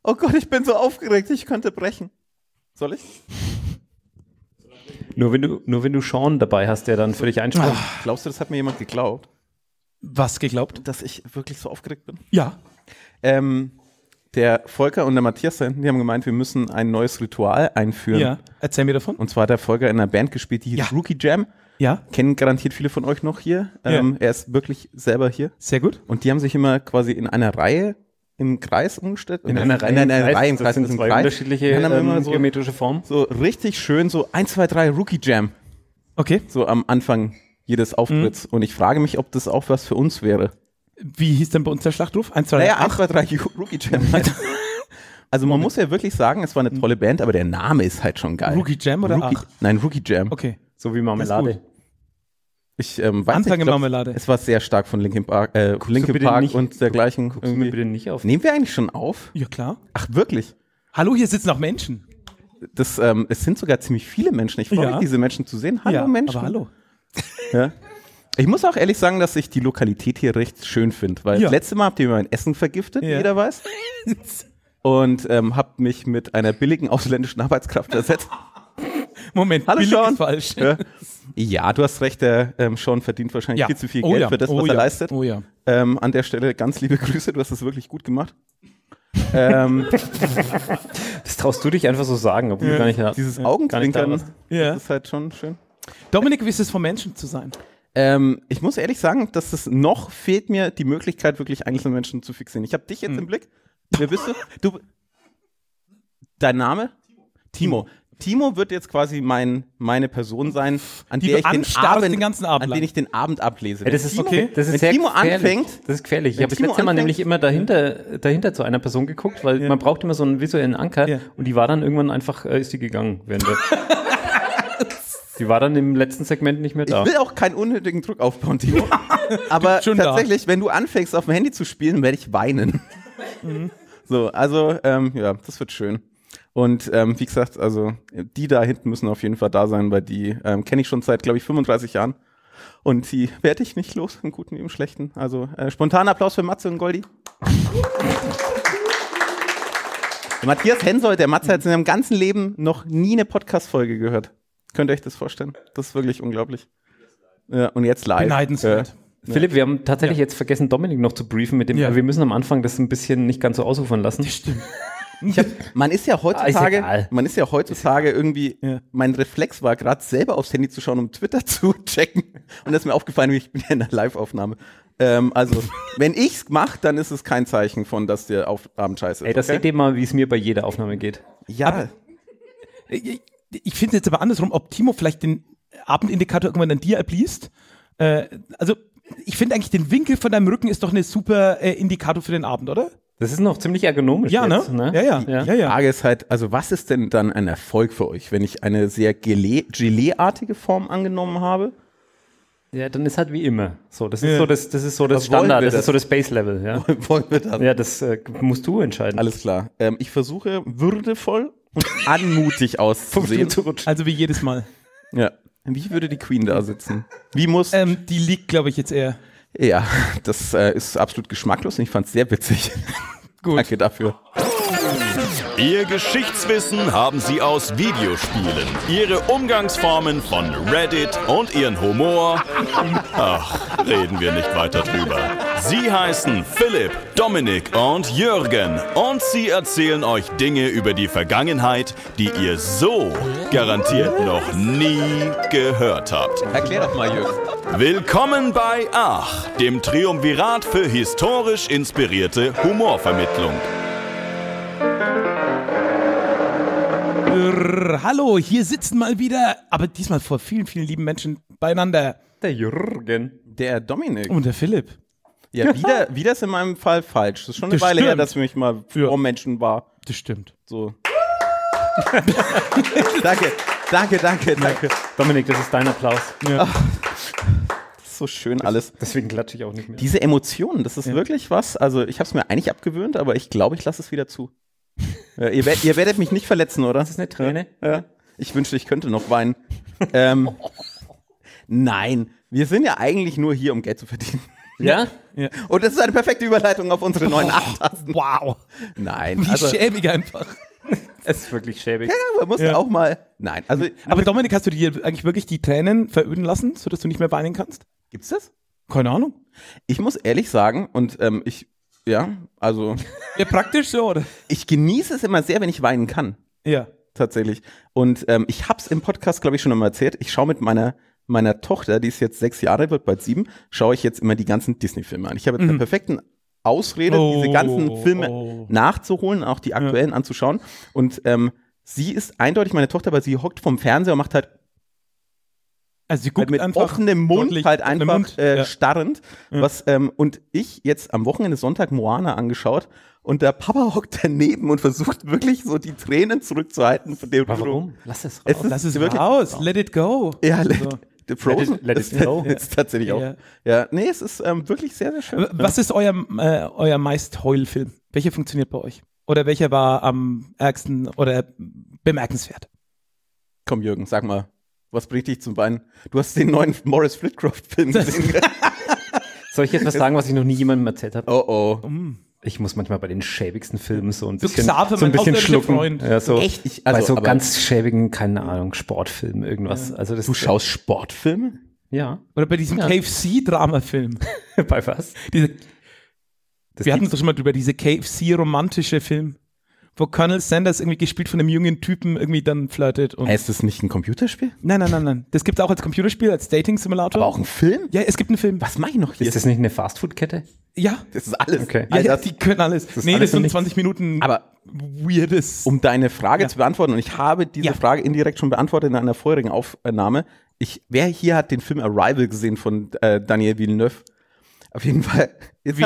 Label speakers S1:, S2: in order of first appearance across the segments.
S1: Oh Gott, ich bin so aufgeregt, ich könnte brechen. Soll ich?
S2: Nur wenn du Sean dabei hast, der dann für dich einspringt.
S1: Glaubst du, das hat mir jemand geglaubt?
S3: Was geglaubt?
S1: Dass ich wirklich so aufgeregt bin?
S3: Ja.
S1: Der Volker und der Matthias da hinten, die haben gemeint, wir müssen ein neues Ritual einführen.
S3: Ja, erzähl mir davon.
S1: Und zwar hat der Volker in einer Band gespielt, die hieß Rookie Jam.
S3: Ja.
S1: Kennen garantiert viele von euch noch hier. Er ist wirklich selber hier.
S3: Sehr gut.
S1: Und die haben sich immer quasi in einer Reihe im Kreis umgestellt.
S2: In einer Reihe im Kreis. Das sind zwei unterschiedliche geometrische Formen.
S1: So richtig schön, so 1, 2, 3 Rookie Jam.
S3: Okay.
S1: So am Anfang jedes Auftritts. Und ich frage mich, ob das auch was für uns wäre.
S3: Wie hieß denn bei uns der Schlachtruf? 1, 2, 3,
S1: 1, 2, 3 Rookie Jam. Also man muss ja wirklich sagen, es war eine tolle Band, aber der Name ist halt schon geil.
S3: Rookie Jam oder
S1: Nein, Rookie Jam.
S3: Okay.
S2: So wie Marmelade.
S1: Ich weiß
S3: Anfang
S1: nicht,
S3: Marmelade.
S1: Es war sehr stark von Linkin Park und dergleichen.
S2: Guckst du mir bitte nicht auf?
S1: Nehmen wir eigentlich schon auf?
S3: Ja, klar.
S1: Ach, wirklich?
S3: Hallo, hier sitzen auch Menschen.
S1: Es sind sogar ziemlich viele Menschen. Ich freue mich, diese Menschen zu sehen. Hallo, Menschen.
S3: Aber hallo.
S1: Ja. Ich muss auch ehrlich sagen, dass ich die Lokalität hier recht schön finde, weil das letzte Mal habt ihr mir mein Essen vergiftet, wie jeder weiß. Und habt mich mit einer billigen ausländischen Arbeitskraft ersetzt.
S3: Moment,
S1: hallo
S3: billig
S1: Sean.
S3: Ist falsch.
S1: Ja, du hast recht, der Sean verdient wahrscheinlich viel zu viel Geld für das, was er leistet.
S3: Oh ja.
S1: An der Stelle ganz liebe Grüße, du hast das wirklich gut gemacht.
S2: Das traust du dich einfach so sagen, obwohl du gar nicht hast.
S1: Dieses Augenzwinkern,
S2: das
S1: ist halt schon schön.
S3: Dominik, wie ist es von Menschen zu sein?
S1: Ich muss ehrlich sagen, dass es noch fehlt mir die Möglichkeit, wirklich einzelne Menschen zu fixieren. Ich habe dich jetzt im Blick. Wer bist du? Dein Name? Timo. Timo wird jetzt quasi meine Person sein, an der ich den Abend ablese.
S2: Ja, das ist okay. Das ist
S1: wenn Timo anfängt,
S2: das ist gefährlich. Ich habe das letzte Mal nämlich immer dahinter zu einer Person geguckt, weil man braucht immer so einen visuellen Anker und die war dann irgendwann einfach, ist die gegangen. Die war dann im letzten Segment nicht mehr da.
S1: Ich will auch keinen unnötigen Druck aufbauen, Timo. Aber tatsächlich, wenn du anfängst, auf dem Handy zu spielen, werde ich weinen. So, also, das wird schön. Und wie gesagt, also die da hinten müssen auf jeden Fall da sein, weil die kenne ich schon seit, glaube ich, 35 Jahren. Und die werde ich nicht los, im Guten wie im Schlechten. Also spontaner Applaus für Matze und Goldi. Matthias Hensoldt, der Matze, hat in seinem ganzen Leben noch nie eine Podcast-Folge gehört. Könnt ihr euch das vorstellen? Das ist wirklich unglaublich. Ja, und jetzt live.
S3: Beneidenswert.
S2: Philipp, wir haben tatsächlich jetzt vergessen, Dominik noch zu briefen mit dem, wir müssen am Anfang das ein bisschen nicht ganz so ausufern lassen.
S3: Das stimmt.
S1: Man ist ja heutzutage irgendwie, mein Reflex war gerade selber aufs Handy zu schauen, um Twitter zu checken. Und das ist mir aufgefallen, ich bin ja in der Live-Aufnahme. Also, wenn ich's mache, dann ist es kein Zeichen von, dass der Abend scheiße ist.
S2: Ey, das seht ihr mal, wie es mir bei jeder Aufnahme geht.
S1: Ja.
S3: Aber, ich finde es jetzt aber andersrum, ob Timo vielleicht den Abendindikator irgendwann an dir abliest. Also, ich finde eigentlich, den Winkel von deinem Rücken ist doch eine super Indikator für den Abend, oder?
S2: Das ist noch ziemlich ergonomisch.
S3: Ja,
S2: jetzt,
S3: ne? Ja.
S1: Die Frage ist halt, also was ist denn dann ein Erfolg für euch, wenn ich eine sehr Gelee-artige Form angenommen habe?
S2: Ja, dann ist halt wie immer. So, das ist so das Standard, das ist so das Base-Level. Ja.
S1: Wollen wir das?
S2: Ja, das musst du entscheiden.
S1: Alles klar. Ich versuche würdevoll und anmutig auszusehen.
S3: Also wie jedes Mal.
S1: Ja. Wie würde die Queen da sitzen? Wie muss?
S3: Die liegt, glaube ich, jetzt eher.
S1: Ja, das ist absolut geschmacklos und ich fand es sehr witzig. Gut. Danke dafür.
S4: Ihr Geschichtswissen haben sie aus Videospielen, ihre Umgangsformen von Reddit und ihren Humor. Ach, reden wir nicht weiter drüber. Sie heißen Philipp, Dominik und Jürgen und sie erzählen euch Dinge über die Vergangenheit, die ihr so garantiert noch nie gehört habt.
S1: Erklär doch mal, Jürgen.
S4: Willkommen bei Ach, dem Triumvirat für historisch inspirierte Humorvermittlung.
S3: Hallo, hier sitzen mal wieder, aber diesmal vor vielen, vielen lieben Menschen beieinander.
S2: Der Jürgen.
S1: Der Dominik.
S3: Und der Philipp.
S1: Ja, wieder ist in meinem Fall falsch. Das ist schon eine Weile her, dass ich mal vor Menschen war.
S3: Das stimmt.
S1: So. Danke.
S2: Dominik, das ist dein Applaus.
S3: Ja.
S1: Das ist so schön alles.
S2: Deswegen klatsche ich auch nicht mehr.
S1: Diese Emotionen, das ist wirklich was. Also ich habe es mir eigentlich abgewöhnt, aber ich glaube, ich lasse es wieder zu. Ja, ihr werdet mich nicht verletzen, oder?
S2: Das ist eine Träne.
S1: Ja. Ich wünschte, ich könnte noch weinen. Nein, wir sind ja eigentlich nur hier, um Geld zu verdienen.
S2: Ja?
S1: Ja. Und das ist eine perfekte Überleitung auf unsere neuen 8-Tasten.
S3: Wow.
S1: Nein.
S3: Wie schäbig einfach.
S2: Es ist wirklich schäbig.
S1: Ja, man muss auch mal. Nein, also.
S3: Aber Dominik, hast du dir eigentlich wirklich die Tränen veröden lassen, sodass du nicht mehr weinen kannst?
S1: Gibt's das?
S3: Keine Ahnung.
S1: Ich muss ehrlich sagen, und ja,
S3: praktisch so, oder?
S1: ich genieße es immer sehr, wenn ich weinen kann.
S3: Ja.
S1: Tatsächlich. Und ich hab's im Podcast, glaube ich, schon einmal erzählt. Ich schaue mit meiner Tochter, die ist jetzt 6 Jahre, wird bald 7, schaue ich jetzt immer die ganzen Disney-Filme an. Ich habe jetzt eine perfekten Ausrede, diese ganzen Filme nachzuholen, auch die aktuellen anzuschauen. Und sie ist eindeutig meine Tochter, weil sie hockt vom Fernseher und macht halt
S3: also sie guckt
S1: mit
S3: einfach
S1: offenem Mund halt einfach
S3: Mund,
S1: starrend. Ja. Und ich jetzt am Wochenende Sonntag Moana angeschaut und der Papa hockt daneben und versucht wirklich so die Tränen zurückzuhalten. Von dem
S2: Warum? Lass es raus.
S3: Lass es raus. Let it go.
S1: Ja, Frozen
S2: let it go.
S1: Ist tatsächlich auch. Ja, nee, es ist wirklich sehr, sehr schön.
S3: Was ist euer meist Heulfilm? Welcher funktioniert bei euch? Oder welcher war am ärgsten oder bemerkenswert?
S1: Komm, Jürgen, sag mal, was bringt dich zum Beinen? Du hast den neuen Maurice Flitcroft-Film gesehen.
S2: Soll ich jetzt was sagen, was ich noch nie jemandem erzählt habe?
S1: Oh.
S2: Ich muss manchmal bei den schäbigsten Filmen so ein bisschen
S3: schlucken.
S2: Freund. Ja, so,
S1: echt?
S2: Bei so ganz schäbigen, keine Ahnung, Sportfilmen, irgendwas. Ja. Also das
S1: du schaust Sportfilme?
S2: Ja.
S3: Oder bei diesem KFC-Dramafilm.
S2: Bei was?
S3: Wir hatten doch schon mal drüber, diese KFC-romantische Film, wo Colonel Sanders irgendwie gespielt von einem jungen Typen irgendwie dann flirtet. Und
S1: ist das nicht ein Computerspiel?
S3: Nein. Das gibt es auch als Computerspiel, als Dating-Simulator.
S1: Aber auch ein Film?
S3: Ja, es gibt einen Film.
S1: Was mache ich noch hier?
S2: Ist das nicht eine Fastfood-Kette?
S3: Ja.
S1: Das ist alles.
S2: Okay.
S3: Ja, die können alles. Das sind 20 Minuten
S1: aber
S3: weirdes.
S1: Um deine Frage zu beantworten, und ich habe diese Frage indirekt schon beantwortet in einer vorherigen Aufnahme. Wer hier hat den Film Arrival gesehen von Daniel Villeneuve? Auf jeden Fall. Es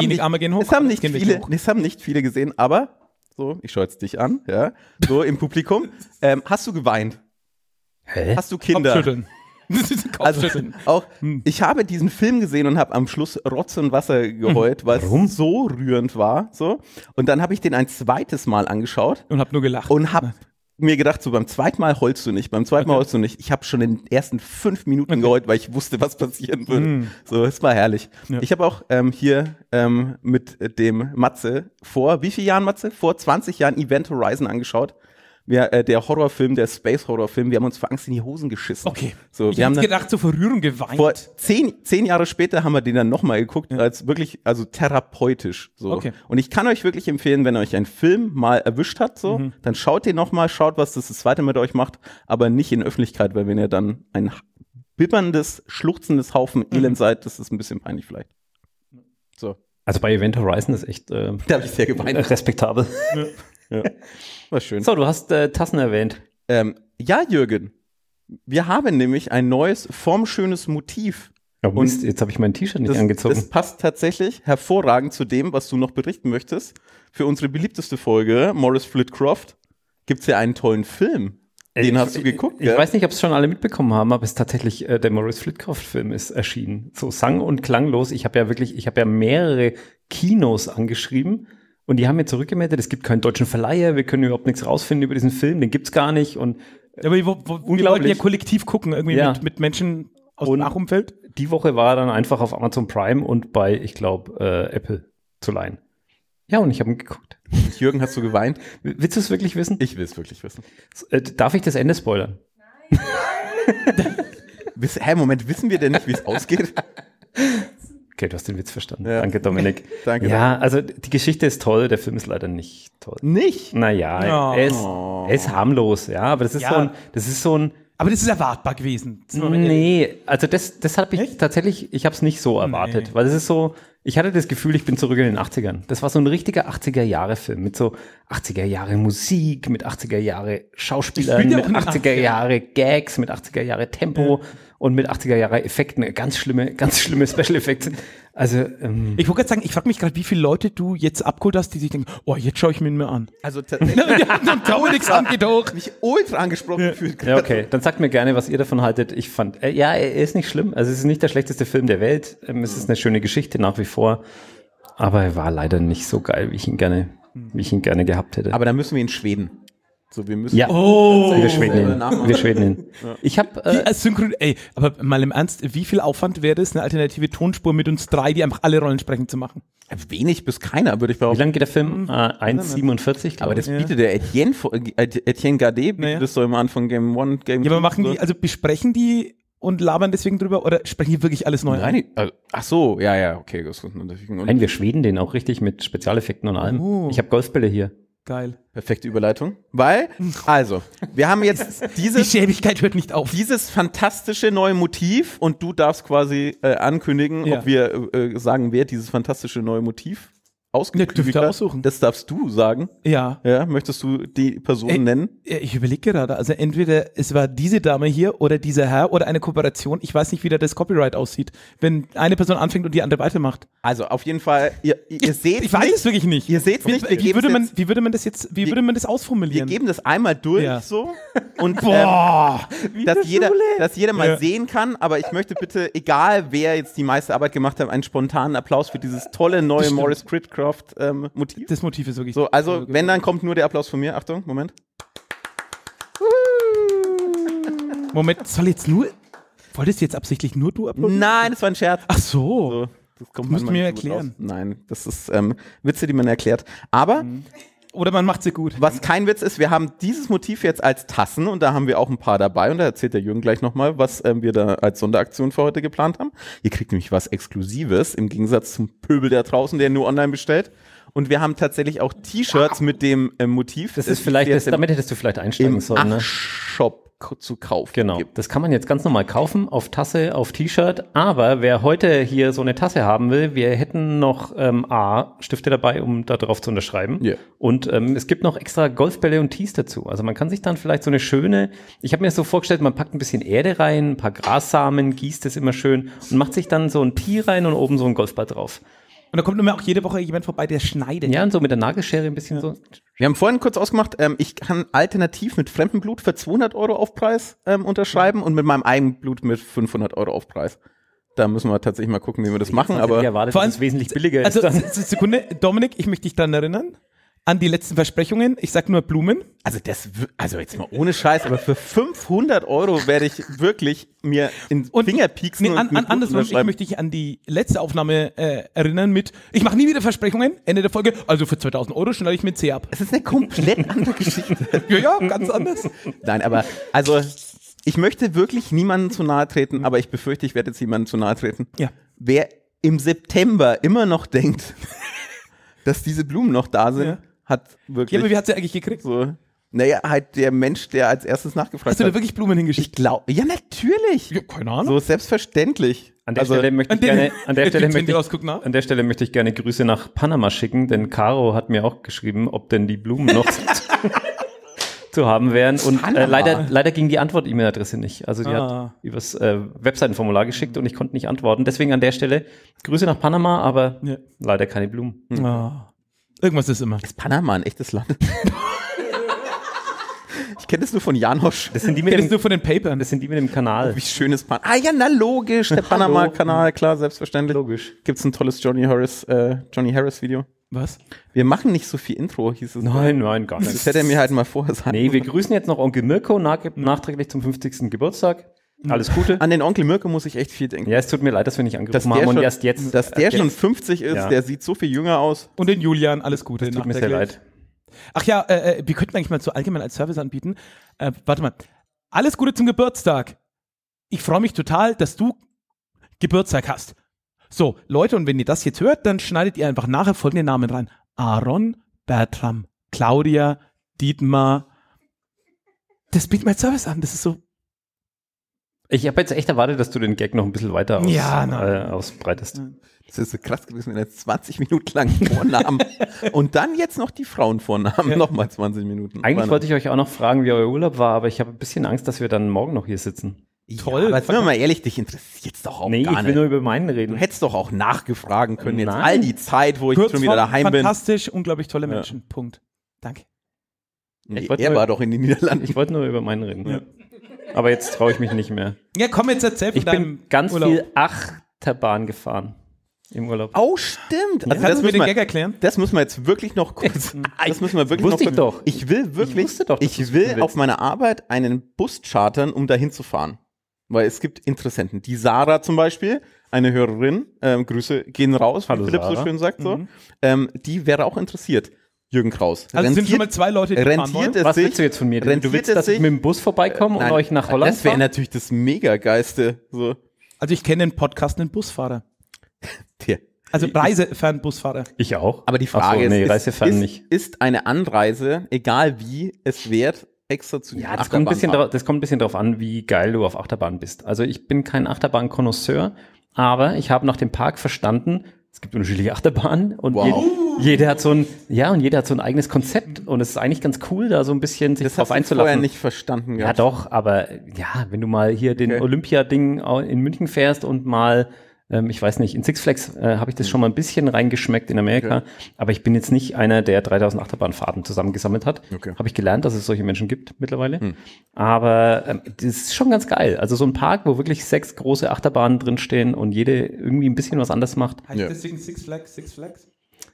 S1: haben nicht viele gesehen, aber so, ich schaue jetzt dich an, ja, so im Publikum. Hast du geweint?
S2: Hä?
S1: Hast du Kinder?
S3: Kopfschütteln.
S1: Also auch, ich habe diesen Film gesehen und habe am Schluss Rotz und Wasser geheult, weil es so rührend war. So. Und dann habe ich den ein zweites Mal angeschaut.
S3: Und habe nur gelacht.
S1: Und habe mir gedacht, so beim zweiten Mal heulst du nicht, Ich habe schon in den ersten 5 Minuten geheult, weil ich wusste, was passieren würde. So, es war herrlich. Ja. Ich habe auch hier mit dem Matze vor 20 Jahren Event Horizon angeschaut. Der Horrorfilm, der Space-Horrorfilm, wir haben uns vor Angst in die Hosen geschissen.
S3: Okay.
S1: So,
S3: ich habe gedacht, so vor Rührung geweint.
S1: Vor 10 Jahre später haben wir den dann nochmal geguckt, als wirklich, also therapeutisch. So. Okay. Und ich kann euch wirklich empfehlen, wenn euch ein Film mal erwischt hat, so, dann schaut den nochmal, schaut, was das zweite mit euch macht, aber nicht in Öffentlichkeit, weil wenn ihr dann ein bibberndes, schluchzendes Haufen Elend seid, das ist ein bisschen peinlich vielleicht. So.
S2: Also bei Event Horizon ist echt
S1: da habe ich sehr geweint.
S2: Respektabel.
S1: Ja. War schön.
S2: So, du hast Tassen erwähnt.
S1: Ja, Jürgen. Wir haben nämlich ein neues, formschönes Motiv.
S2: Ja, Mist, jetzt habe ich mein T-Shirt nicht angezogen.
S1: Das passt tatsächlich hervorragend zu dem, was du noch berichten möchtest. Für unsere beliebteste Folge, Maurice Flitcroft, gibt es ja einen tollen Film. Den hast du geguckt,
S2: Ich weiß nicht, ob es schon alle mitbekommen haben, aber es ist tatsächlich der Maurice Flitcroft-Film ist erschienen. So sang- und klanglos. Ich habe ja mehrere Kinos angeschrieben. Und die haben mir zurückgemeldet, es gibt keinen deutschen Verleiher, wir können überhaupt nichts rausfinden über diesen Film, den gibt's gar nicht. Und
S3: aber wir wollten ja kollektiv gucken, irgendwie mit Menschen aus dem Nachumfeld.
S2: Die Woche war er dann einfach auf Amazon Prime und bei, ich glaube, Apple zu leihen. Ja, und ich habe ihn geguckt.
S1: Jürgen, hast du geweint?
S2: Willst du es wirklich wissen?
S1: Ich will es wirklich wissen.
S2: Darf ich das Ende spoilern?
S1: Nein. Moment, wissen wir denn nicht, wie es ausgeht?
S2: Okay, du hast den Witz verstanden. Ja. Danke, Dominik.
S1: Danke.
S2: Ja, also die Geschichte ist toll, der Film ist leider nicht toll.
S1: Nicht?
S2: Naja, er ist harmlos, ja, aber das ist so ein
S3: aber das ist erwartbar gewesen.
S2: Nee, also das habe ich tatsächlich, ich habe es nicht so erwartet, weil es ist so, ich hatte das Gefühl, ich bin zurück in den 80ern. Das war so ein richtiger 80er-Jahre-Film mit so 80er-Jahre-Musik, mit 80er-Jahre-Schauspielern, mit 80er-Jahre-Gags, mit 80er-Jahre-Tempo und mit 80er-Jahre-Effekten. Ganz schlimme Special-Effekte. Also,
S3: ich wollte gerade sagen, ich frage mich gerade, wie viele Leute du jetzt abgeholt hast, die sich denken, oh, jetzt schaue ich mir ihn mir an.
S1: Also tatsächlich. Mich ultra angesprochen gefühlt.
S2: Ja, okay. Dann sagt mir gerne, was ihr davon haltet. Ich fand, er ist nicht schlimm. Also es ist nicht der schlechteste Film der Welt. Es ist eine schöne Geschichte nach wie vor. Aber er war leider nicht so geil, wie ich ihn gerne gehabt hätte.
S1: Aber dann müssen wir in Schweden. So, wir müssen.
S2: Ja, wir schweden hin.
S1: Ja.
S2: Ich habe
S3: als Synchron, aber mal im Ernst, wie viel Aufwand wäre das, eine alternative Tonspur mit uns 3, die einfach alle Rollen sprechen, zu machen?
S1: Wenig bis keiner, würde ich behaupten.
S2: Wie lang geht der Film? 1,47,
S1: aber das bietet der Etienne Gardet, bietet das so immer an von Game 1, Game 2.
S3: Ja, aber machen die, also besprechen die und labern deswegen drüber oder sprechen die wirklich alles neu an?
S1: Ach so, ja, okay.
S2: Nein, wir schweden den auch richtig mit Spezialeffekten und allem. Ich habe Golfbälle hier.
S3: Geil.
S1: Perfekte Überleitung. Weil, also, wir haben jetzt
S3: die Schäbigkeit hört nicht auf.
S1: Dieses fantastische neue Motiv und du darfst quasi ankündigen, ob wir sagen, wer dieses fantastische neue Motiv ausgeklügelt hat.
S3: Aussuchen.
S1: Das darfst du sagen.
S3: Ja.
S1: Möchtest du die Person nennen?
S3: Ich überlege gerade, also entweder es war diese Dame hier oder dieser Herr oder eine Kooperation. Ich weiß nicht, wie da das Copyright aussieht, wenn eine Person anfängt und die andere weitermacht.
S1: Also auf jeden Fall, ihr seht
S3: ich weiß es wirklich nicht.
S1: Ihr seht es nicht.
S3: Wie würde man das ausformulieren?
S1: Wir geben das einmal durch so und dass jeder mal sehen kann, aber ich möchte bitte, egal wer jetzt die meiste Arbeit gemacht hat, einen spontanen Applaus für dieses tolle neue Morris Critcroft Motiv.
S3: Das Motiv ist wirklich
S1: so. Also, wenn, dann kommt nur der Applaus von mir. Achtung, Moment.
S3: Moment, wolltest du jetzt absichtlich nur du applaudieren?
S1: Nein, das war ein Scherz.
S3: Ach so.
S1: Das
S3: musst du mir erklären.
S1: Nein, das ist Witze, die man erklärt. Aber
S3: oder man macht sie gut.
S1: Was kein Witz ist, wir haben dieses Motiv jetzt als Tassen und da haben wir auch ein paar dabei und da erzählt der Jürgen gleich nochmal, was wir da als Sonderaktion für heute geplant haben. Ihr kriegt nämlich was Exklusives im Gegensatz zum Pöbel da draußen, der nur online bestellt. Und wir haben tatsächlich auch T-Shirts mit dem Motiv.
S2: Das ist vielleicht, damit hättest du vielleicht einsteigen sollen.
S1: Im Shop zu kaufen.
S2: Genau, das kann man jetzt ganz normal kaufen, auf Tasse, auf T-Shirt, aber wer heute hier so eine Tasse haben will, wir hätten noch Stifte dabei, um da drauf zu unterschreiben und es gibt noch extra Golfbälle und Tees dazu, also man kann sich dann vielleicht so eine schöne, ich habe mir das so vorgestellt, man packt ein bisschen Erde rein, ein paar Grassamen, gießt es immer schön und macht sich dann so ein Tee rein und oben so ein Golfball drauf.
S3: Und da kommt immer auch jede Woche jemand vorbei, der schneidet.
S2: Ja, und so mit der Nagelschere ein bisschen so.
S1: Wir haben vorhin kurz ausgemacht, ich kann alternativ mit fremdem Blut für 200 € Aufpreis unterschreiben und mit meinem eigenen Blut mit 500 € Aufpreis. Da müssen wir tatsächlich mal gucken, wie wir das machen. Aber
S2: erwartet, vor allem ist wesentlich billiger.
S3: Also, Sekunde, Dominik, ich möchte dich daran erinnern. An die letzten Versprechungen. Ich sag nur Blumen.
S1: Also jetzt mal ohne Scheiß, aber für 500 € werde ich wirklich mir in Finger pieksen.
S3: Andersrum, ich möchte dich an die letzte Aufnahme erinnern mit, ich mache nie wieder Versprechungen, Ende der Folge, also für 2000 € schneide ich mir C ab.
S1: Es ist eine komplett andere Geschichte.
S3: Ja, ganz anders.
S1: Nein, aber also ich möchte wirklich niemandem zu nahe treten, aber ich befürchte, ich werde jetzt jemandem zu nahe treten.
S3: Ja.
S1: Wer im September immer noch denkt, dass diese Blumen noch da sind, hat wirklich.
S3: Ja, aber wie hat sie eigentlich gekriegt?
S1: So, naja, halt der Mensch, der als erstes nachgefragt hat.
S3: Hast du da wirklich Blumen hingeschickt?
S1: Ich glaube, ja, natürlich.
S3: Ja, keine Ahnung.
S1: So selbstverständlich.
S2: An der Stelle möchte ich gerne Grüße nach Panama schicken, denn Caro hat mir auch geschrieben, ob denn die Blumen noch zu haben wären. Und leider ging die Antwort-E-Mail-Adresse nicht. Also die hat übers Webseitenformular geschickt und ich konnte nicht antworten. Deswegen an der Stelle Grüße nach Panama, aber leider keine Blumen.
S3: Irgendwas ist immer.
S1: Ist Panama ein echtes Land? Ich kenne das nur von Janosch.
S3: Das sind die nur von den Papern.
S2: Das sind die mit dem Kanal.
S1: Wie schön ist Panama. Ja, na logisch. Der Panama-Kanal, klar, selbstverständlich.
S2: Logisch.
S1: Gibt's ein tolles Johnny Harris-Video.
S3: Was?
S1: Wir machen nicht so viel Intro, hieß es.
S2: Nein, gar nicht.
S1: Das hätte er mir halt mal vorher sagen.
S2: Nee, wir grüßen jetzt noch Onkel Mirko nachträglich zum 50. Geburtstag. Alles Gute.
S1: An den Onkel Mirko muss ich echt viel denken.
S2: Ja, es tut mir leid, dass wir nicht angerufen haben und erst jetzt.
S1: Dass der schon 50 ist, der sieht so viel jünger aus.
S3: Und den Julian, alles Gute.
S2: Das tut mir sehr leid.
S3: Ach ja, wir könnten eigentlich mal so allgemein als Service anbieten. Warte mal. Alles Gute zum Geburtstag. Ich freue mich total, dass du Geburtstag hast. So, Leute, und wenn ihr das jetzt hört, dann schneidet ihr einfach nachher folgende Namen rein. Aaron, Bertram, Claudia, Dietmar. Das bietet mein Service an. Das ist so.
S2: Ich habe jetzt echt erwartet, dass du den Gag noch ein bisschen weiter ausbreitest.
S1: Das ist so krass gewesen, wenn er 20 Minuten lang Vornamen und dann jetzt noch die Frauenvornamen, nochmal 20 Minuten.
S2: Eigentlich wollte ich euch auch noch fragen, wie euer Urlaub war, aber ich habe ein bisschen Angst, dass wir dann morgen noch hier sitzen.
S1: Toll. Aber sind wir mal ehrlich, dich interessiert's doch auch gar nicht.
S2: Nee, ich will nur über meinen reden.
S1: Du hättest doch auch nachgefragen können, jetzt all die Zeit, wo ich schon wieder daheim bin.
S3: Fantastisch, unglaublich tolle Menschen. Punkt. Danke.
S1: Er war doch in den Niederlanden.
S2: Ich wollte nur über meinen reden. Ja. Aber jetzt traue ich mich nicht mehr.
S3: Ja, komm, jetzt erzähl von
S2: deinem Urlaub. Ich bin ganz viel Achterbahn gefahren. im Urlaub.
S1: Oh, stimmt.
S3: Also kannst du mir den Gag erklären?
S1: Das müssen wir jetzt wirklich noch kurz. Das müssen wir wirklich
S2: wusste
S1: noch
S2: ich doch.
S1: Ich will wirklich,
S2: Ich wusste doch, dass
S1: ich
S2: du
S1: will
S2: es
S1: auf meiner Arbeit einen Bus chartern, um dahin zu fahren. Weil es gibt Interessenten. Die Sarah zum Beispiel, eine Hörerin, Grüße gehen raus, wie
S2: Hallo,
S1: Philipp
S2: Sarah.
S1: so schön sagt, so. Die wäre auch interessiert. Jürgen Kraus.
S3: Also sind schon mal 2 Leute, die fahren wollen?
S1: Rentiert es
S2: Was
S1: sich?
S2: willst du jetzt von mir? Du
S1: Rentiert
S2: willst,
S1: es
S2: dass ich
S1: sich?
S2: mit dem Bus vorbeikomme und
S1: Nein,
S2: euch nach Holland
S1: das wäre
S2: fahre?
S1: natürlich das Mega-Geiste. So.
S3: Also ich kenne den podcastenden Busfahrer.
S1: Tja.
S3: Also Reisefernbusfahrer.
S2: Ich auch.
S1: Aber die Frage
S2: Ach so, nee,
S1: ist,
S2: Reisefern nicht.
S1: ist eine Anreise, egal wie, es wert, extra zu
S2: Ja, das kommt ein bisschen drauf an, wie geil du auf Achterbahn bist. Also ich bin kein Achterbahn-Konnoisseur, aber ich habe nach dem Park verstanden, es gibt unterschiedliche Achterbahnen und jeder hat so ein eigenes Konzept und es ist eigentlich ganz cool, da so ein bisschen sich drauf einzulassen.
S1: Das hast du vorher nicht verstanden.
S2: Ja doch, aber ja, wenn du mal hier den Olympia-Ding in München fährst und mal ich weiß nicht, in Six Flags habe ich das schon mal ein bisschen reingeschmeckt in Amerika, aber ich bin jetzt nicht einer, der 3000 Achterbahnfahrten zusammengesammelt hat.
S1: Okay.
S2: Habe ich gelernt, dass es solche Menschen gibt mittlerweile. Aber das ist schon ganz geil. Also so ein Park, wo wirklich 6 große Achterbahnen drinstehen und jede irgendwie ein bisschen was anderes macht.
S3: Heißt deswegen Six Flags?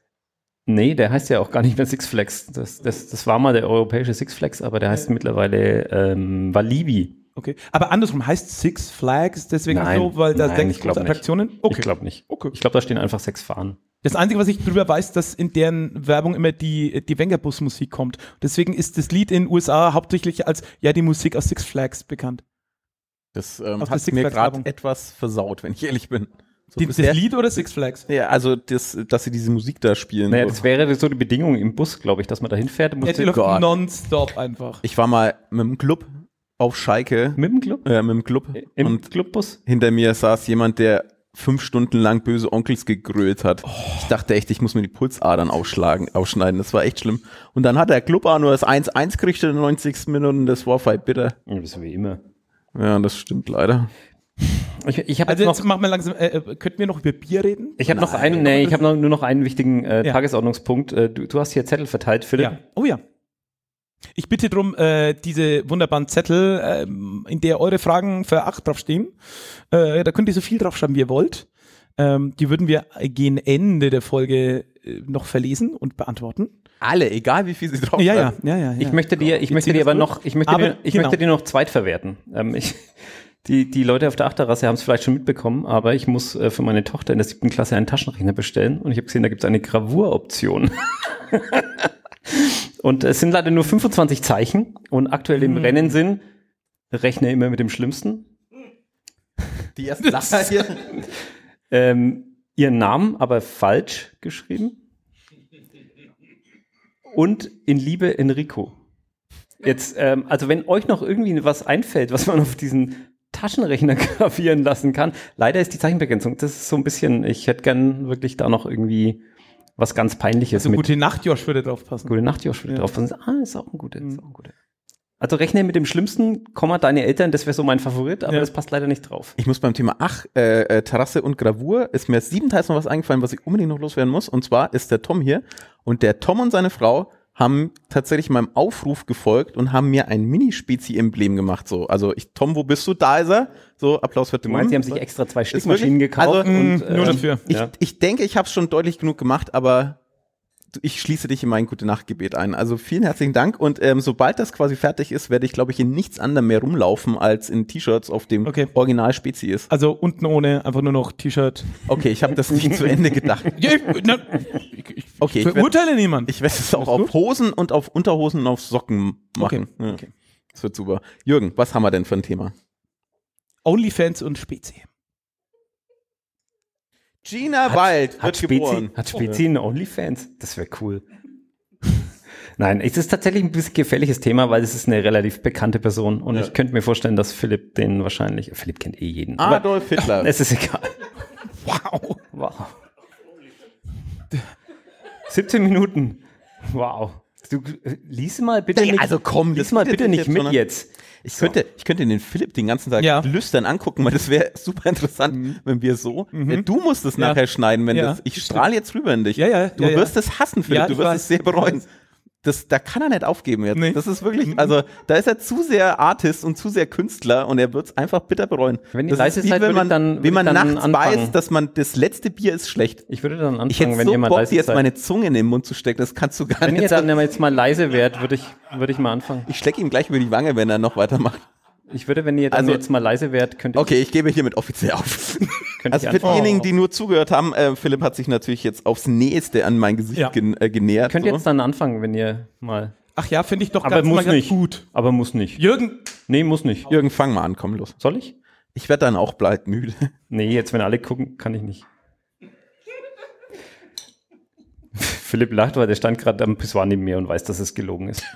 S2: Nee, der heißt ja auch gar nicht mehr Six Flags. Das war mal der europäische Six Flags, aber der heißt mittlerweile Walibi.
S3: Okay, aber andersrum, heißt Six Flags deswegen
S2: Nein,
S3: so, weil da
S2: nein,
S3: 6 große Attraktionen?
S2: Okay. Ich glaube nicht.
S3: Okay.
S2: Ich glaube, da stehen einfach 6 Fahnen.
S3: Das Einzige, was ich drüber weiß, dass in deren Werbung immer die Wenger-Bus-Musik kommt. Deswegen ist das Lied in den USA hauptsächlich als die Musik aus Six Flags bekannt.
S1: Das
S3: der
S1: hat
S3: Six
S1: mir
S3: Flags
S1: gerade
S3: Werbung.
S1: etwas versaut, wenn ich ehrlich bin. So
S3: Das Lied oder Six Flags?
S1: Ja, also dass sie diese Musik da spielen.
S2: Naja,
S1: so.
S2: das wäre so die Bedingung im Bus, glaube ich, dass man da hinfährt.
S3: Ja, die läuft nonstop einfach.
S1: Ich war mal mit dem Club auf Schalke.
S2: Mit dem Club?
S1: Mit dem Club.
S2: Im
S1: und
S2: Clubbus?
S1: hinter mir saß jemand, der 5 Stunden lang böse Onkels gegrölt hat. Ich dachte echt, ich muss mir die Pulsadern ausschneiden. Das war echt schlimm. Und dann hat der Club auch nur das 1-1 gekriegt in den 90. Minuten. Das war voll bitter.
S2: Das ist wie immer.
S1: Ja, das stimmt leider.
S2: Ich habe
S3: Also jetzt machen wir langsam, könnten wir noch über Bier reden?
S2: Ich habe noch einen, nur noch einen wichtigen Tagesordnungspunkt. Du hast hier Zettel verteilt, Philipp.
S3: Ja. Oh ja. Ich bitte darum, diese wunderbaren Zettel, in der eure Fragen für 8 draufstehen, da könnt ihr so viel draufschreiben, wie ihr wollt. Die würden wir gegen Ende der Folge noch verlesen und beantworten.
S1: Alle, egal wie viel sie drauf
S3: Ja.
S2: Ich möchte dir aber noch, ich möchte dir noch zweitverwerten. Die Leute auf der Achterrasse haben es vielleicht schon mitbekommen, aber ich muss für meine Tochter in der 7. Klasse einen Taschenrechner bestellen und ich habe gesehen, da gibt es eine Gravuroption. Und es sind leider nur 25 Zeichen und aktuell im Rennen sind, rechne immer mit dem Schlimmsten.
S1: Die ersten Lacher hier.
S2: Ihren Namen aber falsch geschrieben. Und in Liebe Enrico. Jetzt, also wenn euch noch irgendwie was einfällt, was man auf diesen Taschenrechner gravieren lassen kann, leider ist die Zeichenbegrenzung, das ist so ein bisschen, ich hätte gern wirklich da noch irgendwie was ganz Peinliches.
S3: Also Gute Nacht, Josh würde drauf passen.
S2: Gute Nacht, Josh würde drauf passen. Ist auch ein guter. Also rechne mit dem Schlimmsten, deine Eltern, das wäre so mein Favorit, aber das passt leider nicht drauf.
S1: Ich muss beim Thema Terrasse und Gravur, ist mir 7 Teils noch was eingefallen, was ich unbedingt noch loswerden muss. Und zwar ist der Tom hier. Und der Tom und seine Frau haben tatsächlich meinem Aufruf gefolgt und haben mir ein Mini-Spezi-Emblem gemacht. So, also Tom, wo bist du? Da ist er. So, Applaus für den
S2: Du meinst, sie haben sich extra 2 Stickmaschinen gekauft?
S1: Also,
S3: nur dafür.
S1: Ich denke, ich habe es schon deutlich genug gemacht, aber ich schließe dich in mein Gute-Nacht-Gebet ein. Also vielen herzlichen Dank und sobald das quasi fertig ist, werde ich, glaube ich, in nichts anderem mehr rumlaufen, als in T-Shirts, auf dem Original Spezi ist.
S3: Also unten ohne, einfach nur noch T-Shirt.
S1: Okay, ich habe das nicht zu Ende gedacht.
S3: Ich verurteile niemand.
S1: Ich werde es auch auf Hosen und auf Unterhosen und auf Socken machen.
S3: Okay.
S1: Das wird super. Jürgen, was haben wir denn für ein Thema?
S3: Onlyfans und Spezi.
S1: Gina Wild wird geboren.
S2: Hat Spezi einen Onlyfans? Das wäre cool. Nein, es ist tatsächlich ein bisschen gefährliches Thema, weil es ist eine relativ bekannte Person und ich könnte mir vorstellen, dass Philipp Philipp kennt jeden.
S1: Adolf Hitler.
S2: Es ist egal.
S3: Wow.
S2: 17 Minuten. Wow. Du lies mal bitte nicht.
S1: Also komm,
S2: lies mal bitte nicht mit jetzt.
S1: Ich könnte den Philipp den ganzen Tag lüstern angucken, weil das wäre super interessant, wenn wir so. Du musst es nachher schneiden, wenn das. Ich strahle jetzt rüber in dich.
S3: Ja.
S1: Du wirst es hassen, Philipp. Du wirst es sehr bereuen. da kann er nicht aufgeben jetzt.
S3: Nee.
S1: Das ist wirklich, also da ist er zu sehr Artist und zu sehr Künstler und er wird es einfach bitter bereuen.
S2: Wenn die
S1: das
S2: leise
S1: ist wie
S2: seid,
S1: wenn
S2: würde
S1: man,
S2: ich dann
S1: wie man
S2: dann
S1: nachts
S2: anfangen.
S1: weiß, dass man das letzte Bier ist schlecht.
S2: Ich würde dann
S1: Ich hätte
S2: anfangen, wenn
S1: so
S2: jemand
S1: Bock,
S2: leise
S1: dir jetzt
S2: seid.
S1: meine Zunge in den Mund zu stecken, das kannst du gar
S2: Wenn ihr
S1: nicht.
S2: dann jetzt mal leise wärt, würde ich mal anfangen.
S1: Ich schlecke ihm gleich über die Wange, wenn er noch weitermacht.
S2: Ich würde, wenn ihr dann
S1: Also-
S2: jetzt mal leise wärt, könnt ihr
S1: Okay, ich gebe hiermit offiziell auf.
S2: könnt
S1: Also
S2: ihr
S1: für
S2: anfangen.
S1: diejenigen, die nur zugehört haben, Philipp hat sich natürlich jetzt aufs Nächste an mein Gesicht
S3: Ja.
S1: genähert.
S2: Könnt
S1: so.
S2: ihr jetzt dann anfangen, wenn ihr mal...
S3: Ach ja, finde ich doch
S2: Aber
S3: ganz
S2: muss
S3: mal ganz
S2: nicht.
S3: gut.
S2: Aber muss nicht.
S3: Jürgen,
S2: Nee, muss nicht.
S1: Jürgen, fang mal an, komm los.
S2: Soll ich?
S1: Ich werde dann auch bald müde.
S2: Nee, jetzt, wenn alle gucken, kann ich nicht. Philipp lacht, weil der stand gerade am Pissoir neben mir und weiß, dass es gelogen ist.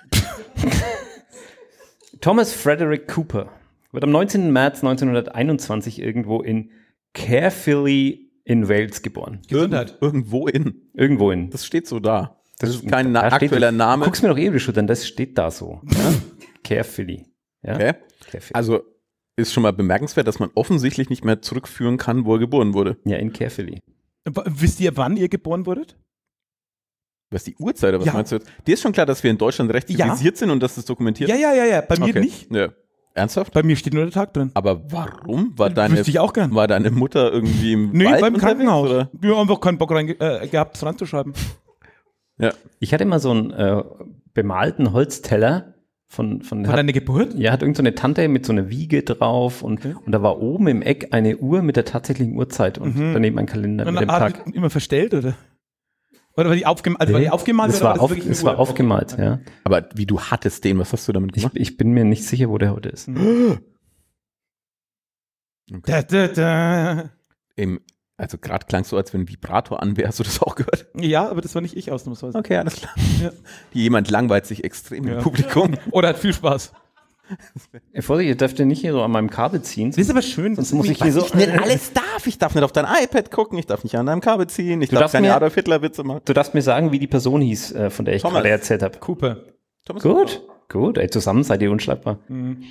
S2: Thomas Frederick Cooper wird am 19. März 1921 irgendwo in Caerphilly in Wales geboren.
S3: Gesundheit.
S1: Irgendwo in.
S2: Irgendwo in.
S1: Das steht so da. Das ist
S2: Da
S1: kein
S2: steht-
S1: aktueller Name.
S2: Guck's mir doch eben schon, denn das steht da so. Ja? Caerphilly. Ja?
S1: Okay.
S2: Caerphilly.
S1: Also ist schon mal bemerkenswert, dass man offensichtlich nicht mehr zurückführen kann, wo er geboren wurde.
S2: Ja, in Caerphilly.
S3: Wisst ihr, wann ihr geboren wurdet?
S1: Was die Uhrzeit oder was
S3: Ja.
S1: meinst du jetzt? Dir ist schon klar, dass wir in Deutschland recht
S3: Ja.
S1: zivilisiert sind und dass das dokumentiert
S3: Ja. Bei mir
S1: Okay.
S3: nicht.
S1: Ja. Ernsthaft?
S3: Bei mir steht nur der Tag drin.
S1: Aber warum? War deine,
S3: Wüsste ich auch gern.
S1: war deine Mutter irgendwie im
S3: Nee,
S1: Wald
S3: beim
S1: unterwegs,
S3: Krankenhaus.
S1: Oder?
S3: Wir haben einfach keinen Bock gehabt, es ranzuschreiben.
S1: Ja.
S2: Ich hatte immer so einen bemalten Holzteller von
S3: Von deiner Geburt?
S2: ja, hat irgend so eine Tante mit so einer Wiege drauf und da war oben im Eck eine Uhr mit der tatsächlichen Uhrzeit und daneben ein Kalender
S3: Und
S2: mit dem
S3: hat
S2: Tag.
S3: die immer verstellt, oder? Oder war die aufgemalt? War die aufgemalt
S2: Das
S3: oder
S2: war,
S3: das wirklich eine
S2: es war
S3: Uhr?
S2: aufgemalt, ja.
S1: Aber wie du hattest den, was hast du damit gemacht?
S2: Ich bin mir nicht sicher, wo der heute ist.
S3: Da.
S1: Also gerade klang es so, als wenn ein Vibrator an wäre. Hast du das auch gehört?
S3: Ja, aber das war nicht ich ausnahmsweise.
S1: Okay, alles klar.
S3: Ja.
S1: Jemand langweilt sich extrem
S3: Ja.
S1: im Publikum.
S3: Oder hat viel Spaß.
S2: Vorsicht, ihr dürft ja nicht hier so an meinem Kabel ziehen.
S3: Das ist aber schön.
S2: Sonst muss ich hier so.
S1: Ich nicht alles darf. Ich darf nicht auf dein iPad gucken. Ich darf nicht an deinem Kabel ziehen. Ich darf
S2: darfst
S1: keine
S2: mir-
S1: Adolf Hitler Witze machen.
S2: Du darfst mir sagen, wie die Person hieß, von der ich
S1: Thomas.
S2: gerade erzählt habe.
S3: Cooper.
S1: Thomas
S2: Gut, ey, zusammen seid ihr unschlagbar.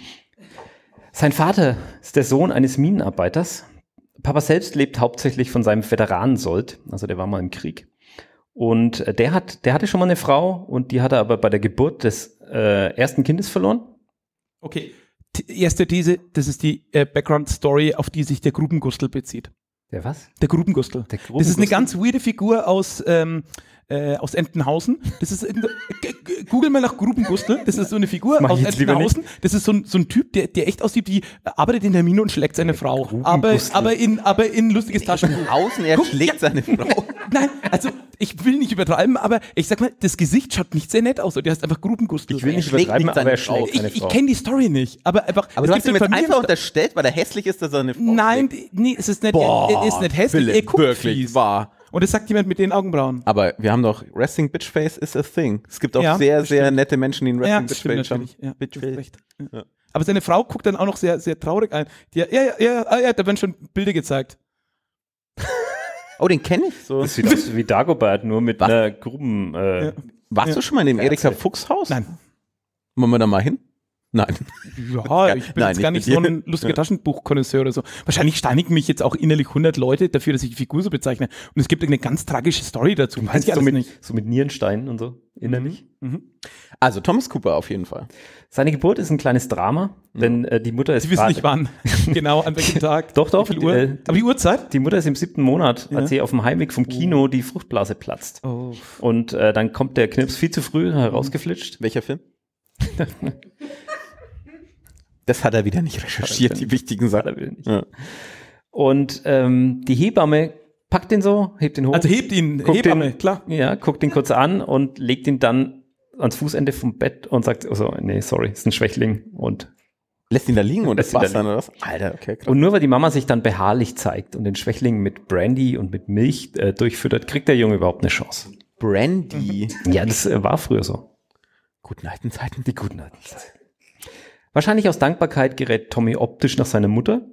S2: Sein Vater ist der Sohn eines Minenarbeiters. Papa selbst lebt hauptsächlich von seinem Veteranensold, also der war mal im Krieg. Und der hatte schon mal eine Frau und die hat er aber bei der Geburt des ersten Kindes verloren.
S3: Okay. Erste These, das ist die Background-Story, auf die sich der Grubengustel bezieht.
S2: Der was?
S3: Der Grubengustel.
S2: Der
S3: Das ist eine ganz weirde Figur aus Entenhausen. Das ist Google mal nach Grubengustel. Das ist so eine Figur
S2: mach
S3: aus
S2: ich jetzt lieber
S3: Entenhausen. Das ist so ein Typ, der echt aussieht wie arbeitet in der Mine und schlägt seine Frau. Aber in lustiges Taschenbuch.
S1: Außen, er schlägt seine Frau.
S3: Nein, also ich will nicht übertreiben, aber ich sag mal, das Gesicht schaut nicht sehr nett aus. Und der heißt einfach Grubengustel.
S2: Ich will nicht
S1: schlägt
S2: übertreiben,
S1: nicht
S2: aber
S1: seine
S2: er
S1: Frau.
S2: schlägt seine
S3: Ich
S2: Frau.
S3: kenne die Story nicht, aber einfach.
S1: Aber
S3: es
S1: du
S3: gibt
S1: hast ihm
S3: so
S1: jetzt
S3: Familien-
S1: einfach unterstellt, weil er hässlich ist, dass er eine Frau
S3: Nein,
S1: schlägt.
S3: nee, es ist nicht,
S1: Boah,
S3: er ist nicht hässlich,
S1: Philipp,
S3: er guckt
S1: wirklich
S3: fies.
S1: wahr.
S3: Und das sagt jemand mit den Augenbrauen.
S1: Aber wir haben doch Resting Bitchface is a thing. Es gibt auch
S3: Ja,
S1: sehr,
S3: das
S1: sehr
S3: stimmt.
S1: nette Menschen, die einen
S3: Ja,
S1: Resting
S3: das stimmt
S1: Bitchface haben.
S3: natürlich. Ja, du hast
S1: Bitchface.
S3: recht. Ja. Aber seine Frau guckt dann auch noch sehr, sehr traurig ein. Ja, da werden schon Bilder gezeigt.
S1: Oh, den kenne ich. So.
S2: Das sieht aus wie Dagobert, nur mit
S1: Was?
S2: einer Gruben.
S1: Warst du schon mal in dem Erika
S2: Erzähl.
S1: Fuchs Haus?
S3: Nein.
S1: Wollen wir da mal hin? Nein.
S3: Ja, ich bin
S1: Nein,
S3: jetzt gar
S1: nicht
S3: nicht so
S1: mit
S3: ein
S1: dir.
S3: lustiger Taschenbuch-Konnoisseur oder so. Wahrscheinlich steinigen mich jetzt auch innerlich 100 Leute dafür, dass ich die Figur so bezeichne. Und es gibt eine ganz tragische Story dazu. Weiß ich
S2: so,
S3: alles nicht.
S2: so mit Nierensteinen und so innerlich.
S1: Also Thomas Cooper auf jeden Fall.
S2: Seine Geburt ist ein kleines Drama, denn die Mutter ist
S3: Sie wissen nicht wann. Genau, an welchem Tag.
S2: Doch,
S3: Wie viel Uhr? Aber die Uhrzeit?
S2: Die Mutter ist im 7. Monat,
S3: Ja.
S2: als sie auf dem Heimweg vom Kino die Fruchtblase platzt.
S3: Oh.
S2: Und dann kommt der Knips viel zu früh herausgeflitscht.
S1: Welcher Film? Das hat er wieder nicht recherchiert, die wichtigen
S2: Hat er
S1: Sachen.
S2: will nicht.
S1: Ja.
S2: Und die Hebamme packt ihn so, hebt ihn hoch.
S3: Also hebt ihn,
S2: guckt
S3: Hebamme,
S2: ihn,
S3: klar.
S2: Ja, guckt ihn kurz an und legt ihn dann ans Fußende vom Bett und sagt, also, nee, sorry, ist ein Schwächling. Und
S1: Lässt ihn da liegen und
S2: Lässt
S1: das
S2: ihn da
S1: war's dann, oder was? Alter, okay, krass.
S2: Und nur weil die Mama sich dann beharrlich zeigt und den Schwächling mit Brandy und mit Milch durchfüttert, kriegt der Junge überhaupt eine Chance.
S1: Brandy.
S2: Ja, das war früher so.
S1: Guten alten Zeiten.
S2: Die guten alten Zeiten. Wahrscheinlich aus Dankbarkeit gerät Tommy optisch nach seiner Mutter.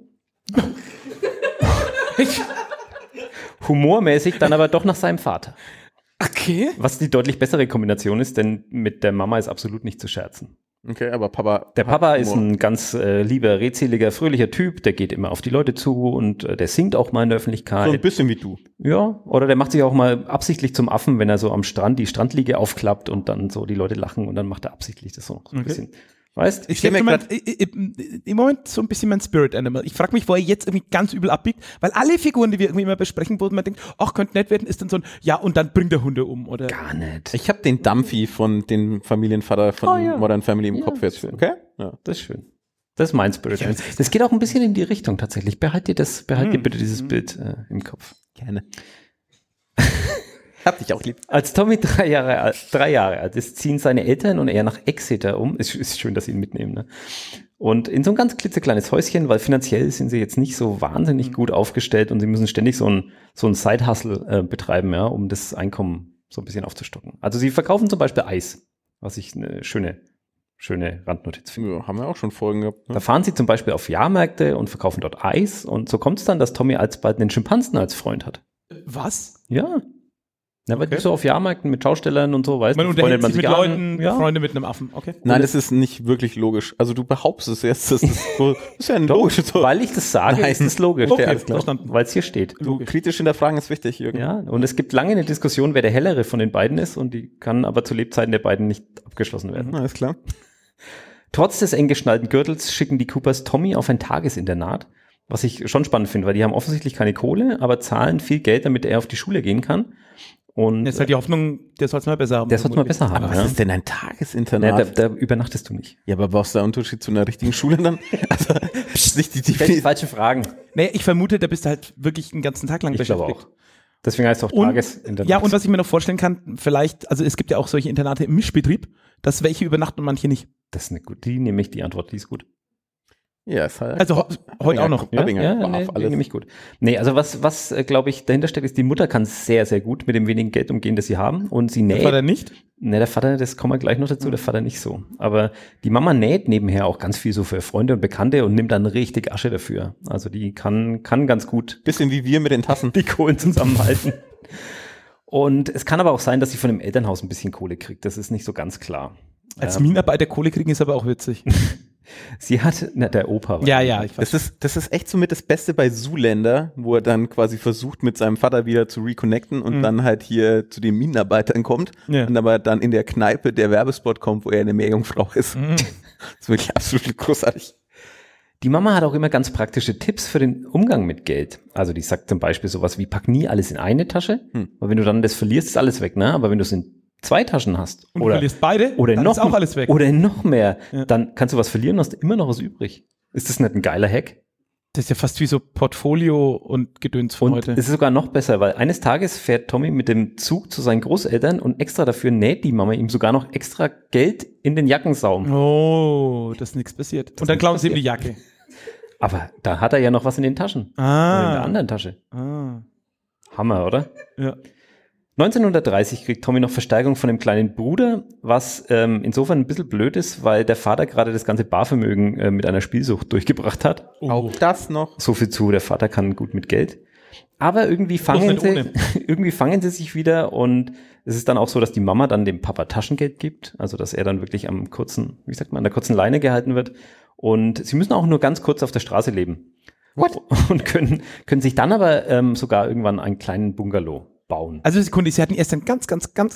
S2: Humormäßig dann aber doch nach seinem Vater.
S3: Okay.
S2: Was die deutlich bessere Kombination ist, denn mit der Mama ist absolut nicht zu scherzen.
S1: Okay, aber Papa.
S2: Der Papa ist ein ganz lieber, redseliger, fröhlicher Typ, der geht immer auf die Leute zu und der singt auch mal in der Öffentlichkeit.
S1: So ein bisschen wie du.
S2: Ja, oder der macht sich auch mal absichtlich zum Affen, wenn er so am Strand die Strandliege aufklappt und dann so die Leute lachen und dann macht er absichtlich das so ein bisschen. Weißt?
S3: Ich stelle mir im Moment so ein bisschen mein Spirit Animal. Ich frage mich, wo er jetzt irgendwie ganz übel abbiegt, weil alle Figuren, die wir irgendwie immer besprechen, wo man denkt, ach, könnte nett werden, ist dann so ein, ja, und dann bringt er Hunde um, oder?
S2: Gar nicht.
S1: Ich habe den Dumphy von dem Familienvater von Modern Family im Kopf jetzt.
S2: Schön.
S1: Okay? Ja.
S2: Das ist schön. Das ist mein Spirit Animal. Das geht auch ein bisschen in die Richtung tatsächlich. Behalt dir bitte dieses Bild im Kopf.
S1: Gerne. Hab dich auch lieb.
S2: Als Tommy 3 Jahre alt ist, ziehen seine Eltern und er nach Exeter um. Ist schön, dass sie ihn mitnehmen, ne? Und in so ein ganz klitzekleines Häuschen, weil finanziell sind sie jetzt nicht so wahnsinnig gut aufgestellt und sie müssen ständig so ein Side-Hustle betreiben, ja, um das Einkommen so ein bisschen aufzustocken. Also sie verkaufen zum Beispiel Eis, was ich eine schöne Randnotiz finde.
S1: Ja, haben wir auch schon Folgen gehabt. Ne?
S2: Da fahren sie zum Beispiel auf Jahrmärkte und verkaufen dort Eis und so kommt es dann, dass Tommy alsbald einen Schimpansen als Freund hat.
S3: Was?
S2: Ja. Na, weil du so auf Jahrmärkten mit Schaustellern und so, weißt du,
S3: man unterhält sich mit Leuten, Freunde mit einem Affen, okay?
S1: Nein, das ist nicht wirklich logisch. Also du behauptest es jetzt, das ist ja ein logisches.
S2: Weil ich das sage, ist es logisch.
S3: Okay, verstanden.
S2: Weil es hier steht.
S1: Du kritisch hinterfragen ist wichtig, Jürgen.
S2: Ja, und es gibt lange eine Diskussion, wer der hellere von den beiden ist und die kann aber zu Lebzeiten der beiden nicht abgeschlossen werden.
S1: Alles klar.
S2: Trotz des eng geschnallten Gürtels schicken die Coopers Tommy auf ein Tagesinternat, was ich schon spannend finde, weil die haben offensichtlich keine Kohle, aber zahlen viel Geld, damit er auf die Schule gehen kann. Und
S3: das ist halt die Hoffnung, der soll es mal besser haben.
S2: Der soll es mal besser haben.
S1: Aber was ist denn ein Tagesinternat?
S2: Ja, da übernachtest du nicht.
S1: Ja, aber was ist der Unterschied zu einer richtigen Schule dann? Also,
S2: die falschen Fragen.
S3: Naja, ich vermute, da bist du halt wirklich einen ganzen Tag lang beschäftigt.
S2: Ich glaube auch. Deswegen heißt es auch Tagesinternat.
S3: Ja, und was ich mir noch vorstellen kann, vielleicht, also es gibt ja auch solche Internate im Mischbetrieb, dass welche übernachten und manche nicht.
S2: Das ist eine gute, die Antwort, die ist gut.
S1: Ja, ist halt.
S3: Also heute auch noch.
S2: Nämlich gut. Nee, also was glaube ich, dahinter steckt, ist, die Mutter kann sehr, sehr gut mit dem wenigen Geld umgehen, das sie haben. Und sie näht.
S3: Der Vater nicht?
S2: Ne, der Vater, das kommen wir gleich noch dazu, der Vater nicht so. Aber die Mama näht nebenher auch ganz viel so für Freunde und Bekannte und nimmt dann richtig Asche dafür. Also die kann ganz gut.
S1: Bisschen wie wir mit den Tassen.
S2: Die Kohlen zusammenhalten. Und es kann aber auch sein, dass sie von dem Elternhaus ein bisschen Kohle kriegt. Das ist nicht so ganz klar.
S3: Als Minenarbeiter Kohle kriegen ist aber auch witzig.
S2: Sie hat, der Opa.
S3: Ja, ich weiß.
S1: Das ist echt so mit das Beste bei Zoolander, wo er dann quasi versucht, mit seinem Vater wieder zu reconnecten und dann halt hier zu den Minenarbeitern kommt und aber dann in der Kneipe der Werbespot kommt, wo er eine Meerjungfrau ist. Das ist wirklich absolut großartig.
S2: Die Mama hat auch immer ganz praktische Tipps für den Umgang mit Geld. Also die sagt zum Beispiel sowas wie, pack nie alles in eine Tasche, weil wenn du dann das verlierst, ist alles weg, ne? Aber wenn du es in 2 Taschen hast
S3: und du verlierst beide,
S2: oder
S3: dann
S2: noch,
S3: ist auch alles weg.
S2: Oder noch mehr, dann kannst du was verlieren und hast immer noch was übrig. Ist das nicht ein geiler Hack?
S3: Das ist ja fast wie so Portfolio und Gedöns von heute.
S2: Es ist sogar noch besser, weil eines Tages fährt Tommy mit dem Zug zu seinen Großeltern und extra dafür näht die Mama ihm sogar noch extra Geld in den Jackensaum.
S3: Oh, dass nichts passiert. Und dann klauen sie ihm die Jacke.
S2: Aber da hat er ja noch was in den Taschen. Oder in der anderen Tasche. Hammer, oder?
S3: Ja.
S2: 1930 kriegt Tommy noch Verstärkung von dem kleinen Bruder, was insofern ein bisschen blöd ist, weil der Vater gerade das ganze Barvermögen mit einer Spielsucht durchgebracht hat.
S1: Auch das noch.
S2: So viel zu, der Vater kann gut mit Geld. Aber irgendwie fangen sie sich wieder und es ist dann auch so, dass die Mama dann dem Papa Taschengeld gibt, also dass er dann wirklich an der kurzen Leine gehalten wird. Und sie müssen auch nur ganz kurz auf der Straße leben.
S1: What?
S2: Und können sich dann aber sogar irgendwann einen kleinen Bungalow bauen.
S3: Also Sekunde, sie hatten erst ein ganz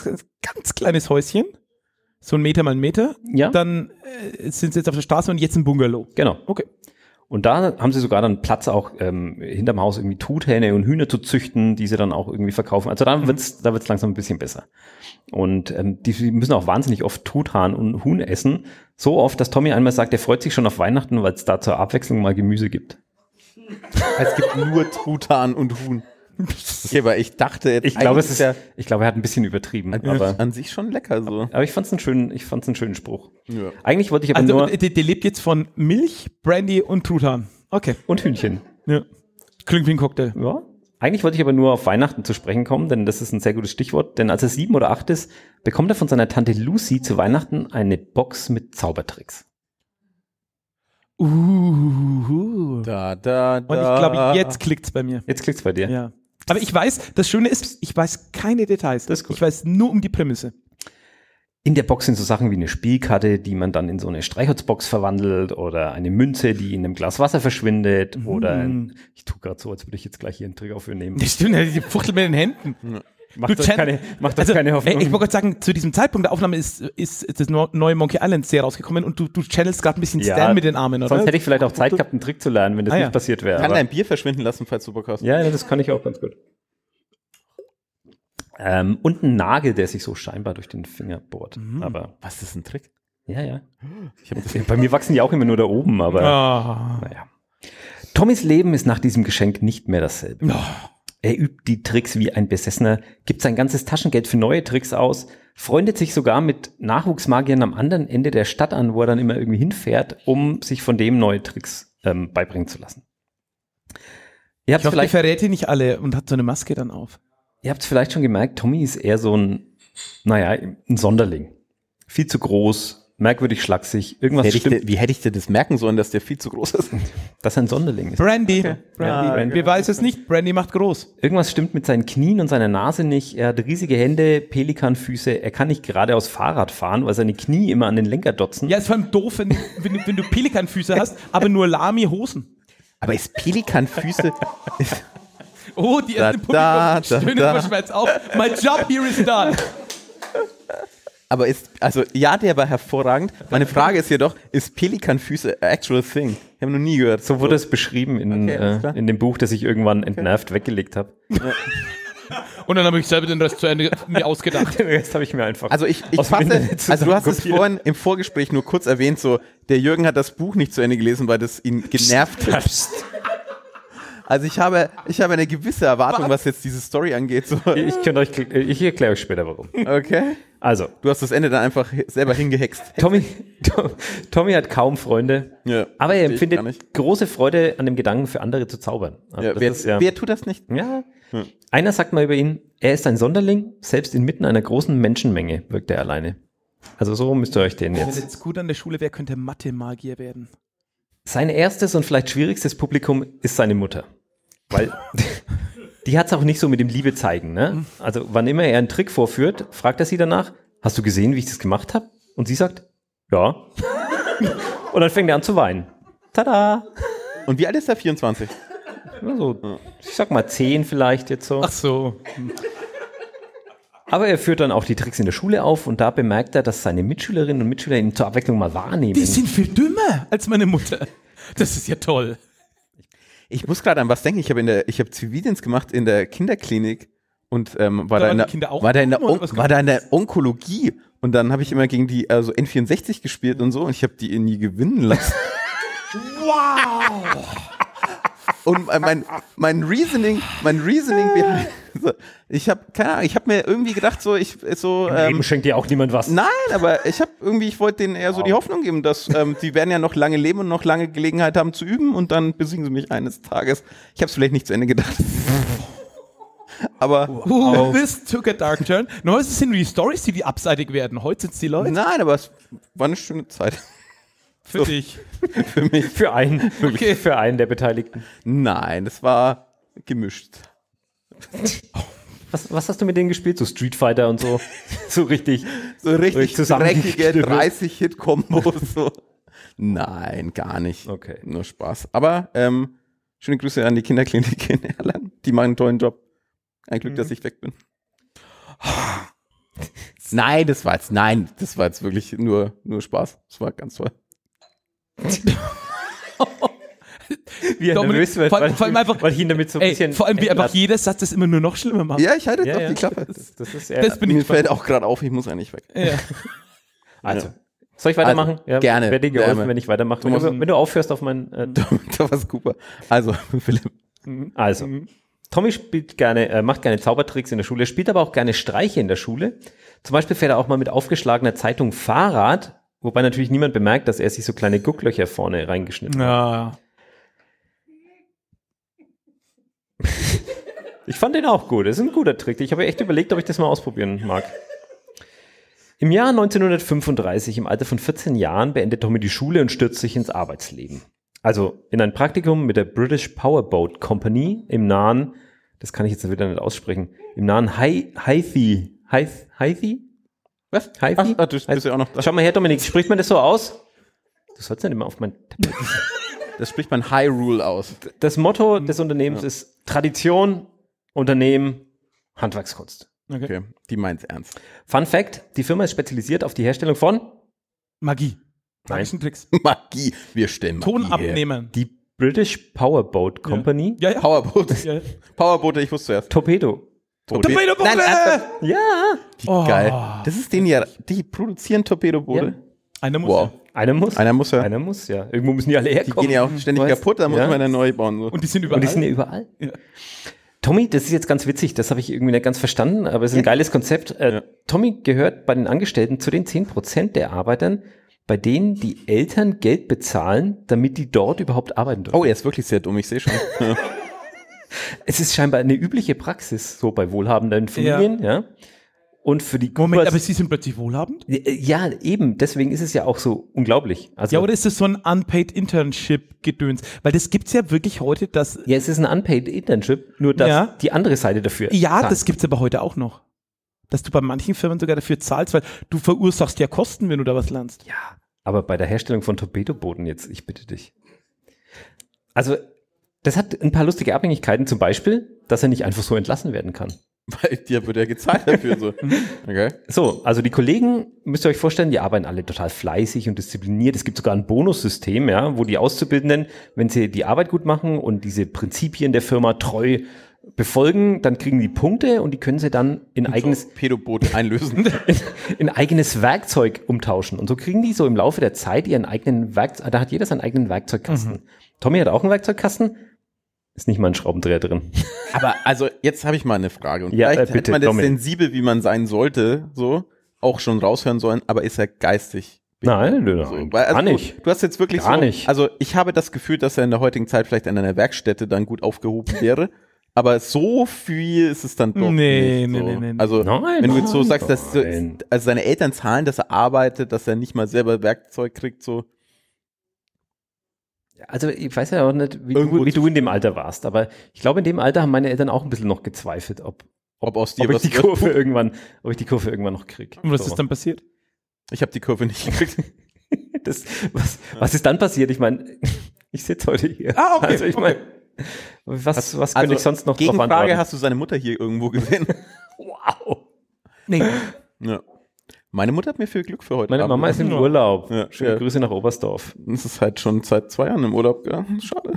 S3: kleines Häuschen, so 1 Meter mal 1 Meter.
S2: Ja.
S3: Dann sind sie jetzt auf der Straße und jetzt ein Bungalow.
S2: Genau.
S3: Okay.
S2: Und da haben sie sogar dann Platz auch hinterm Haus irgendwie Truthähne und Hühner zu züchten, die sie dann auch irgendwie verkaufen. Also da wird's langsam ein bisschen besser. Und die müssen auch wahnsinnig oft Truthahn und Huhn essen. So oft, dass Tommy einmal sagt, er freut sich schon auf Weihnachten, weil es da zur Abwechslung mal Gemüse gibt.
S1: Es gibt nur Truthahn und Huhn. Okay, aber ich dachte jetzt,
S2: ich glaube, er hat ein bisschen übertrieben. Aber
S1: an sich schon lecker so.
S2: Aber ich fand's einen schönen Spruch.
S1: Ja.
S2: Eigentlich wollte ich aber
S3: der lebt jetzt von Milch, Brandy und Truthahn. Okay.
S2: Und Hühnchen.
S3: Ja. Klingt wie ein Cocktail.
S2: Ja. Eigentlich wollte ich aber nur auf Weihnachten zu sprechen kommen, denn das ist ein sehr gutes Stichwort. Denn als er 7 oder 8 ist, bekommt er von seiner Tante Lucy zu Weihnachten eine Box mit Zaubertricks.
S1: Da.
S3: Und ich glaube, jetzt klickt's bei mir.
S2: Jetzt klickt's bei dir.
S3: Ja. Aber ich weiß, das Schöne ist, ich weiß keine Details.
S2: Das ist gut.
S3: Ich weiß nur um die Prämisse.
S2: In der Box sind so Sachen wie eine Spielkarte, die man dann in so eine Streichholzbox verwandelt oder eine Münze, die in einem Glas Wasser verschwindet oder ich tue gerade so, als würde ich jetzt gleich hier einen Trigger für nehmen.
S3: Das stimmt, die fuchtelt mit den Händen.
S2: Macht euch keine Hoffnung.
S3: Ich wollte gerade sagen, zu diesem Zeitpunkt der Aufnahme ist das neue Monkey Island sehr rausgekommen und du channelst gerade ein bisschen Stan mit den Armen, oder?
S2: Sonst hätte ich vielleicht auch Zeit gehabt, einen Trick zu lernen, wenn das nicht passiert wäre.
S1: Kann dein Bier verschwinden lassen, falls du Bock hast.
S2: Ja, das kann ich auch ganz gut. Und ein Nagel, der sich so scheinbar durch den Finger bohrt. Aber
S1: was ist ein Trick?
S2: Ja. Bei mir wachsen die auch immer nur da oben, aber naja. Tommys Leben ist nach diesem Geschenk nicht mehr dasselbe. Er übt die Tricks wie ein Besessener, gibt sein ganzes Taschengeld für neue Tricks aus, freundet sich sogar mit Nachwuchsmagiern am anderen Ende der Stadt an, wo er dann immer irgendwie hinfährt, um sich von dem neue Tricks beibringen zu lassen.
S3: Ich hoffe, er verrät die nicht alle und hat so eine Maske dann auf.
S2: Ihr habt es vielleicht schon gemerkt, Tommy ist eher so ein Sonderling. Viel zu groß, merkwürdig schlaksig, irgendwas stimmt.
S1: Wie hätte ich dir das merken sollen, dass der viel zu groß ist?
S2: Dass er ein Sonderling ist.
S3: Brandy. Wir weiß es nicht, Brandy macht groß.
S2: Irgendwas stimmt mit seinen Knien und seiner Nase nicht. Er hat riesige Hände, Pelikanfüße. Er kann nicht geradeaus Fahrrad fahren, weil seine Knie immer an den Lenker dotzen.
S3: Ja, ist vor allem doof, wenn du Pelikanfüße hast, aber nur Lami-Hosen.
S1: Aber ist Pelikanfüße...
S3: Oh, die erste Publikum stöhnen vor Schmerz auf. My job here is done.
S1: Aber der war hervorragend. Meine Frage ist jedoch, ist Pelikanfüße actual thing? Ich habe noch nie gehört.
S2: So wurde es beschrieben in dem Buch, das ich irgendwann entnervt weggelegt habe.
S3: Und dann habe ich selber den Rest zu Ende mir ausgedacht.
S2: Den Rest habe ich mir einfach
S1: du hast es vorhin im Vorgespräch nur kurz erwähnt, so, der Jürgen hat das Buch nicht zu Ende gelesen, weil das ihn genervt hat. Also ich habe eine gewisse Erwartung, was jetzt diese Story angeht. So.
S2: Ich erkläre euch später, warum.
S1: Okay.
S2: Also.
S1: Du hast das Ende dann einfach selber hingehext.
S2: Tommy hat kaum Freunde, aber er empfindet große Freude an dem Gedanken, für andere zu zaubern. Also
S1: wer tut das nicht?
S2: Ja. Einer sagt mal über ihn, er ist ein Sonderling, selbst inmitten einer großen Menschenmenge wirkt er alleine. Also so müsst ihr euch den jetzt.
S3: Wenn jetzt gut an der Schule wäre, könnte Mathe-Magier werden.
S2: Sein erstes und vielleicht schwierigstes Publikum ist seine Mutter. Weil die hat es auch nicht so mit dem Liebe zeigen. Ne? Also wann immer er einen Trick vorführt, fragt er sie danach, hast du gesehen, wie ich das gemacht habe? Und sie sagt, ja. Und dann fängt er an zu weinen. Tada!
S1: Und wie alt ist er? 24?
S2: Also, ich sag mal 10 vielleicht jetzt so.
S3: Ach so.
S2: Aber er führt dann auch die Tricks in der Schule auf und da bemerkt er, dass seine Mitschülerinnen und Mitschüler ihn zur Abwechslung mal wahrnehmen.
S3: Die sind viel dümmer als meine Mutter. Das ist ja toll.
S1: Ich muss gerade an was denken. Ich habe Zivildienst gemacht in der Kinderklinik und war da in der Onkologie und dann habe ich immer gegen die N64 gespielt und so und ich habe die nie gewinnen lassen.
S3: Wow!
S1: Und mein Reasoning behind, ich habe keine Ahnung, ich habe mir irgendwie gedacht
S2: Leben schenkt dir auch niemand was.
S1: Nein, aber ich wollte denen eher so die Hoffnung geben, dass die werden ja noch lange leben und noch lange Gelegenheit haben zu üben und dann besiegen sie mich eines Tages. Ich habe es vielleicht nicht zu Ende gedacht. Aber
S3: this took a dark turn. Normalerweise sind die Storys, die abseitig werden. Heute sind es die Leute.
S1: Nein, aber es war eine schöne Zeit.
S3: Für dich.
S1: Für mich.
S2: Für einen. Okay. Für einen der Beteiligten.
S1: Nein, das war gemischt.
S2: Was hast du mit denen gespielt? So Street Fighter und so? So richtig
S1: dreckige 30-Hit-Kombos. So. Nein, gar nicht.
S2: Okay.
S1: Nur Spaß. Aber schöne Grüße an die Kinderklinik in Erlangen. Die machen einen tollen Job. Ein Glück, dass ich weg bin. Nein, das war jetzt wirklich nur Spaß. Das war ganz toll.
S2: Wie er nervös wird, weil ich ihn damit so ein bisschen...
S3: Vor allem, wie einfach jeder Satz das immer nur noch schlimmer macht.
S1: Ja, ich halte jetzt auf die Klappe. Mir fällt auch gerade auf, ich muss eigentlich weg.
S3: Ja.
S2: Also, soll ich weitermachen?
S1: Ja, gerne.
S2: Werde dir geholfen, wenn ich weitermache. Wenn du aufhörst auf mein...
S1: Thomas Cooper. Also, Philipp.
S2: Also, Tommy macht gerne Zaubertricks in der Schule, spielt aber auch gerne Streiche in der Schule. Zum Beispiel fährt er auch mal mit aufgeschlagener Zeitung Fahrrad, wobei natürlich niemand bemerkt, dass er sich so kleine Gucklöcher vorne reingeschnitten hat. Ich fand den auch gut. Das ist ein guter Trick. Ich habe echt überlegt, ob ich das mal ausprobieren mag. Im Jahr 1935, im Alter von 14 Jahren, beendet Tommy die Schule und stürzt sich ins Arbeitsleben. Also in ein Praktikum mit der British Powerboat Company im nahen, das kann ich jetzt wieder nicht aussprechen, im nahen Hythe?
S1: Was?
S2: HiFi?
S1: Ach, du bist ja auch noch da.
S2: Schau mal her, Dominik, spricht man das so aus? Du sollst nicht immer auf mein Tablet.
S1: Das spricht man Hyrule aus.
S2: Das Motto des Unternehmens ist Tradition, Unternehmen, Handwerkskunst.
S1: Okay, die meint's ernst.
S2: Fun Fact, die Firma ist spezialisiert auf die Herstellung von
S3: Magie. Magischen Tricks.
S1: Magie. Wir stellen Magie
S3: Ton
S1: her.
S3: abnehmen.
S2: die British Powerboat Company.
S3: Ja, ja.
S1: Powerboot.
S3: Ja.
S1: Powerboote, ich wusste zuerst.
S2: Torpedo.
S3: Torpedoboote!
S1: Nein, ernsthaft?
S2: Ja.
S1: Wie geil. Das ist denen ja, die produzieren Torpedoboote.
S2: Ja.
S3: Einer muss.
S1: Wow.
S2: Einer muss.
S1: Einer muss ja.
S2: Einer muss, ja. Irgendwo müssen die alle
S1: Die
S2: herkommen.
S1: gehen ja auch ständig
S2: Weißt?
S1: kaputt, da muss
S2: Ja.
S1: man eine neue bauen. So.
S3: Und die sind überall.
S2: Und die sind ja überall.
S3: Ja.
S2: Tommy, das ist jetzt ganz witzig, das habe ich irgendwie nicht ganz verstanden, aber es ist ein geiles Konzept. Tommy gehört bei den Angestellten zu den 10% der Arbeitern, bei denen die Eltern Geld bezahlen, damit die dort überhaupt arbeiten dürfen.
S1: Oh, er ist wirklich sehr dumm, ich sehe schon. Ja.
S2: Es ist scheinbar eine übliche Praxis, so bei wohlhabenden Familien, ja. Und für die
S3: Moment,
S2: Kubas-
S3: aber sie sind plötzlich wohlhabend?
S2: ja, eben, deswegen ist es ja auch so unglaublich. Also,
S3: Ja, oder ist das so ein Unpaid Internship-Gedöns? Weil das gibt's ja wirklich heute, dass.
S2: ja, es ist ein Unpaid Internship, nur dass
S3: Ja.
S2: die andere Seite dafür
S3: Ja,
S2: zahlt.
S3: das gibt's aber heute auch noch. Dass du bei manchen Firmen sogar dafür zahlst, weil du verursachst ja Kosten, wenn du da was lernst.
S2: Ja, aber bei der Herstellung von Torpedobooten jetzt, ich bitte dich. Also, das hat ein paar lustige Abhängigkeiten, zum Beispiel, dass er nicht einfach so entlassen werden kann.
S1: Weil dir wird ja gezahlt dafür. So. Okay.
S2: So, also die Kollegen, müsst ihr euch vorstellen, die arbeiten alle total fleißig und diszipliniert. Es gibt sogar ein Bonussystem, ja, wo die Auszubildenden, wenn sie die Arbeit gut machen und diese Prinzipien der Firma treu befolgen, dann kriegen die Punkte und die können sie dann in eigenes
S1: Torpedoboote einlösen.
S2: in eigenes Werkzeug umtauschen. Und so kriegen die so im Laufe der Zeit ihren eigenen Werkzeug, da hat jeder seinen eigenen Werkzeugkasten. Tommy hat auch einen Werkzeugkasten, ist nicht mal ein Schraubendreher drin.
S1: Aber also jetzt habe ich mal eine Frage. Und
S2: Ja,
S1: vielleicht
S2: bitte,
S1: hätte man das
S2: Dominik.
S1: sensibel, wie man sein sollte, so auch schon raushören sollen, aber ist er geistig?
S2: Nein,
S1: So, weil, also
S2: gar nicht.
S1: Du hast jetzt wirklich
S2: Gar
S1: so,
S2: nicht.
S1: also ich habe das Gefühl, dass er in der heutigen Zeit vielleicht in einer Werkstätte dann gut aufgehoben wäre, aber so viel ist es dann doch
S3: Nee,
S1: nicht.
S3: nee,
S1: So.
S3: nee, nee.
S1: Also
S2: Nein,
S1: wenn du jetzt so
S2: nein,
S1: sagst, dass
S2: nein.
S1: also seine Eltern zahlen, dass er arbeitet, dass er nicht mal selber Werkzeug kriegt, so.
S2: Also ich weiß ja auch nicht,
S1: Irgendwo
S2: wie du in dem Alter warst, aber ich glaube, in dem Alter haben meine Eltern auch ein bisschen noch gezweifelt, ob
S1: Aus dir
S2: ich
S1: was
S2: die
S1: wird.
S2: Kurve irgendwann noch kriege.
S3: Und was ist dann passiert?
S1: Ich habe die Kurve nicht gekriegt.
S2: Was ist dann passiert? Ich meine, ich sitze heute hier.
S3: Ah, okay,
S2: Also ich meine, was könnte ich sonst noch drauf
S1: Gegenfrage,
S2: antworten?
S1: hast du seine Mutter hier irgendwo gesehen?
S2: Wow.
S3: Nee.
S1: Ja. Meine Mutter hat mir viel Glück für heute
S2: Meine
S1: Abend.
S2: Mama ist im Urlaub.
S1: Ja,
S2: Schöne
S1: ja.
S2: Grüße nach Oberstdorf.
S1: Das ist halt schon seit 2 Jahren im Urlaub, ja. Schade.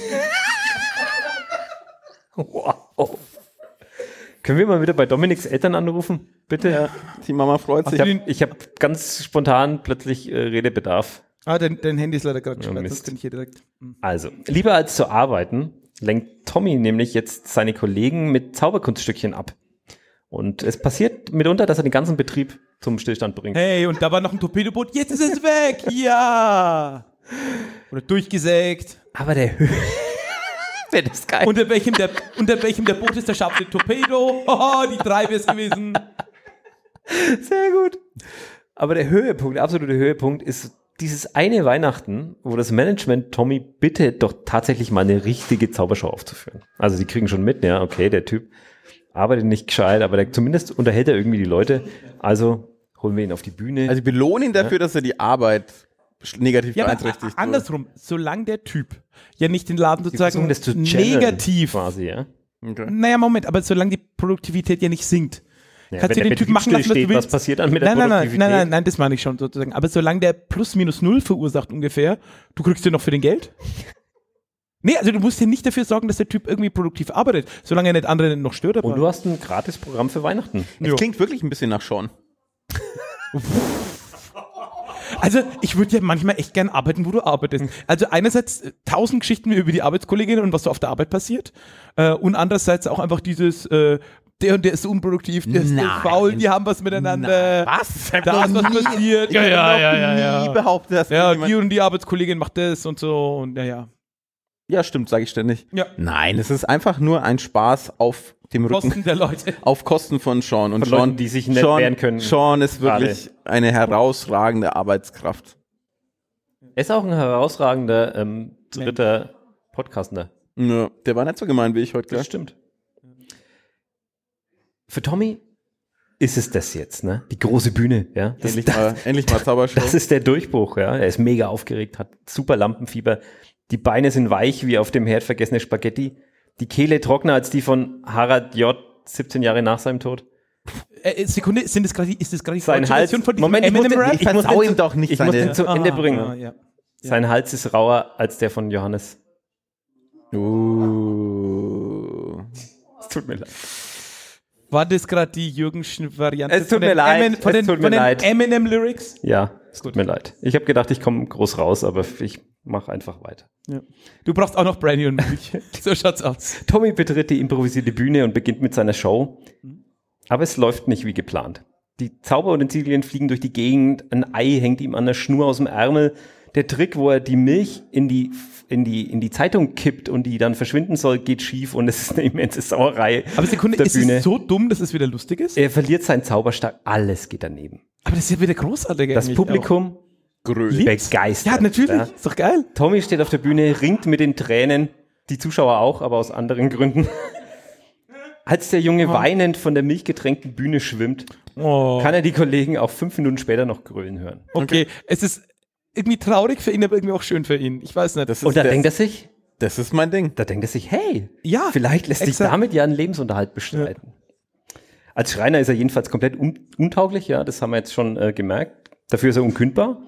S2: Wow. Können wir mal wieder bei Dominiks Eltern anrufen? Bitte.
S1: Ja, die Mama freut sich.
S2: Ich hab ganz spontan plötzlich Redebedarf.
S3: Ah, dein Handy ist leider gerade gesperrt,
S2: Mist.
S3: das kann ich hier direkt.
S2: Also, lieber als zu arbeiten, lenkt Tommy nämlich jetzt seine Kollegen mit Zauberkunststückchen ab. Und es passiert mitunter, dass er den ganzen Betrieb zum Stillstand bringt.
S3: Hey, und da war noch ein Torpedoboot, jetzt ist es weg! Ja! Oder durchgesägt.
S2: Aber der wäre das geil.
S3: Unter welchem der Boot ist der scharfe Torpedo? Haha, die 3 wäre es gewesen.
S2: Sehr gut. Aber der Höhepunkt, der absolute Höhepunkt ist dieses eine Weihnachten, wo das Management Tommy bittet, doch tatsächlich mal eine richtige Zaubershow aufzuführen. Also sie kriegen schon mit, ja, okay, der Typ arbeitet nicht gescheit, aber zumindest unterhält er irgendwie die Leute. Also holen wir ihn auf die Bühne.
S1: Also wir belohnen ihn dafür, dass er die Arbeit negativ
S3: Ja, aber
S1: beeinträchtigt.
S3: andersrum, solange der Typ ja nicht den Laden sozusagen
S2: das zu channeln,
S3: negativ.
S2: quasi, ja.
S1: Okay.
S3: Naja, Moment, aber solange die Produktivität ja nicht sinkt.
S2: Ja,
S3: Kannst
S2: wenn
S3: du
S2: der
S3: den Typ
S2: Betrieb
S3: machen lassen, was du
S2: stillsteht, was
S3: willst?
S2: passiert dann mit der
S3: Nein,
S2: Produktivität?
S3: das meine ich schon sozusagen. Aber solange der plus minus 0 verursacht ungefähr, du kriegst den noch für den Geld. Nee, also du musst dir nicht dafür sorgen, dass der Typ irgendwie produktiv arbeitet, solange er nicht andere noch stört.
S2: Und du hast ein gratis Programm für Weihnachten.
S1: Es klingt wirklich ein bisschen nach Sean.
S3: Also ich würde ja manchmal echt gern arbeiten, wo du arbeitest. Also einerseits 1000 Geschichten über die Arbeitskolleginnen und was so auf der Arbeit passiert. Und andererseits auch einfach dieses, der und der ist unproduktiv, der ist so
S1: Nein.
S3: faul, die haben was miteinander.
S1: Was?
S3: Da ist was passiert.
S1: Nie behauptet, dass
S3: Ja,
S1: jemand-
S3: die und die Arbeitskollegin macht das und so und ja.
S1: Ja, stimmt, sage ich ständig.
S3: Ja.
S1: Nein, es ist einfach nur ein Spaß auf dem Rücken,
S3: Kosten der Leute.
S1: auf Kosten von Sean. Und
S2: Von
S1: Sean,
S2: Leuten, die sich nicht
S1: Sean,
S2: wehren können.
S1: Sean ist wirklich eine herausragende Arbeitskraft.
S2: Er ist auch ein herausragender dritter Podcaster.
S1: Ja, der war nicht so gemein wie ich heute.
S2: Das
S1: Gell?
S2: stimmt. Für Tommy ist es das jetzt, ne? Die große Bühne, ja.
S1: Endlich mal Zaubershow.
S2: Das ist der Durchbruch, ja. Er ist mega aufgeregt, hat super Lampenfieber. Die Beine sind weich wie auf dem Herd vergessene Spaghetti. Die Kehle trockener als die von Harald J. 17 Jahre nach seinem Tod.
S3: Sekunde, ist das gerade
S2: sein Hals?
S3: Von
S2: Moment, ich
S1: vertraue ihm doch nicht.
S2: Ich muss den zu Ende bringen.
S3: Ja.
S2: Sein Hals ist rauer als der von Johannes. Es tut mir leid.
S3: War das gerade die Jürgenschen Variante?
S2: Es tut mir leid.
S3: Von den Eminem-Lyrics?
S2: Ja, es tut mir leid. Ich habe gedacht, ich komme groß raus, aber ich mache einfach weiter.
S3: Ja. Du brauchst auch noch Brandy und Milch. So schaut's aus.
S2: Tommy betritt die improvisierte Bühne und beginnt mit seiner Show. Aber es läuft nicht wie geplant. Die Zauberutensilien fliegen durch die Gegend, ein Ei hängt ihm an der Schnur aus dem Ärmel. Der Trick, wo er die Milch in die Zeitung kippt und die dann verschwinden soll, geht schief und es ist eine immense Sauerei.
S3: Aber Sekunde, ist es so dumm, dass es wieder lustig ist?
S2: Er verliert seinen Zauberstab, alles geht daneben.
S3: Aber das ist ja wieder großartig.
S2: Das Publikum begeistert.
S3: Ja, natürlich, ist doch geil.
S2: Tommy steht auf der Bühne, ringt mit den Tränen, die Zuschauer auch, aber aus anderen Gründen. Als der Junge weinend von der milchgetränkten Bühne schwimmt, kann er die Kollegen auch 5 Minuten später noch grölen hören.
S3: Okay, es ist irgendwie traurig für ihn, aber irgendwie auch schön für ihn. Ich weiß nicht.
S2: Und da denkt er sich,
S1: das ist mein Ding.
S2: Da denkt er sich, hey,
S3: ja,
S2: vielleicht lässt sich damit ja einen Lebensunterhalt bestreiten. Ja. Als Schreiner ist er jedenfalls komplett untauglich, ja, das haben wir jetzt schon gemerkt. Dafür ist er unkündbar.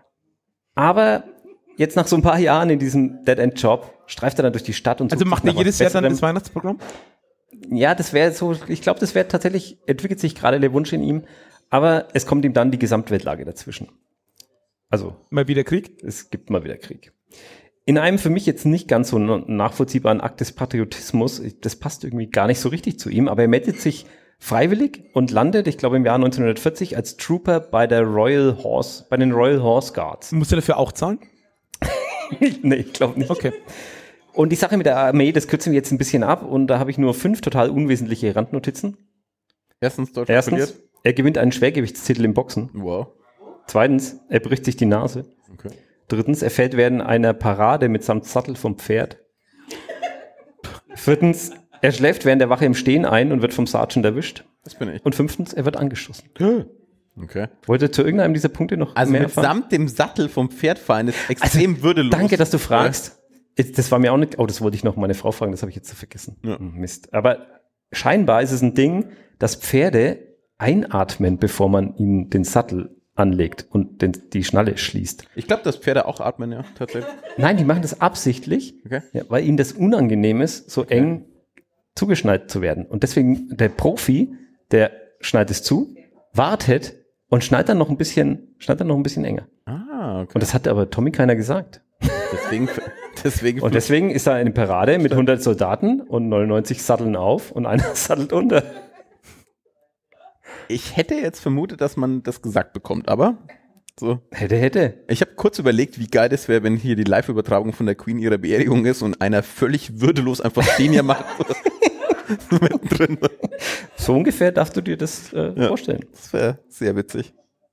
S2: Aber jetzt nach so ein paar Jahren in diesem Dead-End-Job streift er dann durch die Stadt und
S3: also macht er jedes Jahr dann das Weihnachtsprogramm?
S2: Ja, das wäre so, ich glaube, das wäre tatsächlich, entwickelt sich gerade der Wunsch in ihm, aber es kommt ihm dann die Gesamtweltlage dazwischen. Also.
S3: Mal wieder Krieg?
S2: Es gibt mal wieder Krieg. In einem für mich jetzt nicht ganz so nachvollziehbaren Akt des Patriotismus, das passt irgendwie gar nicht so richtig zu ihm, aber er meldet sich freiwillig und landet, ich glaube im Jahr 1940, als Trooper bei den Royal Horse Guards.
S3: Muss er dafür auch zahlen?
S2: Nee, ich glaube nicht.
S3: Okay.
S2: Und die Sache mit der Armee, das kürzen wir jetzt ein bisschen ab und da habe ich nur 5 total unwesentliche Randnotizen.
S1: Erstens,
S2: er gewinnt einen Schwergewichtstitel im Boxen.
S1: Wow.
S2: Zweitens, er bricht sich die Nase.
S1: Okay.
S2: Drittens, er fällt während einer Parade mitsamt Sattel vom Pferd. Viertens, er schläft während der Wache im Stehen ein und wird vom Sergeant erwischt.
S1: Das bin ich.
S2: Und 5. er wird angeschossen.
S1: Okay.
S2: Wollt ihr zu irgendeinem dieser Punkte noch mehr erfahren?
S1: Also mitsamt dem Sattel vom Pferd fallen ist extrem würdelos.
S2: Danke, dass du fragst. Das war mir auch nicht, das wollte ich noch meine Frau fragen, das habe ich jetzt vergessen.
S1: Ja.
S2: Mist. Aber scheinbar ist es ein Ding, dass Pferde einatmen, bevor man ihnen den Sattel anlegt und die Schnalle schließt.
S1: Ich glaube, dass Pferde auch atmen, ja, tatsächlich.
S2: Nein, die machen das absichtlich,
S1: okay.
S2: Ja, weil ihnen das unangenehm ist, so eng zugeschnallt zu werden. Und deswegen der Profi, der schnallt es zu, wartet und schnallt dann noch ein bisschen enger.
S1: Ah, okay.
S2: Und das hat aber Tommy keiner gesagt. Deswegen ist er eine Parade mit 100 Soldaten und 99 satteln auf und einer sattelt unter.
S1: Ich hätte jetzt vermutet, dass man das gesagt bekommt, aber so.
S2: Hätte.
S1: Ich habe kurz überlegt, wie geil das wäre, wenn hier die Live-Übertragung von der Queen ihrer Beerdigung ist und einer völlig würdelos einfach den hier macht. Mittendrin.
S2: So ungefähr darfst du dir das vorstellen.
S1: Das wäre sehr witzig.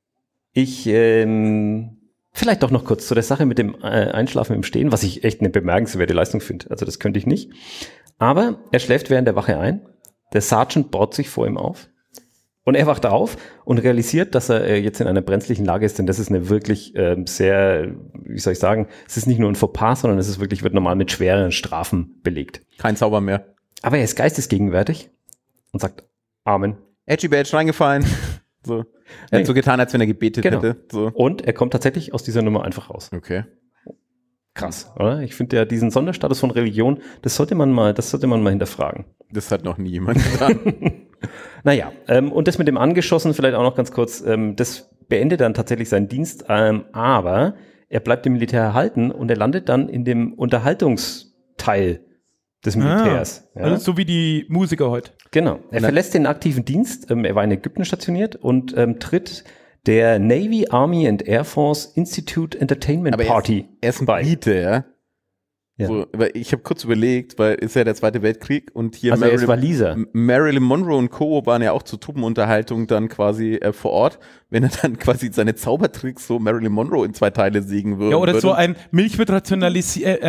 S2: Vielleicht doch noch kurz zu der Sache mit dem Einschlafen im Stehen, was ich echt eine bemerkenswerte Leistung finde. Also das könnte ich nicht. Aber er schläft während der Wache ein. Der Sergeant baut sich vor ihm auf. Und er wacht auf und realisiert, dass er jetzt in einer brenzlichen Lage ist, denn das ist eine wirklich sehr, wie soll ich sagen, es ist nicht nur ein Fauxpas, sondern es ist wirklich, wird normal mit schweren Strafen belegt.
S1: Kein Zauber mehr.
S2: Aber er ist geistesgegenwärtig und sagt Amen.
S1: Edgy Badge reingefallen. So. Er hat so getan, als wenn er gebetet hätte. So.
S2: Und er kommt tatsächlich aus dieser Nummer einfach raus.
S1: Okay.
S2: Krass, oder? Ich finde ja diesen Sonderstatus von Religion, das sollte man mal hinterfragen.
S1: Das hat noch nie jemand getan.
S2: Naja, und das mit dem Angeschossen vielleicht auch noch ganz kurz, das beendet dann tatsächlich seinen Dienst, aber er bleibt im Militär erhalten und er landet dann in dem Unterhaltungsteil des Militärs. Ja.
S3: Also so wie die Musiker heute.
S2: Genau. Er verlässt den aktiven Dienst, er war in Ägypten stationiert und tritt der Navy, Army and Air Force Institute Entertainment Party.
S1: Er ist ein Brite, ja?
S2: Ja.
S1: So, weil ich habe kurz überlegt, weil ist ja der Zweite Weltkrieg und hier
S2: also er ist Waliser.
S1: Marilyn Monroe und Co. waren ja auch zur Truppenunterhaltung dann quasi vor Ort, wenn er dann quasi seine Zaubertricks so Marilyn Monroe in 2 Teile sägen würde.
S3: Ja, oder so ein Milch wird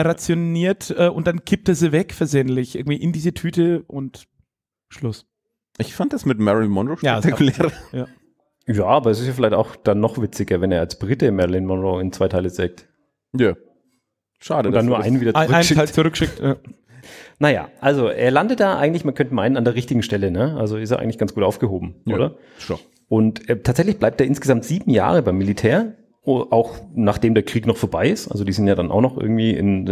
S3: rationiert und dann kippt er sie weg versehentlich irgendwie in diese Tüte und Schluss.
S1: Ich fand das mit Marilyn Monroe spektakulär.
S2: Ja, aber es ist ja vielleicht auch dann noch witziger, wenn er als Brite Marilyn Monroe in 2 Teile sägt.
S1: Ja. Schade.
S2: Und dann nur einen wieder zurückschickt.
S3: Einen Teil zurückschickt. Ja.
S2: Naja, also er landet da eigentlich, man könnte meinen, an der richtigen Stelle, ne? Also ist er eigentlich ganz gut aufgehoben, oder?
S1: Schon.
S2: Und tatsächlich bleibt er insgesamt 7 Jahre beim Militär, auch nachdem der Krieg noch vorbei ist. Also die sind ja dann auch noch irgendwie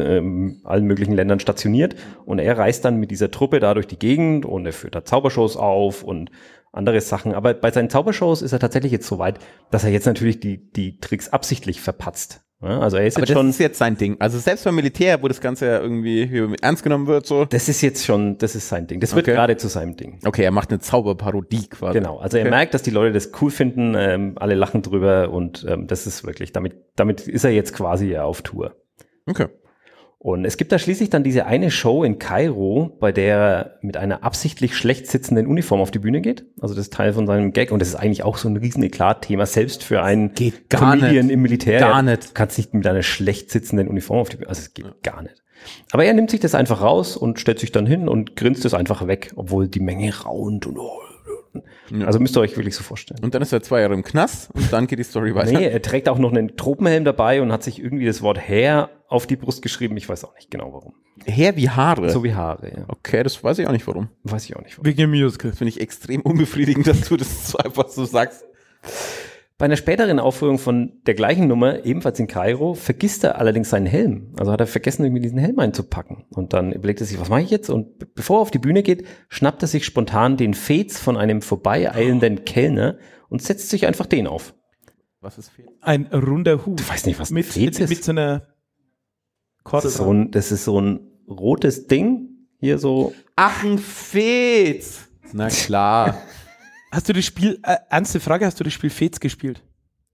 S2: in allen möglichen Ländern stationiert. Und er reist dann mit dieser Truppe da durch die Gegend und er führt da Zaubershows auf und andere Sachen. Aber bei seinen Zaubershows ist er tatsächlich jetzt so weit, dass er jetzt natürlich die Tricks absichtlich verpatzt. Ja, also er ist
S1: aber
S2: jetzt
S1: das ist jetzt sein Ding. Also selbst beim Militär, wo das Ganze ja irgendwie ernst genommen wird, so.
S2: Das ist jetzt schon, das ist sein Ding. Das wird gerade zu seinem Ding.
S1: Okay, er macht eine Zauberparodie quasi.
S2: Genau, also er merkt, dass die Leute das cool finden, alle lachen drüber und das ist wirklich, damit ist er jetzt quasi auf Tour.
S1: Okay.
S2: Und es gibt da schließlich dann diese eine Show in Kairo, bei der er mit einer absichtlich schlecht sitzenden Uniform auf die Bühne geht. Also das ist Teil von seinem Gag und das ist eigentlich auch so ein riesen Eklat-Thema, selbst für einen Comedian im Militär.
S1: Gar nicht.
S2: Du kannst nicht mit einer schlecht sitzenden Uniform auf die Bühne, also es geht gar nicht. Aber er nimmt sich das einfach raus und stellt sich dann hin und grinst es einfach weg, obwohl die Menge raunt und also müsst ihr euch wirklich so vorstellen.
S1: Und dann ist er 2 Jahre im Knast und dann geht die Story weiter.
S2: Nee, er trägt auch noch einen Tropenhelm dabei und hat sich irgendwie das Wort Hair auf die Brust geschrieben. Ich weiß auch nicht genau warum.
S1: Hair wie Haare?
S2: So wie Haare, ja.
S1: Okay, das weiß ich auch nicht warum.
S2: Weiß ich auch nicht warum.
S3: Wegen dem Musical.
S1: Das finde ich extrem unbefriedigend, dass du das so einfach so sagst.
S2: Bei einer späteren Aufführung von der gleichen Nummer, ebenfalls in Kairo, vergisst er allerdings seinen Helm. Also hat er vergessen, irgendwie diesen Helm einzupacken. Und dann überlegt er sich, was mache ich jetzt? Und bevor er auf die Bühne geht, schnappt er sich spontan den Fez von einem vorbeieilenden Kellner und setzt sich einfach den auf.
S1: Was ist Fez?
S3: Ein runder Hut.
S2: Du weißt nicht, was ein
S3: mit,
S2: Fez ist?
S3: Mit so einer Korde.
S2: Das ist so ein rotes Ding. Hier so.
S1: Ach, ein Fez! Na klar.
S3: Hast du das Spiel, ernste Frage, hast du das Spiel Fez gespielt?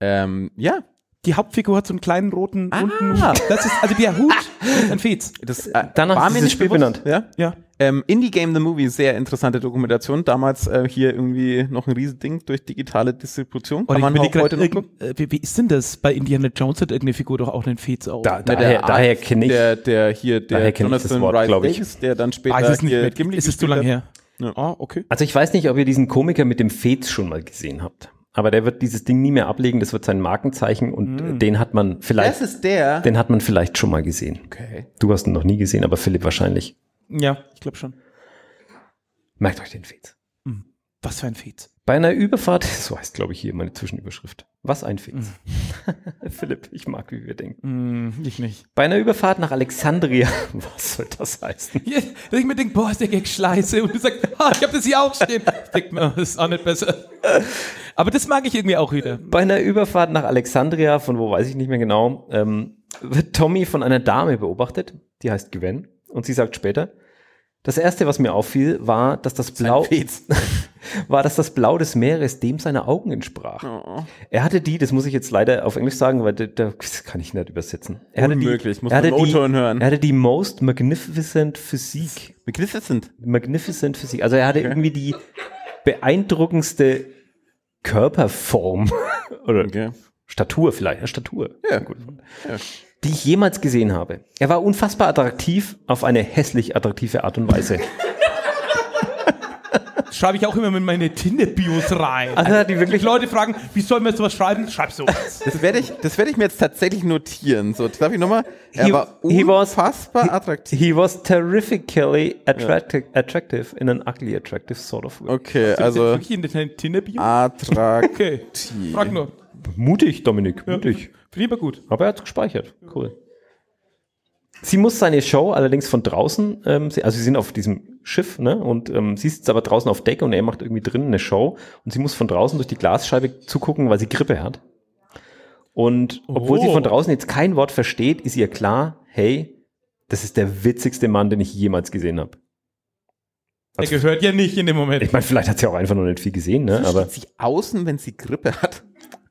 S1: Ja.
S3: Die Hauptfigur hat so einen kleinen roten runden Hut. Das ist, also der Hut ist ein Fez.
S1: Das
S2: danach
S1: war
S2: ist
S1: mir
S2: dieses
S1: nicht
S2: Spiel
S1: bewusst.
S2: benannt.
S3: Ja.
S1: Indie Game The Movie, sehr interessante Dokumentation. Damals hier irgendwie noch ein Riesending durch digitale Distribution. Kann man auch heute noch gucken.
S3: Wie ist denn das? Bei Indiana Jones hat irgendeine Figur doch auch einen Fez auf.
S2: Daher kenne ich.
S1: Der Jonathan
S2: Wort,
S1: Rhys
S2: glaube ich.
S1: Davis, der dann später
S3: es nicht
S1: hier
S3: mehr.
S1: Gimli
S3: Ist es zu lange her?
S1: Ja.
S3: Ah, okay.
S2: Also ich weiß nicht, ob ihr diesen Komiker mit dem Fez schon mal gesehen habt. Aber der wird dieses Ding nie mehr ablegen, das wird sein Markenzeichen und den hat man vielleicht.
S1: Das ist der.
S2: Den hat man vielleicht schon mal gesehen.
S1: Okay.
S2: Du hast ihn noch nie gesehen, aber Philipp wahrscheinlich.
S3: Ja, ich glaube schon.
S2: Merkt euch den Fez.
S3: Was für ein Fez.
S2: Bei einer Überfahrt, so heißt glaube ich hier meine Zwischenüberschrift. Was ein Fez. Philipp, ich mag, wie wir denken.
S3: Ich nicht.
S2: Bei einer Überfahrt nach Alexandria, was soll das heißen?
S3: Ja, dass ich mir denke, boah, ist der Gag scheiße. Und du sagst, ich habe das hier auch stehen. Ich denke mir, das ist auch nicht besser. Aber das mag ich irgendwie auch wieder.
S2: Bei einer Überfahrt nach Alexandria, von wo weiß ich nicht mehr genau, wird Tommy von einer Dame beobachtet, die heißt Gwen, und sie sagt später, das erste, was mir auffiel, war, dass das Blau des Meeres dem seiner Augen entsprach. Oh. Er hatte das muss ich jetzt leider auf Englisch sagen, weil das kann ich nicht übersetzen.
S1: Unmöglich, muss man den O-Ton hören.
S2: Er hatte die most magnificent Physik. Magnificent Physik. Also er hatte irgendwie die beeindruckendste Körperform. Oder Statur vielleicht. Statur.
S1: Ja, gut. Ja.
S2: Die ich jemals gesehen habe. Er war unfassbar attraktiv auf eine hässlich attraktive Art und Weise.
S3: Das schreibe ich auch immer mit meine Tinder-Bios rein.
S2: Also die wirklich
S3: Leute fragen, wie soll man sowas schreiben? Schreib so.
S1: Das werde ich mir jetzt tatsächlich notieren. So, darf ich nochmal? Er war unfassbar attraktiv.
S2: He was terrifically attractive in an ugly attractive sort of way.
S1: Okay, also
S3: wirklich in den Tinder-Bio?
S1: Attraktiv.
S3: Okay, frag nur.
S2: Mutig, Dominik, mutig.
S3: Ja, finde ich aber gut.
S2: Aber er hat es gespeichert. Cool. Sie muss seine Show allerdings von draußen, also sie sind auf diesem Schiff, ne, und sie sitzt aber draußen auf Deck und er macht irgendwie drinnen eine Show und sie muss von draußen durch die Glasscheibe zugucken, weil sie Grippe hat. Und obwohl sie von draußen jetzt kein Wort versteht, ist ihr klar, hey, das ist der witzigste Mann, den ich jemals gesehen habe.
S3: Also, er gehört ja nicht in dem Moment.
S2: Ich meine, vielleicht hat sie auch einfach noch nicht viel gesehen, ne, aber.
S1: Steht sie außen, wenn sie Grippe hat?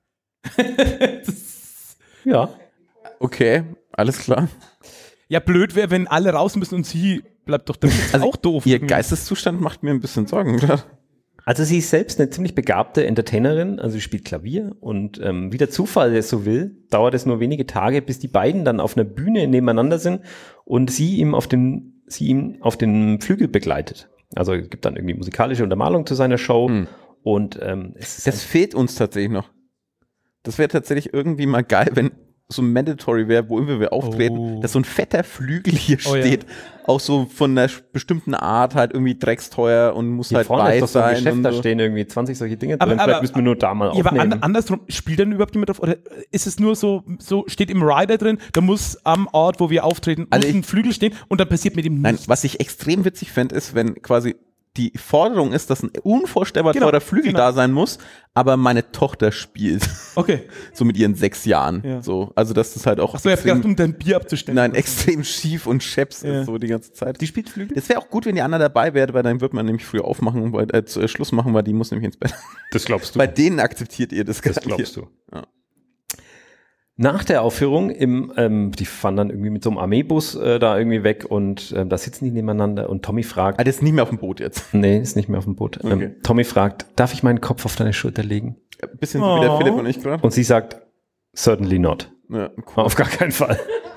S2: Ja.
S1: Okay, alles klar.
S3: Ja, blöd wäre, wenn alle raus müssen und sie bleibt doch drin. Also auch doof.
S1: Ihr Geisteszustand macht mir ein bisschen Sorgen, oder?
S2: Also sie ist selbst eine ziemlich begabte Entertainerin, also sie spielt Klavier und wie der Zufall es so will, dauert es nur wenige Tage, bis die beiden dann auf einer Bühne nebeneinander sind und sie ihn auf den Flügel begleitet. Also es gibt dann irgendwie musikalische Untermalung zu seiner Show. Und
S1: das fehlt uns tatsächlich noch. Das wäre tatsächlich irgendwie mal geil, wenn so mandatory wäre, wo immer wir auftreten, dass so ein fetter Flügel hier steht, auch so von einer bestimmten Art halt irgendwie drecksteuer und muss hier halt weiß
S2: ist
S1: sein.
S2: So Geschäft, da stehen irgendwie 20 solche Dinge drin, vielleicht müssen wir nur da mal aufnehmen.
S3: Aber andersrum, spielt dann überhaupt jemand drauf? Oder ist es nur so steht im Rider drin, da muss am Ort, wo wir auftreten, ein Flügel stehen und dann passiert mit dem nichts.
S1: Nein, was ich extrem witzig fände, ist, wenn quasi die Forderung ist, dass ein unvorstellbar teurer Flügel da sein muss, aber meine Tochter spielt.
S3: Okay.
S1: So mit ihren 6 Jahren. Ja. So, also dass das halt auch.
S3: Achso, ich hab gedacht, um dein Bier abzustellen.
S1: Nein, extrem schief und scheps ist so die ganze Zeit.
S2: Die spielt Flügel?
S1: Das wäre auch gut, wenn die Anna dabei wäre, weil dann wird man nämlich früher aufmachen, Schluss machen, weil die muss nämlich ins Bett.
S2: Das glaubst du.
S1: Bei denen akzeptiert ihr das.
S2: Das glaubst du. Ja. Nach der Aufführung die fahren dann irgendwie mit so einem Armeebus da irgendwie weg und da sitzen die nebeneinander und Tommy fragt.
S1: Ah, der ist nicht mehr auf dem Boot jetzt.
S2: Nee, ist nicht mehr auf dem Boot. Okay. Tommy fragt, darf ich meinen Kopf auf deine Schulter legen?
S1: Bisschen so wie der Philipp und ich gerade.
S2: Und sie sagt, certainly not.
S1: Ja, cool.
S2: Auf gar keinen Fall.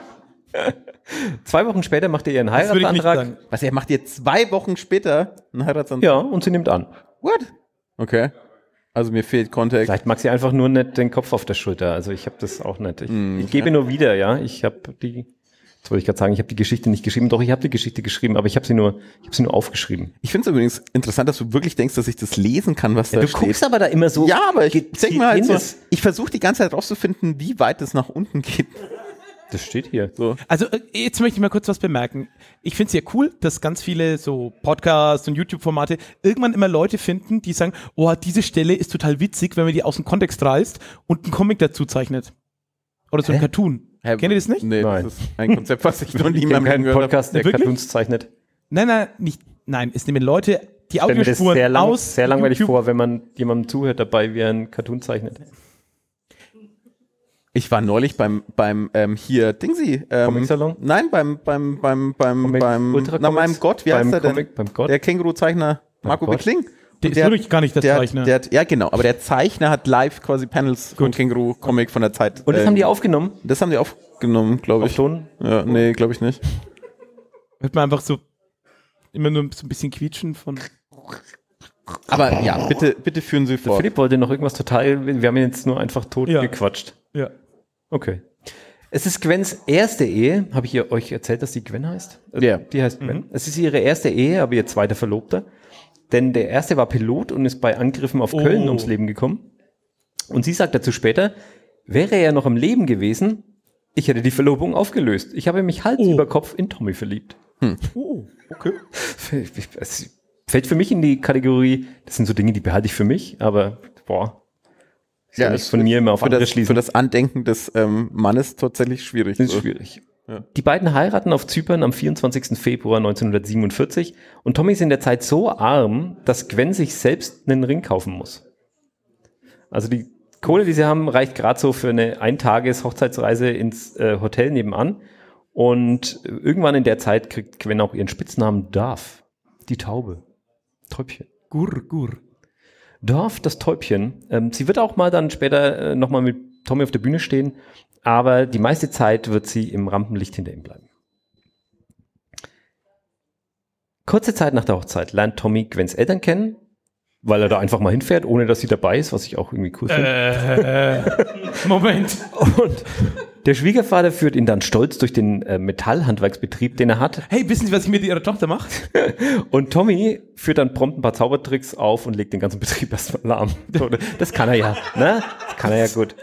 S2: 2 Wochen später macht er ihren Heiratsantrag.
S1: Was, er macht ihr 2 Wochen später einen Heiratsantrag?
S2: Ja, und sie nimmt an.
S1: What? Okay. Also mir fehlt Kontext.
S2: Vielleicht mag sie einfach nur nicht den Kopf auf der Schulter. Also ich habe das auch nicht. Ich gebe nur wieder, ja. Ich habe jetzt wollte ich gerade sagen, ich habe die Geschichte nicht geschrieben. Doch, ich habe die Geschichte geschrieben, aber ich habe sie nur aufgeschrieben.
S1: Ich finde es übrigens interessant, dass du wirklich denkst, dass ich das lesen kann, was da steht.
S2: Du guckst aber da immer so.
S1: Ja, aber ich versuche die ganze Zeit rauszufinden, wie weit es nach unten geht.
S2: Das steht hier.
S3: So. Also jetzt möchte ich mal kurz was bemerken. Ich finde es ja cool, dass ganz viele so Podcasts und YouTube-Formate irgendwann immer Leute finden, die sagen, oh, diese Stelle ist total witzig, wenn man die aus dem Kontext reißt und einen Comic dazu zeichnet. Oder so ein Cartoon. Kennt ihr das nicht?
S1: Nee,
S2: Nein.
S1: Das ist ein Konzept, was ich noch nie mehr
S2: keinen Podcast, der Cartoons zeichnet.
S3: Nein, es nehmen Leute die Audiospuren
S2: sehr langweilig YouTube vor, wenn man jemandem zuhört dabei, wie er einen Cartoon zeichnet.
S1: Ich war neulich beim hier Dingsy.
S2: Comic-Salon?
S1: Nein, beim meinem Gott, wie heißt er denn?
S2: Beim Gott?
S1: Der Känguru-Zeichner Marco Wickling.
S3: Der ist wirklich gar nicht der Zeichner.
S1: Ja, genau, aber der Zeichner hat live quasi Panels vom Känguru-Comic von der Zeit.
S2: Und das haben die aufgenommen?
S1: Das haben die aufgenommen, glaube ich.
S2: Auf Ton?
S1: Ja, nee, glaube ich nicht.
S3: Hört man einfach so immer nur so ein bisschen quietschen von...
S1: Aber ja, bitte führen Sie fort.
S2: Philipp wollte noch irgendwas total, wir haben ihn jetzt nur einfach tot gequatscht.
S3: Ja.
S2: Okay. Es ist Gwens erste Ehe. Habe ich euch erzählt, dass die Gwen heißt?
S1: Ja.
S2: Die heißt Gwen. Es ist ihre erste Ehe, aber ihr zweiter Verlobter. Denn der erste war Pilot und ist bei Angriffen auf Köln ums Leben gekommen. Und sie sagt dazu später, wäre er noch am Leben gewesen, ich hätte die Verlobung aufgelöst. Ich habe mich Hals über Kopf in Tommy verliebt.
S1: Okay.
S2: Es fällt für mich in die Kategorie, das sind so Dinge, die behalte ich für mich, aber
S1: ja,
S2: ist von mir immer auf andere schließen.
S1: Für das Andenken des Mannes tatsächlich schwierig.
S2: Das ist schwierig. Ja. Die beiden heiraten auf Zypern am 24. Februar 1947 und Tommy ist in der Zeit so arm, dass Gwen sich selbst einen Ring kaufen muss. Also die Kohle, die sie haben, reicht gerade so für eine Eintages-Hochzeitsreise ins Hotel nebenan und irgendwann in der Zeit kriegt Gwen auch ihren Spitznamen Darf, die Taube, Täubchen.
S3: Gur.
S2: Darf, das Täubchen. Sie wird auch mal dann später nochmal mit Tommy auf der Bühne stehen, aber die meiste Zeit wird sie im Rampenlicht hinter ihm bleiben. Kurze Zeit nach der Hochzeit lernt Tommy Gwens Eltern kennen, weil er da einfach mal hinfährt, ohne dass sie dabei ist, was ich auch irgendwie cool finde.
S3: Moment.
S2: Und der Schwiegervater führt ihn dann stolz durch den Metallhandwerksbetrieb, den er hat.
S3: Hey, wissen Sie, was ich mit Ihrer Tochter mache?
S2: Und Tommy führt dann prompt ein paar Zaubertricks auf und legt den ganzen Betrieb erstmal lahm. Das kann er ja, ne? Das kann er ja gut.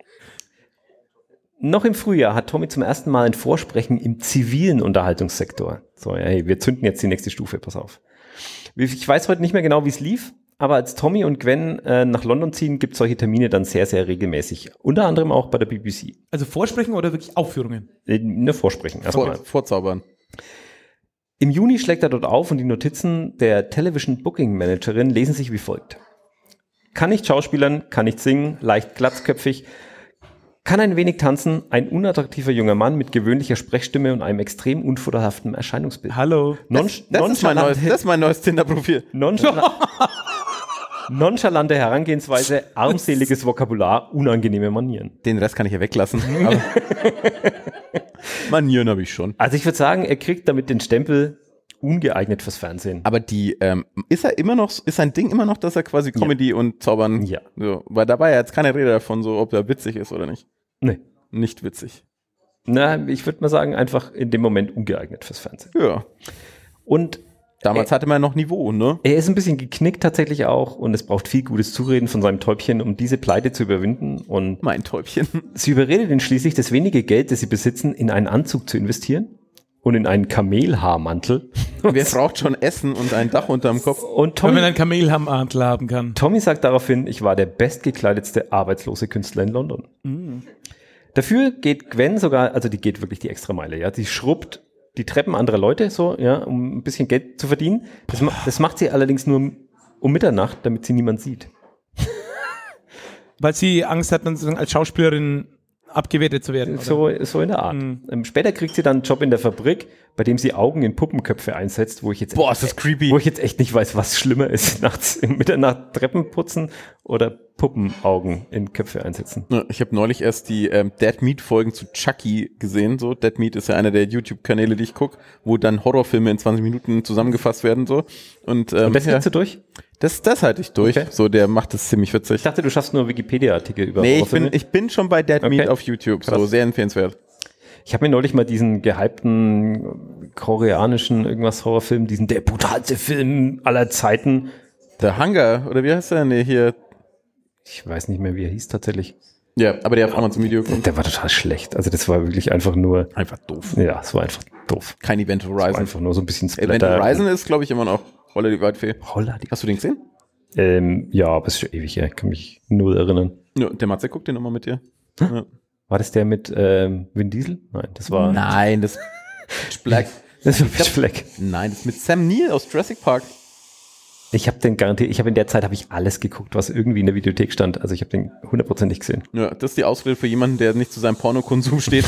S2: Noch im Frühjahr hat Tommy zum ersten Mal ein Vorsprechen im zivilen Unterhaltungssektor. So, hey, wir zünden jetzt die nächste Stufe, pass auf. Ich weiß heute nicht mehr genau, wie es lief, aber als Tommy und Gwen nach London ziehen, gibt es solche Termine dann sehr, sehr regelmäßig. Unter anderem auch bei der BBC.
S3: Also Vorsprechen oder wirklich Aufführungen?
S2: Vorsprechen.
S1: Vorzaubern.
S2: Im Juni schlägt er dort auf und die Notizen der Television Booking Managerin lesen sich wie folgt. Kann nicht schauspielern, kann nicht singen, leicht glatzköpfig, kann ein wenig tanzen, ein unattraktiver junger Mann mit gewöhnlicher Sprechstimme und einem extrem unvorteilhaften Erscheinungsbild.
S3: Hallo.
S1: Das ist mein neues Tinder-Profil.
S2: Nonchalante Herangehensweise, armseliges Vokabular, unangenehme Manieren.
S1: Den Rest kann ich ja weglassen. Manieren habe ich schon.
S2: Also ich würde sagen, er kriegt damit den Stempel ungeeignet fürs Fernsehen.
S1: Aber ist sein Ding immer noch, dass er quasi Comedy und Zaubern, so, weil da war ja jetzt keine Rede davon, so, ob er witzig ist oder nicht.
S2: Nee.
S1: Nicht witzig.
S2: Na, ich würde mal sagen, einfach in dem Moment ungeeignet fürs Fernsehen.
S1: Ja.
S2: Und
S1: damals hatte man noch Niveau, ne?
S2: Er ist ein bisschen geknickt tatsächlich auch und es braucht viel gutes Zureden von seinem Täubchen, um diese Pleite zu überwinden. Und
S1: mein Täubchen.
S2: Sie überredet ihn schließlich, das wenige Geld, das sie besitzen, in einen Anzug zu investieren und in einen Kamelhaarmantel.
S1: Wer braucht schon Essen und ein Dach unterm Kopf?
S3: Und Tommy, wenn man einen Kamelhaarmantel haben kann.
S2: Tommy sagt daraufhin, ich war der bestgekleidetste arbeitslose Künstler in London. Mhm. Dafür geht Gwen sogar, also die geht wirklich die Extrameile, ja. Sie schrubbt die Treppen anderer Leute so, ja, um ein bisschen Geld zu verdienen. Das macht sie allerdings nur um Mitternacht, damit sie niemand sieht.
S3: Weil sie Angst hat, dann als Schauspielerin abgewertet zu werden.
S2: Oder? So in der Art. Später kriegt sie dann einen Job in der Fabrik, bei dem sie Augen in Puppenköpfe einsetzt, wo ich jetzt
S1: ist das creepy.
S2: Wo ich jetzt echt nicht weiß, was schlimmer ist, nachts um Mitternacht Treppen putzen oder Puppenaugen in Köpfe einsetzen.
S1: Ich habe neulich erst die Dead Meat Folgen zu Chucky gesehen. So, Dead Meat ist ja einer der YouTube-Kanäle, die ich gucke, wo dann Horrorfilme in 20 Minuten zusammengefasst werden so. Und
S2: das hältst du durch?
S1: Das halte ich durch. Okay. So, der macht das ziemlich witzig.
S2: Ich dachte, du schaffst nur Wikipedia-Artikel über Horrorfilme.
S1: Ich bin schon bei Dead Meat auf YouTube. Krass. So, sehr empfehlenswert.
S2: Ich habe mir neulich mal diesen gehypten koreanischen irgendwas Horrorfilm, der brutalste Film aller Zeiten.
S1: The Hunger, oder wie heißt der? Nee, hier.
S2: Ich weiß nicht mehr, wie er hieß tatsächlich.
S1: Ja, aber der auf Amazon Video kommt.
S2: Der war total schlecht. Also das war wirklich einfach nur...
S1: Einfach doof.
S2: Ja, es war einfach doof.
S1: Kein Event Horizon. Es war
S2: einfach nur so ein bisschen Splatter.
S1: Event Horizon ist, glaube ich, immer noch Holla die Waldfee. Hast du den gesehen?
S2: Ja, aber es ist schon ewig her. Ich kann mich null erinnern.
S1: Ja, der Matze guckt den nochmal mit dir. Ja.
S2: War das der mit Vin Diesel? Nein, das war...
S1: Nein, das Black.
S2: Das war Pitch Black.
S1: Nein, das ist mit Sam Neill aus Jurassic Park.
S2: Ich habe in der Zeit alles geguckt, was irgendwie in der Videothek stand. Also ich habe den 100% nicht gesehen.
S1: Ja, das ist die Ausrede für jemanden, der nicht zu seinem Pornokonsum steht.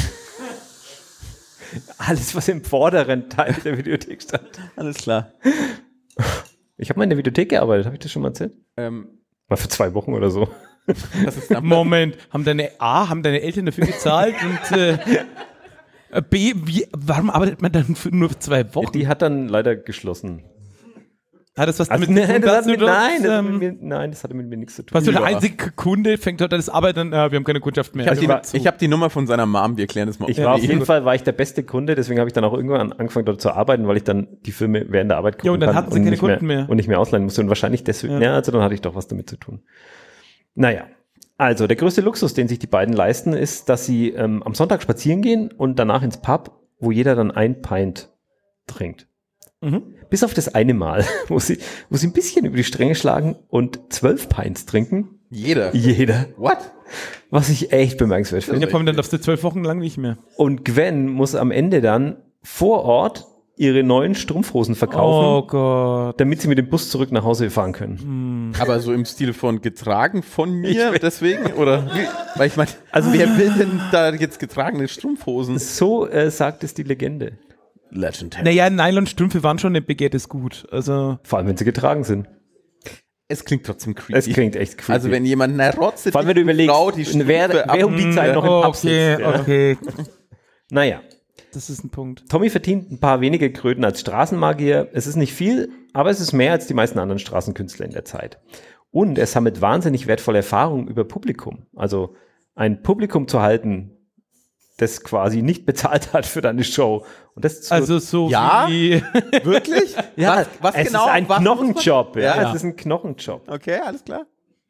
S2: Alles, was im vorderen Teil der Videothek stand.
S1: Alles klar.
S2: Ich habe mal in der Videothek gearbeitet, habe ich das schon mal erzählt? Mal für 2 Wochen oder so.
S3: Moment, haben deine Eltern dafür gezahlt und B, warum arbeitet man dann nur für 2 Wochen?
S2: Die hat dann leider geschlossen.
S3: Hat das was
S2: damit
S3: zu tun?
S2: Nein, das hatte mit mir nichts zu tun.
S3: Was für der einzige Kunde fängt dort das Arbeiten an, wir haben keine Kundschaft mehr.
S1: Ich habe die Nummer von seiner Mom, wir erklären das mal.
S2: Auf jeden Fall war ich der beste Kunde, deswegen habe ich dann auch irgendwann angefangen dort zu arbeiten, weil ich dann die Filme während der Arbeit gucken
S3: und dann hatten sie keine Kunden mehr.
S2: Und nicht mehr ausleihen musste und wahrscheinlich deswegen, also dann hatte ich doch was damit zu tun. Naja, also der größte Luxus, den sich die beiden leisten, ist, dass sie am Sonntag spazieren gehen und danach ins Pub, wo jeder dann 1 Pint trinkt. Mhm. Bis auf das eine Mal, wo sie ein bisschen über die Stränge schlagen und 12 Pints trinken.
S1: Jeder?
S2: What? Was ich echt bemerkenswert finde.
S3: Ja, vor allem dann darfst du 12 Wochen lang nicht mehr.
S2: Und Gwen muss am Ende dann vor Ort ihre neuen Strumpfhosen verkaufen, damit sie mit dem Bus zurück nach Hause fahren können.
S1: Aber so im Stil von getragen von mir, deswegen? Oder? Weil ich meine, also wer will denn da jetzt getragene Strumpfhosen?
S2: So sagt es die Legende.
S1: Legendary.
S3: Naja, Nylonstrümpfe waren schon ein begehrtes Gut. Also
S2: vor allem, wenn sie getragen sind.
S1: Es klingt trotzdem creepy.
S2: Es klingt echt creepy.
S1: Also wenn jemand eine Rotze
S2: vor allem, wenn du überlegst, wer um die Zeit noch im Pub sitzt.
S3: Okay.
S2: Naja.
S3: Das ist ein Punkt.
S2: Tommy verdient ein paar wenige Kröten als Straßenmagier. Es ist nicht viel, aber es ist mehr als die meisten anderen Straßenkünstler in der Zeit. Und er sammelt wahnsinnig wertvolle Erfahrungen über Publikum. Also ein Publikum zu halten, das quasi nicht bezahlt hat für deine Show. Und das
S3: also so
S1: wie... Wirklich?
S2: Ja, was es genau? Es ist ein Knochenjob. Ja, es ist ein Knochenjob.
S1: Okay, alles klar.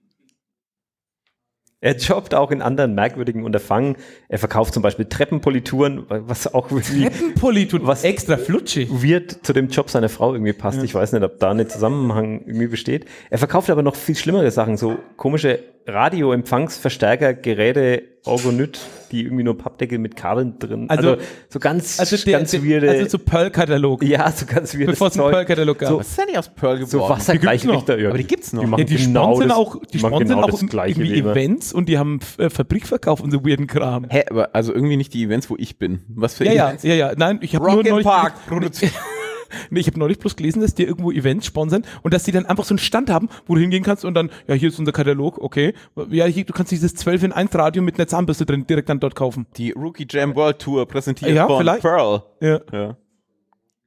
S2: Er jobbt auch in anderen merkwürdigen Unterfangen. Er verkauft zum Beispiel Treppenpolituren, was auch wirklich...
S3: Treppenpolituren? Was extra flutschig.
S2: Weird zu dem Job seiner Frau irgendwie passt. Ja. Ich weiß nicht, ob da ein Zusammenhang irgendwie besteht. Er verkauft aber noch viel schlimmere Sachen, so komische Radioempfangsverstärker, Geräte, Orgonyt, die irgendwie nur Pappdeckel mit Kabeln drin. Also so ganz weirde...
S3: Also so Pearl-Katalog.
S2: Ja, so ganz weirde.
S3: Bevor es einen Pearl-Katalog gab.
S1: Was ist denn nicht aus Pearl geworden?
S2: So Wassergleichrichter.
S1: Aber die gibt's noch.
S3: Die machen sponsern auch irgendwie Events und die haben Fabrikverkauf und so weirden Kram.
S1: Hä, aber also irgendwie nicht die Events, wo ich bin. Was für
S3: Events? Ja. Nein, ich habe nur neulich... Nee, ich habe neulich bloß gelesen, dass die irgendwo Events sponsern und dass die dann einfach so einen Stand haben, wo du hingehen kannst und dann, ja, hier ist unser Katalog, okay. Ja, hier, du kannst dieses 12-in-1 Radio mit einer Zahnbürste drin direkt dann dort kaufen.
S1: Die Rookie Jam World Tour präsentiert von
S3: vielleicht.
S1: Pearl.
S3: Ja.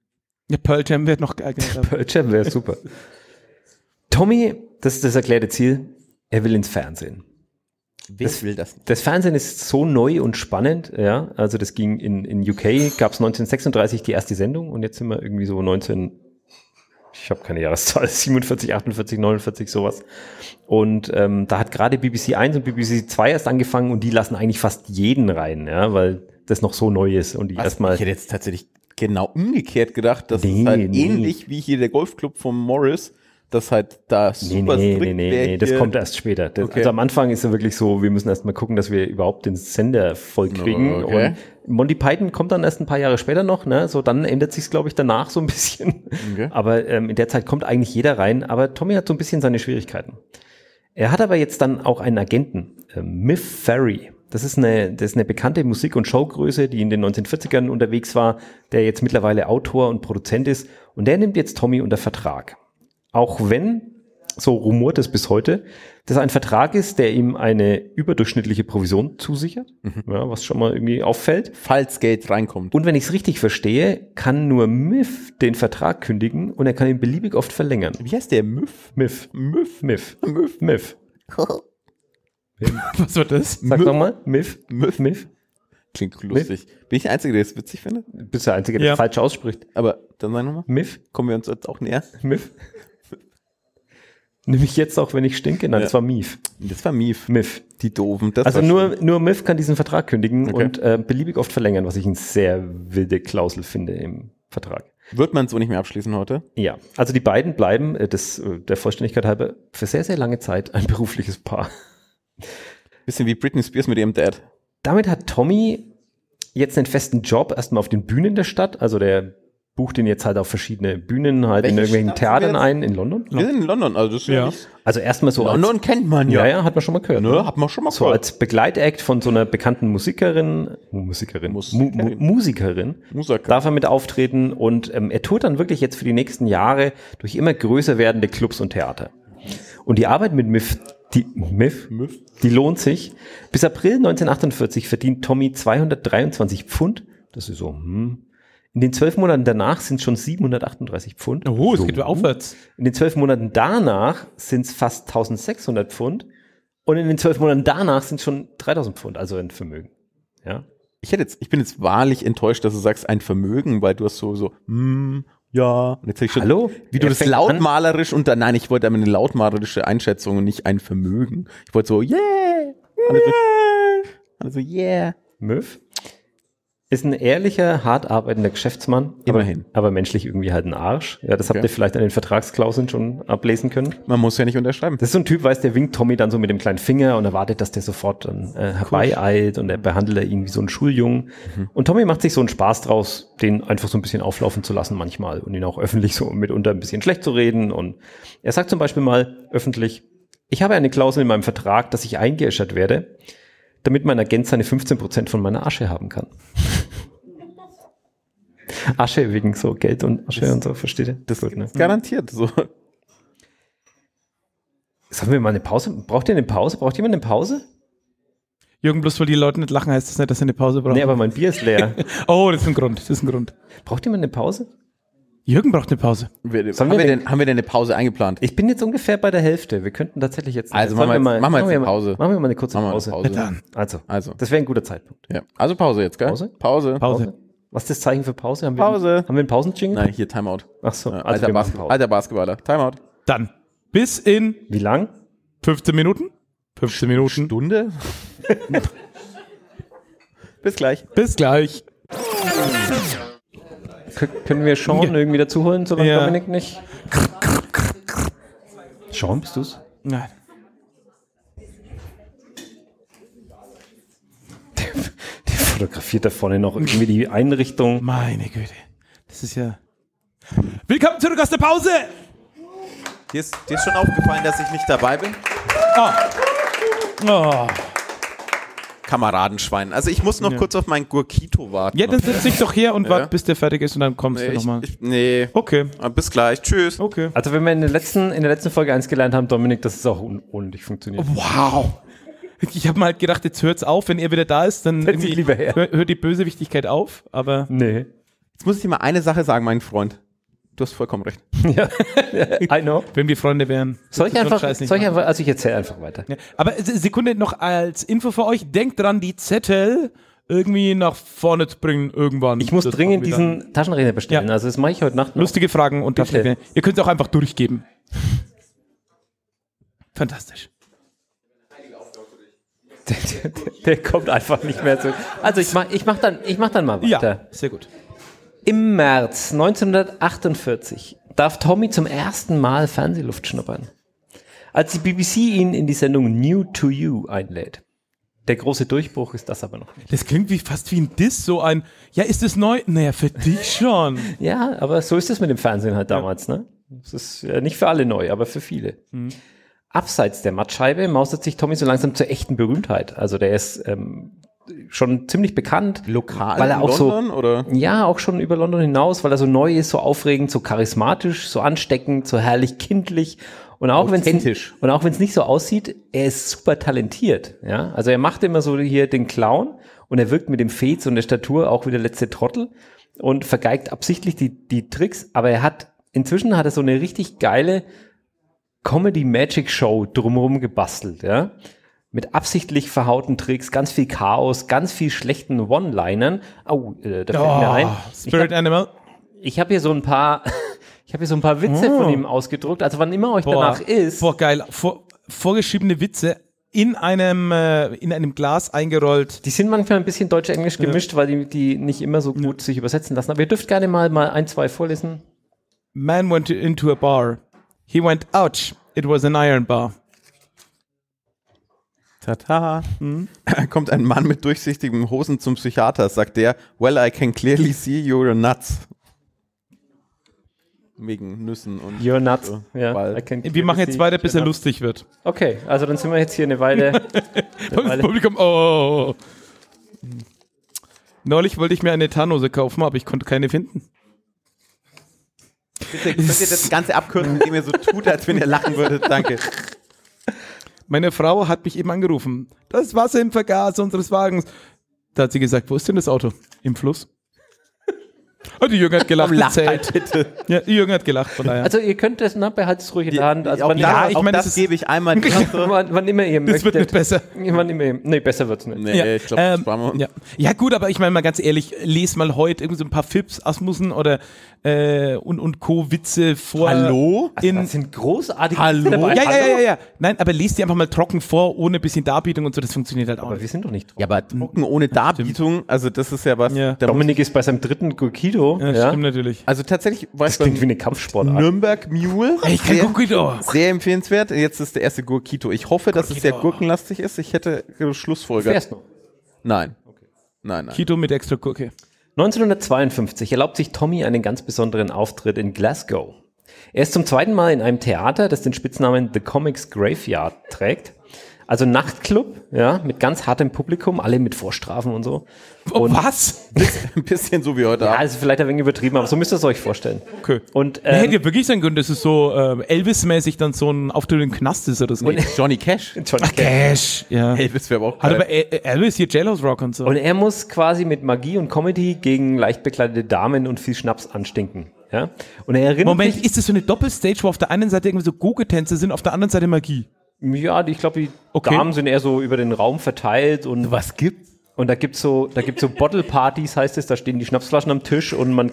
S3: Ja, Pearl Jam wäre noch geil.
S2: Pearl Jam wäre super. Tommy, das ist das erklärte Ziel, er will ins Fernsehen.
S1: Wer will das nicht?
S2: Das Fernsehen ist so neu und spannend, ja. Also das ging in UK, gab es 1936 die erste Sendung und jetzt sind wir irgendwie so ich habe keine Jahreszahl, 47, 48, 49, sowas. Und da hat gerade BBC 1 und BBC 2 erst angefangen und die lassen eigentlich fast jeden rein, ja, weil das noch so neu ist und die erstmal.
S1: Ich hätte jetzt tatsächlich genau umgekehrt gedacht, das ist halt ähnlich wie hier der Golfclub von Morris, das halt da super
S2: Nee, das kommt erst später.
S1: Okay.
S2: Also am Anfang ist es wirklich so, wir müssen erst mal gucken, dass wir überhaupt den Sender voll kriegen.
S1: Okay.
S2: Und Monty Python kommt dann erst ein paar Jahre später noch, ne? So dann ändert sich's, glaube ich, danach so ein bisschen.
S1: Okay.
S2: Aber in der Zeit kommt eigentlich jeder rein. Aber Tommy hat so ein bisschen seine Schwierigkeiten. Er hat aber jetzt dann auch einen Agenten, Miff Ferry. Das ist eine bekannte Musik- und Showgröße, die in den 1940ern unterwegs war, der jetzt mittlerweile Autor und Produzent ist. Und der nimmt jetzt Tommy unter Vertrag. Auch wenn, so rumort es bis heute, das ein Vertrag ist, der ihm eine überdurchschnittliche Provision zusichert, ja, was schon mal irgendwie auffällt.
S1: Falls Geld reinkommt.
S2: Und wenn ich es richtig verstehe, kann nur Miff den Vertrag kündigen und er kann ihn beliebig oft verlängern.
S1: Wie heißt der? Miff?
S2: Miff.
S3: Was war das?
S2: Sag nochmal. Miff.
S1: Klingt lustig. Bin ich der Einzige, der es witzig findet?
S2: Du bist der Einzige, der falsch ausspricht.
S1: Aber dann sag nochmal.
S2: Miff.
S1: Kommen wir uns jetzt auch näher?
S2: Miff. Nimm ich jetzt auch, wenn ich stinke? Nein, das war Mief.
S1: Das war Mief.
S2: Miff.
S1: Die Doofen. Das
S2: Also
S1: war
S2: nur Miff kann diesen Vertrag kündigen
S1: Okay.
S2: und beliebig oft verlängern, was ich eine sehr wilde Klausel finde im Vertrag.
S1: Wird man so nicht mehr abschließen heute?
S2: Ja, also die beiden bleiben, der Vollständigkeit halber, für sehr, sehr lange Zeit ein berufliches Paar.
S1: Bisschen wie Britney Spears mit ihrem Dad.
S2: Damit hat Tommy jetzt einen festen Job, erstmal auf den Bühnen der Stadt, also der bucht ihn jetzt halt auf verschiedene Bühnen, halt
S1: Welche
S2: in irgendwelchen
S1: Stadt sind wir
S2: Theatern
S1: jetzt?
S2: ein, in London.
S1: Wir sind in London, also das ist
S3: Ja.
S1: nicht-
S2: Also erstmal so
S1: London kennt man ja.
S2: ja, hat man schon mal gehört.
S1: Ne, hat man schon mal
S2: So
S1: gehört.
S2: als Begleitakt von so einer bekannten Musikerin darf er mit auftreten und er tourt dann wirklich jetzt für die nächsten Jahre durch immer größer werdende Clubs und Theater. Und die Arbeit mit Miff, die lohnt sich. Bis April 1948 verdient Tommy 223 Pfund. Das ist so, In den 12 Monaten danach sind es schon 738 Pfund.
S3: Oh, es geht wieder aufwärts.
S2: In den 12 Monaten danach sind es fast 1600 Pfund. Und in den 12 Monaten danach sind es schon 3000 Pfund, also ein Vermögen. Ja.
S1: Ich bin jetzt wahrlich enttäuscht, dass du sagst, ein Vermögen, weil du hast so, ja. Und jetzt hätte ich schon,
S2: Hallo?
S1: wie du
S2: Er
S1: das
S2: fängt
S1: lautmalerisch nein, ich wollte aber eine lautmalerische Einschätzung und nicht ein Vermögen. Ich wollte so, yeah. Also, yeah.
S2: Miff ist ein ehrlicher, hart arbeitender Geschäftsmann.
S1: Immerhin.
S2: Aber menschlich irgendwie halt ein Arsch. Ja, das habt
S1: Okay.
S2: ihr vielleicht an den Vertragsklauseln schon ablesen können.
S1: Man muss ja nicht unterschreiben.
S2: Das ist so ein Typ, der winkt Tommy dann so mit dem kleinen Finger und erwartet, dass der sofort dann herbeieilt und er behandelt ihn wie so einen Schuljungen. Und Tommy macht sich so einen Spaß draus, den einfach so ein bisschen auflaufen zu lassen manchmal und ihn auch öffentlich so mitunter ein bisschen schlecht zu reden. Und er sagt zum Beispiel mal öffentlich, ich habe eine Klausel in meinem Vertrag, dass ich eingeäschert werde, damit mein Agent seine 15% von meiner Asche haben kann. Asche wegen so Geld und Asche und so, versteht ihr?
S1: Das
S2: Gut, ne?
S1: ist garantiert so.
S2: Sagen wir mal eine Pause? Braucht ihr eine Pause? Braucht jemand eine Pause?
S3: Jürgen, bloß weil die Leute nicht lachen, heißt das nicht, dass sie eine Pause brauchen.
S2: Nee, aber mein Bier ist leer.
S3: Oh, das ist ein Grund.
S2: Braucht jemand eine Pause?
S3: Jürgen braucht eine Pause.
S1: Haben wir denn eine Pause eingeplant?
S2: Ich bin jetzt ungefähr bei der Hälfte. Wir könnten tatsächlich jetzt.
S1: Also
S2: Sollen
S1: machen wir jetzt eine Pause.
S2: Machen wir mal eine kurze
S1: Machen wir eine
S2: Pause.
S1: Pause.
S3: Dann.
S2: Also, das wäre ein guter Zeitpunkt.
S1: Ja. Also Pause jetzt, gell?
S2: Pause?
S1: Pause.
S2: Was ist das Zeichen für Pause? Haben
S1: Pause.
S2: Haben wir einen Pausenjingle?
S1: Nein, hier Timeout.
S2: Ach so,
S1: Alter,
S2: wir machen Pause.
S1: alter Basketballer. Timeout.
S3: Dann. Bis in
S2: Wie lang?
S3: 15 Minuten. 15 Minuten.
S1: Stunde? Bis gleich.
S3: Bis gleich.
S2: Können wir Sean irgendwie dazuholen, solange
S3: Ja.
S2: Dominik nicht? Sean, bist du's?
S3: Nein.
S2: Der fotografiert da vorne noch irgendwie die Einrichtung.
S3: Meine Güte. Das ist ja... Willkommen zurück aus der Pause.
S1: Dir ist schon aufgefallen, dass ich nicht dabei bin?
S3: Oh.
S1: Kameradenschwein. Also ich muss noch kurz auf mein Gurkito warten.
S3: Ja, dann setz dich doch her und wart, bis der fertig ist und dann kommst
S1: Nee,
S3: du nochmal.
S1: nee.
S3: Okay.
S1: Bis gleich. Tschüss.
S3: Okay.
S2: Also wenn wir in der letzten Folge 1 gelernt haben, Dominik, dass es auch ohne dich funktioniert.
S3: Wow. Ich habe mal halt gedacht, jetzt hört's auf, wenn er wieder da ist, dann
S2: Setz dich lieber her.
S3: hört die Bösewichtigkeit auf, aber
S2: Nee.
S1: Jetzt muss ich dir mal eine Sache sagen, mein Freund. Du hast vollkommen recht.
S2: Ja, I know.
S3: Wenn wir Freunde wären.
S2: Also ich erzähle einfach weiter.
S3: Ja. Aber Sekunde noch als Info für euch. Denkt dran, die Zettel irgendwie nach vorne zu bringen irgendwann.
S2: Ich muss dringend diesen Taschenrechner bestellen. Ja. Also das mache ich heute Nacht noch.
S3: Lustige Fragen und Taschenrechner. Ihr könnt es auch einfach durchgeben. Fantastisch.
S2: Der kommt einfach nicht mehr zu. Also ich mach dann mal weiter.
S3: Ja, sehr gut.
S2: Im März 1948 darf Tommy zum ersten Mal Fernsehluft schnuppern, als die BBC ihn in die Sendung New to You einlädt. Der große Durchbruch ist das aber noch nicht.
S3: Das klingt fast wie ein Diss, so ein, ja, ist das neu? Naja, für dich schon.
S2: Ja, aber so ist es mit dem Fernsehen halt damals, ne? Das ist ja nicht für alle neu, aber für viele. Mhm. Abseits der Mattscheibe mausert sich Tommy so langsam zur echten Berühmtheit. Also der ist schon ziemlich bekannt.
S1: Lokal
S2: weil er auch
S1: London,
S2: so,
S1: oder?
S2: Ja, auch schon über London hinaus, weil er so neu ist, so aufregend, so charismatisch, so ansteckend, so herrlich kindlich. Und auch wenn es nicht so aussieht, er ist super talentiert. Ja, also er macht immer so hier den Clown und er wirkt mit dem Fez und der Statur auch wie der letzte Trottel und vergeigt absichtlich die Tricks. Aber inzwischen hat er so eine richtig geile Comedy-Magic-Show drumherum gebastelt, ja. Mit absichtlich verhauten Tricks, ganz viel Chaos, ganz viel schlechten One-Linern. Oh, da fällt mir ein.
S3: Spirit Animal.
S2: Ich habe hier so ein paar Witze von ihm ausgedruckt. Also wann immer euch danach ist.
S3: Boah, geil. Vorgeschriebene Witze in einem Glas eingerollt.
S2: Die sind manchmal ein bisschen Deutsch-Englisch gemischt, weil die nicht immer so gut sich übersetzen lassen. Aber ihr dürft gerne mal ein, zwei vorlesen.
S3: Man went into a bar. He went, ouch, it was an iron bar.
S1: Tata. Kommt ein Mann mit durchsichtigen Hosen zum Psychiater, sagt der, well, I can clearly see you're nuts. Wegen Nüssen und
S2: you're nuts.
S1: So.
S2: Ja,
S3: wir machen jetzt weiter, bis er lustig wird.
S2: Okay, also dann sind wir jetzt hier eine Weile.
S3: Das Publikum, oh. Neulich wollte ich mir eine Tarnhose kaufen, aber ich konnte keine finden.
S1: Bitte, könnt ihr das Ganze abkürzen, indem ihr so tut, als wenn ihr lachen würdet? Danke.
S3: Meine Frau hat mich eben angerufen. Das Wasser im Vergaser unseres Wagens. Da hat sie gesagt, wo ist denn das Auto? Im Fluss. Und die Jürgen hat gelacht.
S1: Halt bitte.
S3: Ja, die Jürgen hat gelacht. Von daher.
S2: Also ihr könnt das, behaltet es ruhig in der Hand. Also
S1: das gebe ich einmal.
S2: Wann immer ihr möchtet.
S3: Das wird nicht besser.
S2: Nee, besser wird es nicht.
S1: Nee, ich glaube,
S3: ja gut, aber ich meine mal ganz ehrlich, lese mal heute irgendwie so ein paar Fips, Asmussen oder und Co-Witze vor.
S1: Hallo?
S2: Das sind großartige
S3: Witze dabei. Ja. Nein, aber lest die einfach mal trocken vor, ohne ein bisschen Darbietung und so, das funktioniert halt auch.
S2: Aber wir sind doch nicht trocken.
S1: Ja, aber trocken ohne Darbietung, also das ist ja was. Ja.
S2: Dominik ist bei seinem dritten Gurkido.
S3: Ja, stimmt natürlich.
S1: Also tatsächlich war
S2: das klingt wie eine Kampfsportart.
S1: Nürnberg Mule.
S3: Ich kann Gurkito.
S1: Sehr empfehlenswert. Jetzt ist der erste Gurkito. Ich hoffe, dass es sehr gurkenlastig ist. Ich hätte Schlussfolger.
S2: Fährst du?
S1: Nein. Okay. Nein.
S3: Kito mit extra Gurke.
S2: 1952 erlaubt sich Tommy einen ganz besonderen Auftritt in Glasgow. Er ist zum zweiten Mal in einem Theater, das den Spitznamen The Comics Graveyard trägt. Also Nachtclub, ja, mit ganz hartem Publikum, alle mit Vorstrafen und so.
S3: Und was?
S1: Ein bisschen so wie heute
S2: Abend. Ja, also vielleicht ein wenig übertrieben, aber so müsst ihr es euch vorstellen.
S3: Okay.
S2: Und
S3: hätte ja wirklich sein können, dass es so Elvis-mäßig dann so ein Auftritt im Knast ist oder so.
S1: Johnny Cash.
S3: Cash, ja.
S1: Elvis wäre auch geil.
S3: Aber Elvis hier Jailhouse Rock und so.
S2: Und er muss quasi mit Magie und Comedy gegen leicht bekleidete Damen und viel Schnaps anstinken. Ja? Und er erinnert
S3: Moment, ist das so eine Doppelstage, wo auf der einen Seite irgendwie so Gogo-Tänze sind, auf der anderen Seite Magie?
S2: Ja, ich glaube, die Damen sind eher so über den Raum verteilt und
S1: was gibt's?
S2: Und da gibt's so Bottle-Partys, heißt es, da stehen die Schnapsflaschen am Tisch und man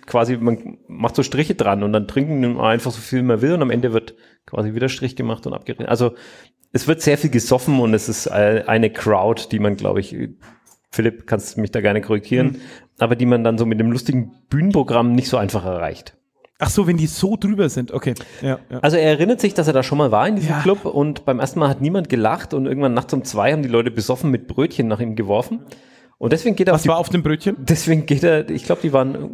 S2: macht so Striche dran und dann trinken einfach so viel man will und am Ende wird quasi wieder Strich gemacht und abgeredet. Also es wird sehr viel gesoffen und es ist eine Crowd, die man, glaube ich, Philipp, kannst mich da gerne korrigieren, aber die man dann so mit dem lustigen Bühnenprogramm nicht so einfach erreicht.
S3: Ach so, wenn die so drüber sind, okay. Ja.
S2: Also er erinnert sich, dass er da schon mal war in diesem Club und beim ersten Mal hat niemand gelacht und irgendwann nachts um 2 haben die Leute besoffen mit Brötchen nach ihm geworfen. Und deswegen geht er
S3: Was war auf dem Brötchen?
S2: Deswegen geht er, ich glaube, die waren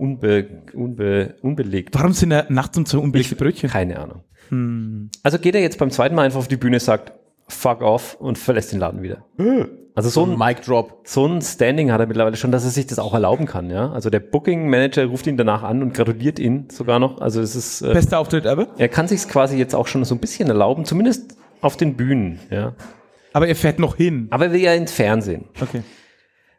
S2: unbelegt.
S3: Warum sind da nachts um 2 unbelegte Brötchen?
S2: Keine Ahnung. Also geht er jetzt beim zweiten Mal einfach auf die Bühne, sagt fuck off und verlässt den Laden wieder. Also so ein
S1: Mic Drop.
S2: So ein Standing hat er mittlerweile schon, dass er sich das auch erlauben kann, ja. Also der Booking Manager ruft ihn danach an und gratuliert ihn sogar noch. Also es ist
S3: bester Auftritt ever.
S2: Er kann sich quasi jetzt auch schon so ein bisschen erlauben, zumindest auf den Bühnen, ja.
S3: Aber er fährt noch hin.
S2: Aber er will ja ins Fernsehen.
S3: Okay.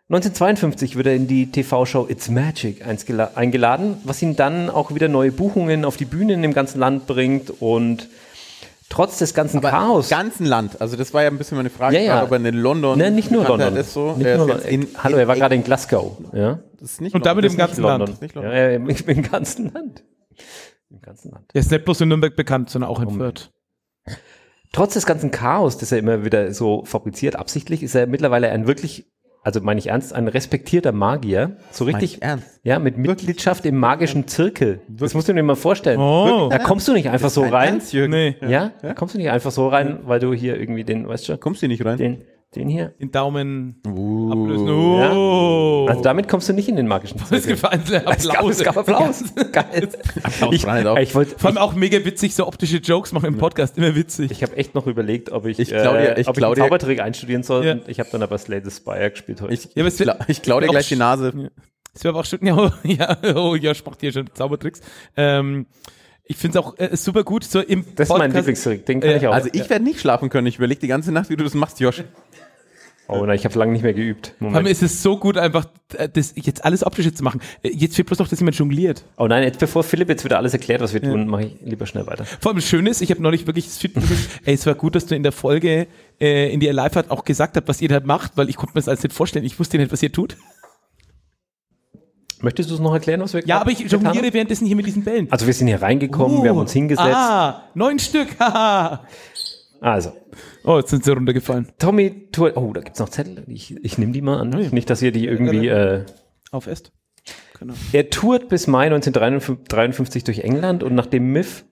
S2: 1952 wird er in die TV-Show It's Magic eingeladen, was ihm dann auch wieder neue Buchungen auf die Bühnen im ganzen Land bringt und trotz des ganzen Chaos.
S1: Im ganzen Land, also das war ja ein bisschen meine Frage,
S2: ja.
S1: Aber in London.
S2: Nein, nicht nur London.
S1: Das so,
S2: nicht nur London. Hallo, er war gerade in Glasgow. Ja?
S1: Das ist nicht
S3: und damit im ganzen Land.
S2: Ja, im ganzen Land. Im ganzen Land.
S3: Er ist nicht bloß in Nürnberg bekannt, sondern auch in Fürth.
S2: Trotz des ganzen Chaos, das er immer wieder so fabriziert, absichtlich, ist er mittlerweile ein wirklich, also meine ich ernst, ein respektierter Magier. So richtig, ja, mit Mitgliedschaft im magischen Zirkel. Das musst du dir mal vorstellen. Da kommst du nicht einfach so rein.
S3: Nee.
S2: Ja, da kommst du nicht einfach so rein, weil du hier irgendwie den, weißt du?
S1: Kommst du nicht rein?
S2: Den hier.
S3: Den Daumen
S1: ablösen.
S2: Ja. Also damit kommst du nicht in den magischen Zirkel. Es gab Applaus. Geil.
S3: Ich wollte vor allem auch mega witzig, so optische Jokes machen im Podcast, immer witzig.
S2: Ich habe echt noch überlegt, ob ich
S1: einen
S2: Zaubertrick einstudieren soll. Ja. Und ich habe dann aber Slay the Spire gespielt heute.
S1: Ich klaue dir gleich die Nase.
S3: Das wäre aber auch schon, Josh macht hier schon Zaubertricks. Ich finde es auch super gut. So im
S2: das ist mein Lieblingstrick, den kann ich auch.
S1: Also ich werde nicht schlafen können. Ich überlege die ganze Nacht, wie du das machst, Josh.
S2: Oh nein, ich habe lange nicht mehr geübt.
S3: Vor allem ist es so gut, einfach das jetzt alles optisch zu machen. Jetzt fehlt bloß noch, dass jemand jongliert.
S2: Oh nein, jetzt bevor Philipp jetzt wieder alles erklärt, was wir tun, mache ich lieber schnell weiter.
S3: Vor allem schön ist, ich habe neulich wirklich das Feedback es war gut, dass du in der Folge in die Live-Art auch gesagt habt, was ihr da macht, weil ich konnte mir das alles nicht vorstellen. Ich wusste nicht, was ihr tut.
S2: Möchtest du es noch erklären, was wir
S3: Ja, aber ich jongliere währenddessen hier mit diesen Bällen.
S2: Also wir sind hier reingekommen, wir haben uns hingesetzt.
S3: 9 Stück, haha.
S2: Also.
S3: Oh, jetzt sind sie runtergefallen.
S2: Tommy tourt. Oh, da gibt's noch Zettel. Ich nehme die mal an. Nicht, dass ihr die irgendwie
S3: aufesst. Genau.
S2: Er tourt bis Mai 1953 durch England und nachdem Miff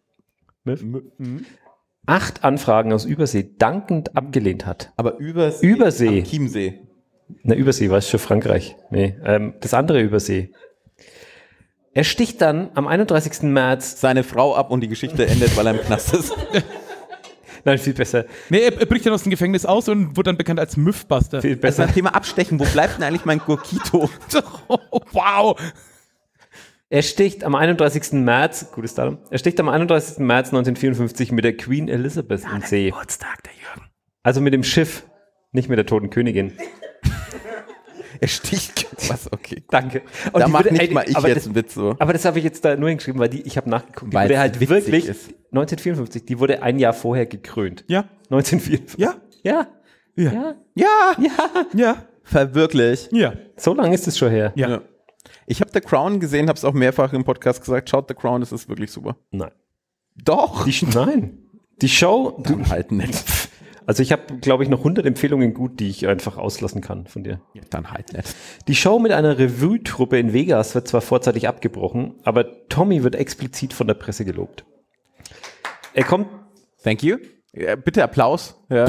S2: 8 Anfragen aus Übersee dankend abgelehnt hat.
S1: Aber Übersee. Am Chiemsee.
S2: Na, Übersee war es schon Frankreich. Nee, das andere Übersee. Er sticht dann am 31. März
S1: seine Frau ab und die Geschichte endet, weil er im Knast ist.
S2: Nein, viel besser.
S3: Nee, er bricht dann aus dem Gefängnis aus und wurde dann bekannt als Mythbuster.
S2: Viel besser.
S1: Also Thema Abstechen, wo bleibt denn eigentlich mein Gurkito?
S3: Wow!
S2: Er sticht am 31. März, gutes Datum, er sticht am 31. März 1954 mit der Queen Elizabeth in See.
S3: Geburtstag, der Jürgen.
S2: Also mit dem Schiff, nicht mit der toten Königin.
S1: Er sticht. Was? Okay.
S2: Danke.
S1: Und da mache nicht mal ich jetzt einen Witz so.
S2: Aber das habe ich jetzt da nur hingeschrieben, weil ich habe nachgeguckt. Die wurde halt wirklich ist. 1954, die wurde ein Jahr vorher gekrönt.
S3: Ja.
S2: 1954.
S3: Ja.
S2: Ja.
S3: Ja.
S2: Ja.
S3: Ja.
S2: Ja.
S3: Ja.
S1: Verwirklich.
S3: Ja.
S2: So lange ist es schon her.
S3: Ja.
S1: Ich habe The Crown gesehen, habe es auch mehrfach im Podcast gesagt. Schaut The Crown, das ist wirklich super.
S2: Nein.
S1: Doch.
S2: Nein. Die Show.
S1: Dann halt nicht.
S2: Also ich habe, glaube ich, noch 100 Empfehlungen gut, die ich einfach auslassen kann von dir.
S1: Ja, dann halt nicht.
S2: Die Show mit einer Revue-Truppe in Vegas wird zwar vorzeitig abgebrochen, aber Tommy wird explizit von der Presse gelobt. Er kommt...
S1: Thank you. Ja, bitte Applaus. Ja.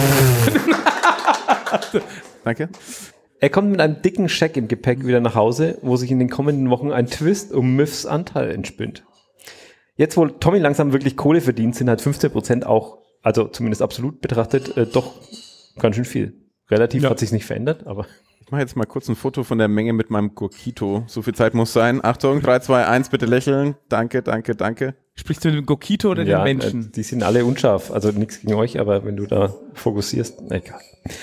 S1: Danke.
S2: Er kommt mit einem dicken Scheck im Gepäck wieder nach Hause, wo sich in den kommenden Wochen ein Twist um Miffs Anteil entspinnt. Jetzt, wo Tommy langsam wirklich Kohle verdient, sind halt 15% auch, also zumindest absolut betrachtet, doch ganz schön viel. Relativ hat sich's nicht verändert, aber...
S1: Ich mache jetzt mal kurz ein Foto von der Menge mit meinem Gurkito. So viel Zeit muss sein. Achtung, 3, 2, 1, bitte lächeln. Danke, danke, danke.
S3: Sprichst du mit dem Gurkito oder den Menschen?
S2: Die sind alle unscharf. Also nichts gegen euch, aber wenn du da fokussierst, egal.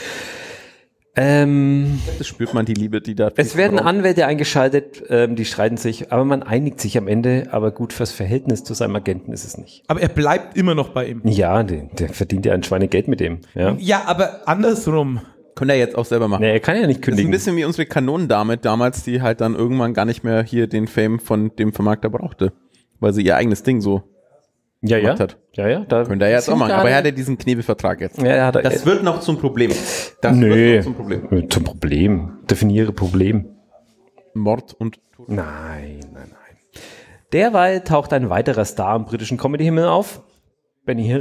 S1: Das spürt man, die Liebe, die da...
S2: Es werden Anwälte eingeschaltet, die streiten sich, aber man einigt sich am Ende, aber gut, fürs Verhältnis zu seinem Agenten ist es nicht.
S3: Aber er bleibt immer noch bei ihm.
S2: Ja, der verdient ja ein Schweinegeld mit dem.
S3: Ja, aber andersrum.
S1: Könnte er jetzt auch selber machen.
S2: Nee, er kann ja nicht kündigen.
S1: Das ist ein bisschen wie unsere Kanonendame damals, die halt dann irgendwann gar nicht mehr hier den Fame von dem Vermarkter brauchte, weil sie ihr eigenes Ding so gemacht hat.
S2: Ja. Da
S1: könnte er jetzt auch machen, aber er hat ja diesen Knebelvertrag jetzt.
S2: Ja,
S1: das wird noch zum Problem.
S2: Zum Problem. Definiere Problem.
S1: Mord und Tod.
S2: Nein. Derweil taucht ein weiterer Star am britischen Comedy-Himmel auf. Benny Hill.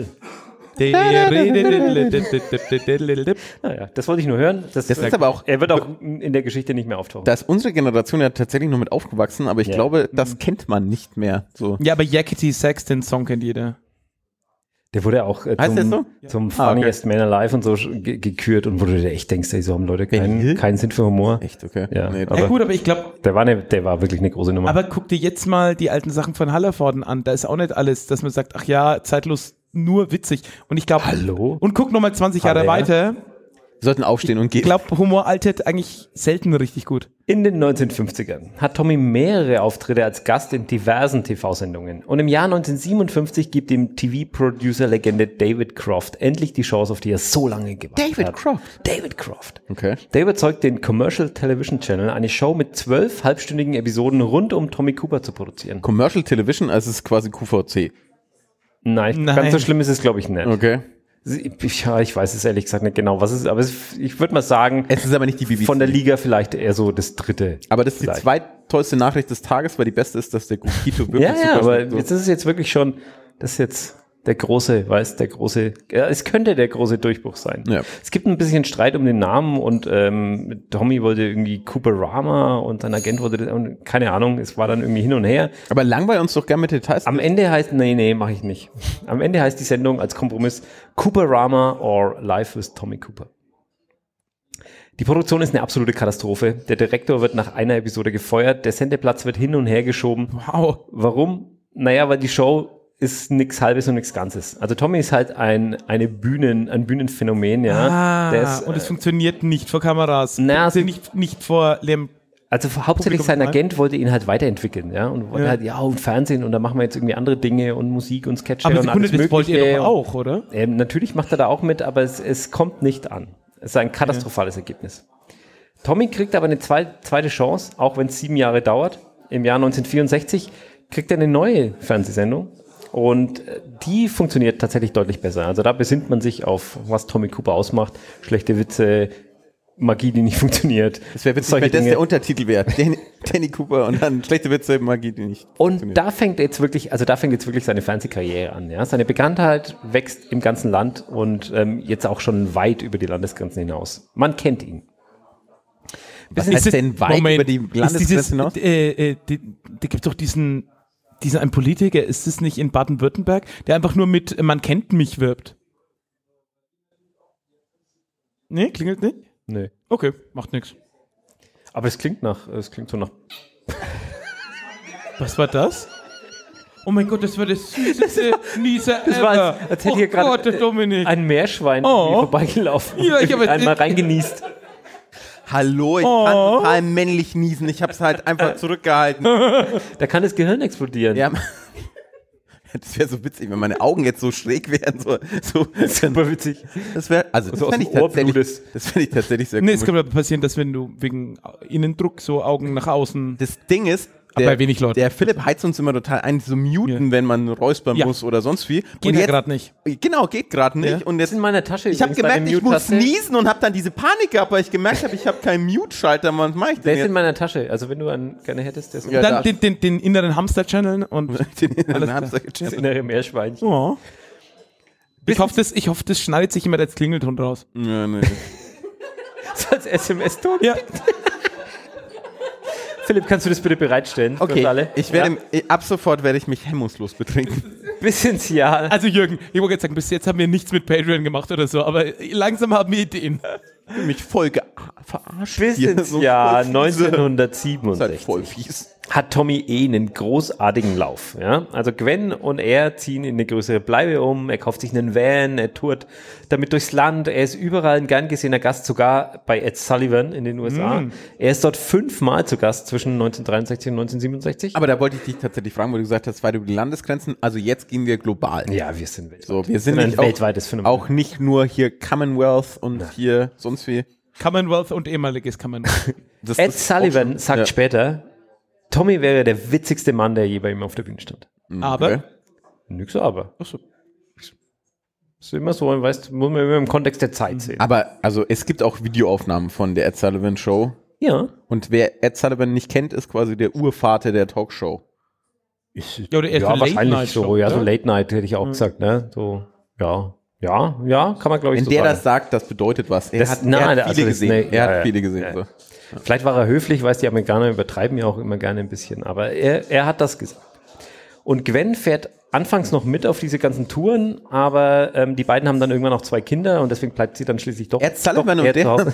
S2: Naja, das wollte ich nur hören.
S1: Das ist aber auch,
S2: er wird auch in der Geschichte nicht mehr auftauchen.
S1: Da ist unsere Generation ja tatsächlich noch mit aufgewachsen, aber ich glaube, das kennt man nicht mehr. So.
S3: Ja, aber Yakety Sax, den Song kennt jeder.
S2: Der wurde auch zum Funniest Man Alive und so gekürt und wo du dir echt denkst, ey, so haben Leute keinen Sinn für Humor.
S1: Echt, okay.
S2: Ja,
S1: nee,
S3: aber gut, aber ich glaube...
S2: Der war wirklich eine große Nummer.
S3: Aber guck dir jetzt mal die alten Sachen von Hallervorden an. Da ist auch nicht alles, dass man sagt, ach ja, zeitlos nur witzig. Und ich glaube...
S2: Hallo?
S3: Und guck nochmal 20 Jahre weiter.
S1: sollten aufstehen und gehen.
S3: Ich glaube, Humor altert eigentlich selten richtig gut.
S2: In den 1950ern hat Tommy mehrere Auftritte als Gast in diversen TV-Sendungen. Und im Jahr 1957 gibt ihm TV-Producer-Legende David Croft endlich die Chance, auf die er so lange gewartet hat. David Croft.
S1: Okay.
S2: Der überzeugt den Commercial Television Channel, eine Show mit 12 halbstündigen Episoden rund um Tommy Cooper zu produzieren.
S1: Commercial Television, also es ist quasi QVC.
S2: Nein, ganz so schlimm ist es, glaube ich, nicht.
S1: Okay.
S2: Ich weiß es ehrlich gesagt nicht genau, was es ist, aber ich würde mal sagen,
S1: es ist aber nicht die BBC.
S2: Von der Liga vielleicht eher so das dritte.
S1: Aber das ist die zweittollste Nachricht des Tages, weil die beste ist, dass der Gukito wirklich
S2: ja, aber jetzt ist es jetzt wirklich schon, das ist jetzt es könnte der große Durchbruch sein. Ja. Es gibt ein bisschen Streit um den Namen und Tommy wollte irgendwie Cooperama und sein Agent wollte, keine Ahnung, es war dann irgendwie hin und her.
S1: Aber langweil uns doch gerne mit Details.
S2: Am Ende heißt, nee, mache ich nicht. Am Ende heißt die Sendung als Kompromiss Cooperama or Life with Tommy Cooper. Die Produktion ist eine absolute Katastrophe. Der Direktor wird nach einer Episode gefeuert, der Sendeplatz wird hin und her geschoben.
S3: Wow.
S2: Warum? Naja, weil die Show ist nichts Halbes und nichts Ganzes. Also Tommy ist halt ein Bühnenphänomen, ja.
S3: Und es funktioniert nicht vor Kameras. Nicht vor dem
S2: Also hauptsächlich sein Agent wollte ihn halt weiterentwickeln, ja. Und wollte halt, und Fernsehen und da machen wir jetzt irgendwie andere Dinge und Musik und Sketche und alles Mögliche.
S3: Das wollt ihr doch auch, oder?
S2: Natürlich macht er da auch mit, aber es kommt nicht an. Es ist ein katastrophales Ergebnis. Tommy kriegt aber eine zweite Chance, auch wenn es 7 Jahre dauert. Im Jahr 1964 kriegt er eine neue Fernsehsendung. Und die funktioniert tatsächlich deutlich besser. Also da besinnt man sich auf, was Tommy Cooper ausmacht. Schlechte Witze, Magie, die nicht funktioniert.
S1: Das wäre witzig, wenn das der Untertitel wäre. Danny Cooper und dann schlechte Witze, Magie, die nicht funktioniert.
S2: Und da fängt jetzt wirklich seine Fernsehkarriere an. Ja? Seine Bekanntheit wächst im ganzen Land und jetzt auch schon weit über die Landesgrenzen hinaus. Man kennt ihn.
S1: Was heißt denn weit über die Landesgrenzen hinaus?
S3: Da gibt doch diesen ein Politiker, ist es nicht in Baden-Württemberg, der einfach nur mit "Man kennt mich" wirbt? Nee, klingelt nicht?
S2: Nee.
S3: Okay, macht nichts.
S2: Aber es klingt so nach...
S3: Was war das? Oh mein Gott, das war das süßeste Nieser
S2: ever. Das war, als hätte hier gerade ein Meerschwein vorbeigelaufen.
S3: Ja, ich habe
S2: einmal reingenießt.
S1: Hallo, ich kann total männlich niesen. Ich habe es halt einfach zurückgehalten.
S2: Da kann das Gehirn explodieren.
S1: Ja, das wäre so witzig, wenn meine Augen jetzt so schräg wären. So
S2: super witzig.
S1: Das wäre, also das fände ich tatsächlich sehr cool.
S3: Nee, es kann aber passieren, dass wenn du wegen Innendruck so Augen nach außen...
S1: Das Ding ist, der Philipp heizt uns immer total ein, so muten, wenn man räuspern muss oder sonst wie.
S3: Geht ja gerade nicht.
S1: Genau, geht gerade nicht.
S2: Ja. Und jetzt in meiner Tasche.
S1: Ich habe gemerkt, ich muss niesen und habe dann diese Panik gehabt, weil ich gemerkt habe, ich habe keinen Mute-Schalter. Was mache ich denn
S2: der ist in meiner Tasche. Also wenn du einen gerne hättest, der ist
S3: dann den inneren Hamster-Channel und
S1: den inneren Hamster-Channel.
S2: Das innere Meerschweinchen.
S3: Oh. Ich hoffe, das schneidet sich immer als Klingelton raus.
S1: Ja, nee.
S2: So als SMS-Ton?
S3: Ja.
S2: Philipp, kannst du das bitte bereitstellen?
S1: Okay, für uns alle? Ab sofort werde ich mich hemmungslos betrinken.
S2: Bis ins Jahr.
S3: Also Jürgen, ich wollte jetzt sagen, bis jetzt haben wir nichts mit Patreon gemacht oder so, aber langsam haben wir Ideen.
S1: Mich voll verarscht.
S2: Bis ins Jahr 1967
S1: voll fies.
S2: Hat Tommy einen großartigen Lauf. Ja? Also Gwen und er ziehen in eine größere Bleibe um, er kauft sich einen Van, er tourt damit durchs Land, er ist überall ein gern gesehener Gast, sogar bei Ed Sullivan in den USA. Er ist dort 5-mal zu Gast zwischen 1963 und 1967.
S1: Aber da wollte ich dich tatsächlich fragen, wo du gesagt hast, weit über die Landesgrenzen, also jetzt gehen wir global.
S2: Ja, wir sind weltweit.
S1: So, wir sind
S2: ein weltweites Phänomen.
S1: Auch nicht nur hier Commonwealth und hier sonst wie.
S3: Commonwealth und ehemaliges Commonwealth.
S2: Ed Sullivan sagt später, Tommy wäre der witzigste Mann, der je bei ihm auf der Bühne stand.
S3: Aber?
S2: Nix aber. Achso. Ist immer so, weißt, muss man immer im Kontext der Zeit sehen.
S1: Aber, also, es gibt auch Videoaufnahmen von der Ed Sullivan Show.
S2: Ja.
S1: Und wer Ed Sullivan nicht kennt, ist quasi der Urvater der Talkshow.
S3: Oder eher so
S2: wahrscheinlich so, ja, so Late Night hätte ich auch gesagt, ne? So, ja, kann man glaube ich
S1: so sagen. Wenn der das sagt, das bedeutet was. Er hat viele gesehen. Er hat viele gesehen. So.
S2: Vielleicht war er höflich, weiß, die Amerikaner übertreiben ja auch immer gerne ein bisschen, aber er hat das gesagt. Und Gwen fährt anfangs noch mit auf diese ganzen Touren, aber die beiden haben dann irgendwann auch 2 Kinder und deswegen bleibt sie dann schließlich doch
S1: Ed Sullivan und der.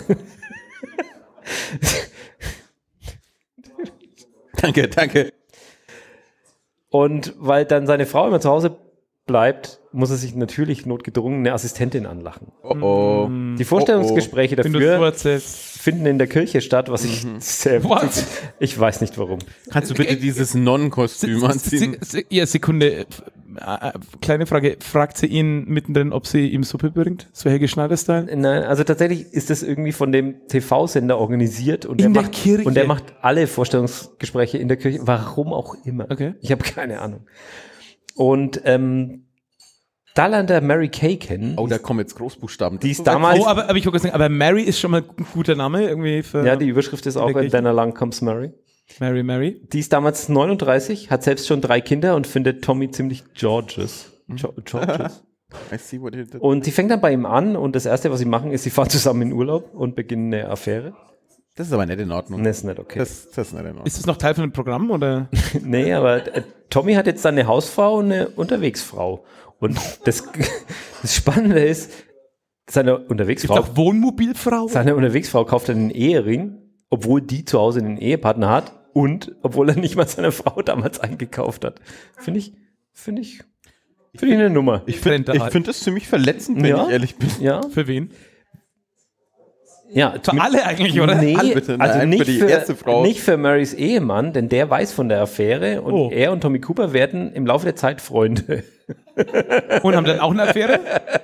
S1: Danke.
S2: Und weil dann seine Frau immer zu Hause bleibt, muss er sich natürlich notgedrungen eine Assistentin anlachen.
S1: Oh.
S2: Die Vorstellungsgespräche dafür
S3: erzählst.
S2: finden in der Kirche statt, was ich sehr ich weiß nicht warum.
S1: Kannst du bitte dieses Nonnenkostüm anziehen?
S3: Ja, Sekunde. Kleine Frage. Fragt sie ihn mittendrin, ob sie ihm Suppe bringt? So Helge Schneider-Style?
S2: Nein, also tatsächlich ist das irgendwie von dem TV-Sender organisiert und
S3: In der Kirche?
S2: Und der macht alle Vorstellungsgespräche in der Kirche, warum auch immer.
S3: Okay.
S2: Ich habe keine Ahnung. Und da lernt er Mary Kay kennen.
S1: Oh, da kommen jetzt Großbuchstaben.
S2: Die ist damals.
S3: Oh, aber ich wollte sagen, aber Mary ist schon mal ein guter Name irgendwie für.
S2: Ja, die Überschrift ist auch, Then Along Comes Mary.
S3: Mary.
S2: Die ist damals 39, hat selbst schon 3 Kinder und findet Tommy ziemlich Georges.
S1: I see what you did.
S2: Und sie fängt dann bei ihm an und das Erste, was sie machen, ist, sie fahren zusammen in Urlaub und beginnen eine Affäre.
S1: Das ist aber nicht in Ordnung.
S2: Das ist nicht okay.
S1: Das ist nicht in Ordnung.
S3: Ist das noch Teil von dem Programm oder?
S2: Nee, aber Tommy hat jetzt dann eine Hausfrau und eine Unterwegsfrau. Und das Spannende ist, seine Unterwegsfrau.
S3: Ist doch Wohnmobilfrau?
S2: Seine Unterwegsfrau kauft dann einen Ehering, obwohl die zu Hause einen Ehepartner hat und obwohl er nicht mal seine Frau damals eingekauft hat. Finde ich eine Nummer.
S1: Ich finde das ziemlich verletzend, wenn ich ehrlich bin.
S2: Ja.
S3: Für wen?
S2: Ja,
S3: für alle eigentlich, oder?
S2: Nee,
S1: alle bitte.
S2: also
S1: Nein,
S2: nicht
S1: für die erste Frau.
S2: Nicht für Marys Ehemann, denn der weiß von der Affäre und er und Tommy Cooper werden im Laufe der Zeit Freunde.
S3: Und haben dann auch eine Affäre?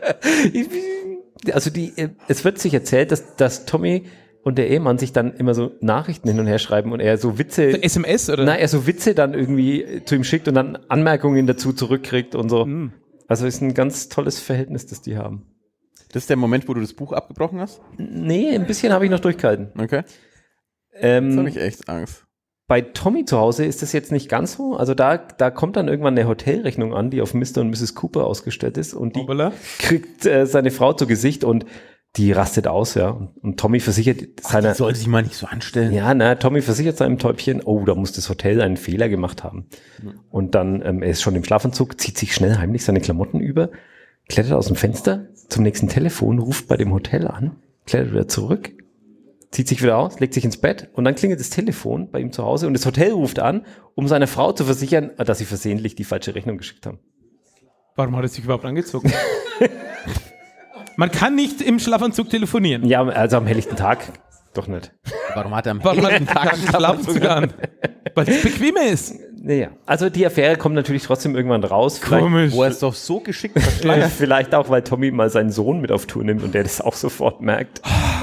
S2: Also es wird sich erzählt, dass Tommy und der Ehemann sich dann immer so Nachrichten hin und her schreiben und er so Witze.
S3: So SMS oder?
S2: Er so Witze dann irgendwie zu ihm schickt und dann Anmerkungen dazu zurückkriegt und so. Also ist ein ganz tolles Verhältnis, das die haben.
S1: Das ist der Moment, wo du das Buch abgebrochen hast?
S2: Nee, ein bisschen habe ich noch durchgehalten.
S1: Okay. Jetzt habe ich echt Angst.
S2: Bei Tommy zu Hause ist das jetzt nicht ganz so. Also da kommt dann irgendwann eine Hotelrechnung an, die auf Mr. und Mrs. Cooper ausgestellt ist und die kriegt seine Frau zu Gesicht und die rastet aus, ja. Und Tommy versichert
S1: seiner... Sollte sich mal nicht so anstellen.
S2: Ja, Tommy versichert seinem Täubchen, da muss das Hotel einen Fehler gemacht haben. Und dann, er ist schon im Schlafanzug, zieht sich schnell heimlich seine Klamotten über, klettert aus dem Fenster zum nächsten Telefon, ruft bei dem Hotel an, klettert wieder zurück, zieht sich wieder aus, legt sich ins Bett und dann klingelt das Telefon bei ihm zu Hause und das Hotel ruft an, um seiner Frau zu versichern, dass sie versehentlich die falsche Rechnung geschickt haben.
S3: Warum hat er sich überhaupt angezogen? Man kann nicht im Schlafanzug telefonieren.
S2: Ja, also am helllichten Tag doch nicht.
S1: Warum hat er am helllichten Tag einen Schlafanzug an?
S3: Weil es bequemer ist.
S2: Naja, also die Affäre kommt natürlich trotzdem irgendwann raus.
S3: Komisch.
S1: Wo er es doch so geschickt verschleiert.
S2: Vielleicht auch, weil Tommy mal seinen Sohn mit auf Tour nimmt und der das auch sofort merkt.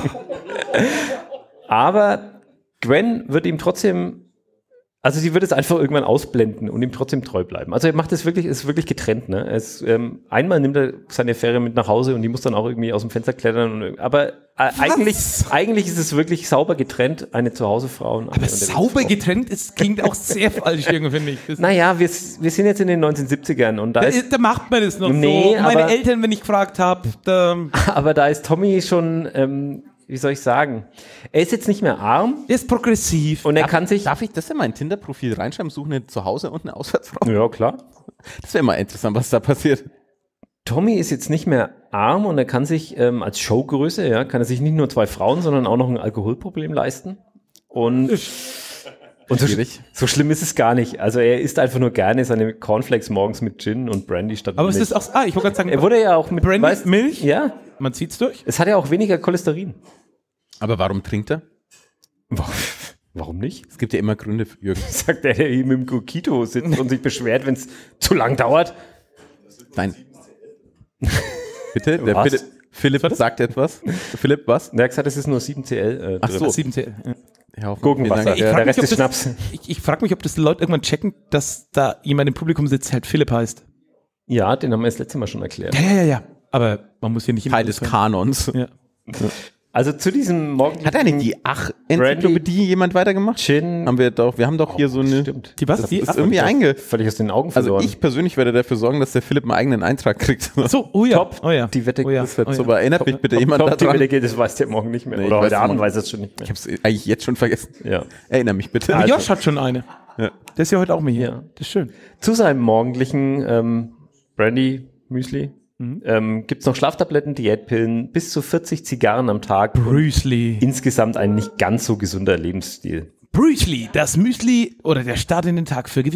S2: Aber Gwen wird ihm trotzdem, also sie wird es einfach irgendwann ausblenden und ihm trotzdem treu bleiben. Also er macht es wirklich, ist wirklich getrennt. Ne? Einmal nimmt er seine Affäre mit nach Hause und die muss dann auch irgendwie aus dem Fenster klettern. Aber eigentlich ist es wirklich sauber getrennt, eine Zuhausefrau.
S3: Aber sauber getrennt klingt auch sehr falsch irgendwie, finde ich.
S2: Naja, wir sind jetzt in den 1970ern und da
S3: macht man das noch so. Meine Eltern, wenn ich gefragt habe.
S2: Aber da ist Tommy schon, wie soll ich sagen, er ist jetzt nicht mehr arm.
S3: Er ist progressiv.
S2: Und er kann sich...
S1: Darf ich das in mein Tinder-Profil reinschreiben? Suche eine Zuhause und eine Auswärtsfrau?
S2: Ja, klar.
S1: Das wäre mal interessant, was da passiert.
S2: Tommy ist jetzt nicht mehr arm und er kann sich als Showgröße, kann er sich nicht nur 2 Frauen, sondern auch noch ein Alkoholproblem leisten. Und so schlimm ist es gar nicht. Also er isst einfach nur gerne seine Cornflakes morgens mit Gin und Brandy statt
S3: Aber
S2: Milch.
S3: es ist auch, ich wollte gerade sagen,
S2: er wurde ja auch mit
S3: Brandy, Milch?
S2: Ja.
S3: Man zieht's durch?
S2: Es hat ja auch weniger Cholesterin.
S1: Aber warum trinkt er?
S2: Warum nicht?
S1: Es gibt ja immer Gründe für Jürgen.
S2: Sagt der hier mit dem Kokito sitzt und sich beschwert, wenn es zu lang dauert.
S1: Nein. Bitte? Philipp sagt etwas. Philipp, was?
S2: Der hat gesagt, es ist nur 7cl.
S3: Ach so, 7cl.
S2: Ja, Gurkenwasser. Der Rest ist Schnaps.
S3: Ich frage mich, ob das die Leute irgendwann checken, dass da jemand im Publikum sitzt, halt Philipp heißt.
S2: Ja, den haben wir das letzte Mal schon erklärt.
S3: Ja. Aber man muss hier nicht...
S1: Teil des Kanons.
S3: Ja.
S2: Also zu diesem morgen.
S1: Hat er nicht die Enzyklopädie jemand weitergemacht?
S2: Gin.
S1: Wir haben doch hier so eine.
S2: Stimmt.
S3: Die was?
S1: Das ist irgendwie
S2: völlig aus den Augen verloren.
S1: Also ich persönlich werde dafür sorgen, dass der Philipp einen eigenen Eintrag kriegt.
S3: So,
S2: Top.
S3: Oh ja.
S2: Die Wette.
S1: Das wird so. Aber erinnert mich bitte jemand
S2: daran.
S1: Die
S2: Wette geht, das weiß der morgen nicht mehr.
S1: Nee,
S2: oder heute Abend weiß es schon nicht mehr.
S1: Ich habe es eigentlich jetzt schon vergessen.
S2: Ja.
S1: Erinnere mich bitte.
S3: Aber Josh hat schon eine.
S1: Ja.
S3: Der ist ja heute auch mit hier.
S2: Ja.
S3: Das ist schön.
S2: Zu seinem morgendlichen Brandy-Müsli gibt es noch Schlaftabletten, Diätpillen, bis zu 40 Zigarren am Tag.
S3: Brüsli.
S2: Insgesamt ein nicht ganz so gesunder Lebensstil.
S3: Brüsli, das Müsli oder der Start in den Tag für Gewinner.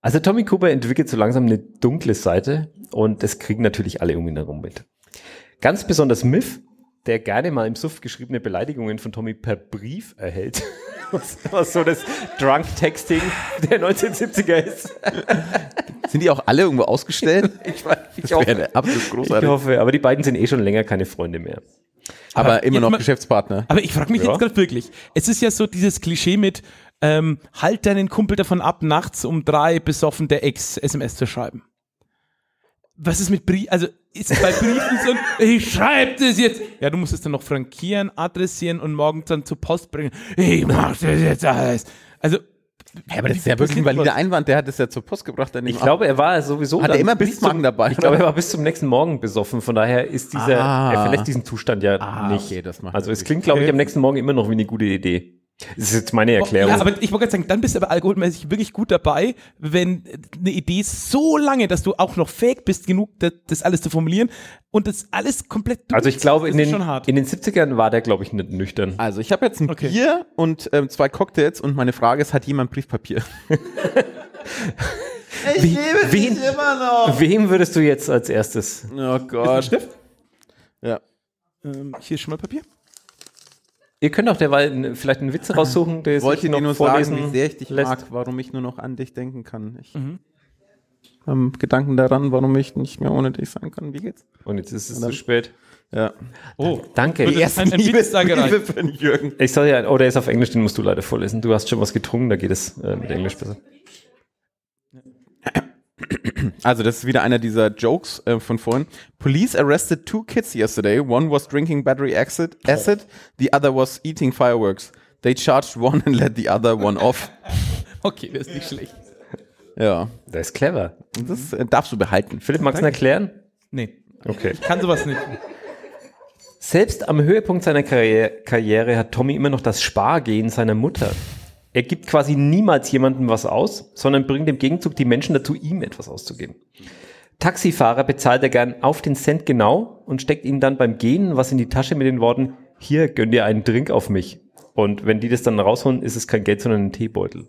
S2: Also Tommy Cooper entwickelt so langsam eine dunkle Seite und das kriegen natürlich alle irgendwie darum mit. Ganz besonders Miff, der gerne mal im Suff geschriebene Beleidigungen von Tommy per Brief erhält. Was so das Drunk-Texting der 1970er ist.
S1: Sind die auch alle irgendwo ausgestellt?
S2: Ich hoffe,
S1: absolut großartig.
S2: ich hoffe, aber die beiden sind schon länger keine Freunde mehr.
S1: Aber immer noch Geschäftspartner.
S3: Aber ich frage mich jetzt gerade wirklich, es ist ja so dieses Klischee mit, halt deinen Kumpel davon ab, nachts um 3 besoffen der Ex SMS zu schreiben. Was ist mit Briefen? Also ist es bei Briefen so, ich schreibe das jetzt. Ja, du musst es dann noch frankieren, adressieren und morgens dann zur Post bringen. Ich mach das jetzt alles. Also,
S1: ja, aber das ist ja wirklich ein valider Einwand. Der hat es ja zur Post gebracht.
S2: Ich glaube, er war sowieso.
S1: Hat er immer Briefmarken dabei?
S2: Ich glaube, er war bis zum nächsten Morgen besoffen. Von daher ist er verlässt diesen Zustand ja nicht.
S1: Okay, das macht
S2: also es klingt, glaube ich, am nächsten Morgen immer noch wie eine gute Idee. Das ist jetzt meine Erklärung.
S3: Ja, aber ich wollte gerade sagen, dann bist du aber alkoholmäßig wirklich gut dabei, wenn eine Idee so lange, dass du auch noch fähig bist, genug das alles zu formulieren und das alles komplett durch.
S2: Also ich glaube, in den 70ern war der, glaube ich, nicht nüchtern.
S1: Also ich habe jetzt ein Bier und 2 Cocktails und meine Frage ist, hat jemand Briefpapier? Ich liebe dich immer noch.
S2: Wem würdest du jetzt als erstes?
S1: Oh Gott.
S3: Stift?
S1: Ja.
S3: Hier ist schon mal Papier.
S2: Ihr könnt auch derweil vielleicht einen Witz raussuchen, der
S1: wollte
S2: ich
S1: dir
S2: noch
S1: nur
S2: vorlesen
S1: sagen, wie sehr ich dich
S2: lässt.
S1: mag, warum ich nur noch an dich denken kann. Ich Gedanken daran, warum ich nicht mehr ohne dich sein kann. Wie geht's?
S2: Und jetzt ist es zu spät.
S1: Ja.
S2: Oh, danke.
S3: Die ersten Liebe
S1: für den Jürgen.
S2: Ich soll ja, der ist auf Englisch, den musst du leider vorlesen. Du hast schon was getrunken, da geht es mit Englisch besser.
S1: Also das ist wieder einer dieser Jokes von vorhin. Police arrested 2 kids yesterday. One was drinking battery acid. The other was eating fireworks. They charged one and let the other one off.
S3: Okay, das ist nicht schlecht.
S1: Ja.
S2: Der ist clever.
S1: Das darfst du behalten.
S2: Philipp, magst du ihn erklären?
S3: Nee.
S2: Okay.
S3: Ich kann sowas nicht.
S2: Selbst am Höhepunkt seiner Karriere hat Tommy immer noch das Spargehen seiner Mutter. Er gibt quasi niemals jemandem was aus, sondern bringt im Gegenzug die Menschen dazu, ihm etwas auszugeben. Taxifahrer bezahlt er gern auf den Cent genau und steckt ihnen dann beim Gehen was in die Tasche mit den Worten, hier, gönn dir einen Drink auf mich. Und wenn die das dann rausholen, ist es kein Geld, sondern ein Teebeutel.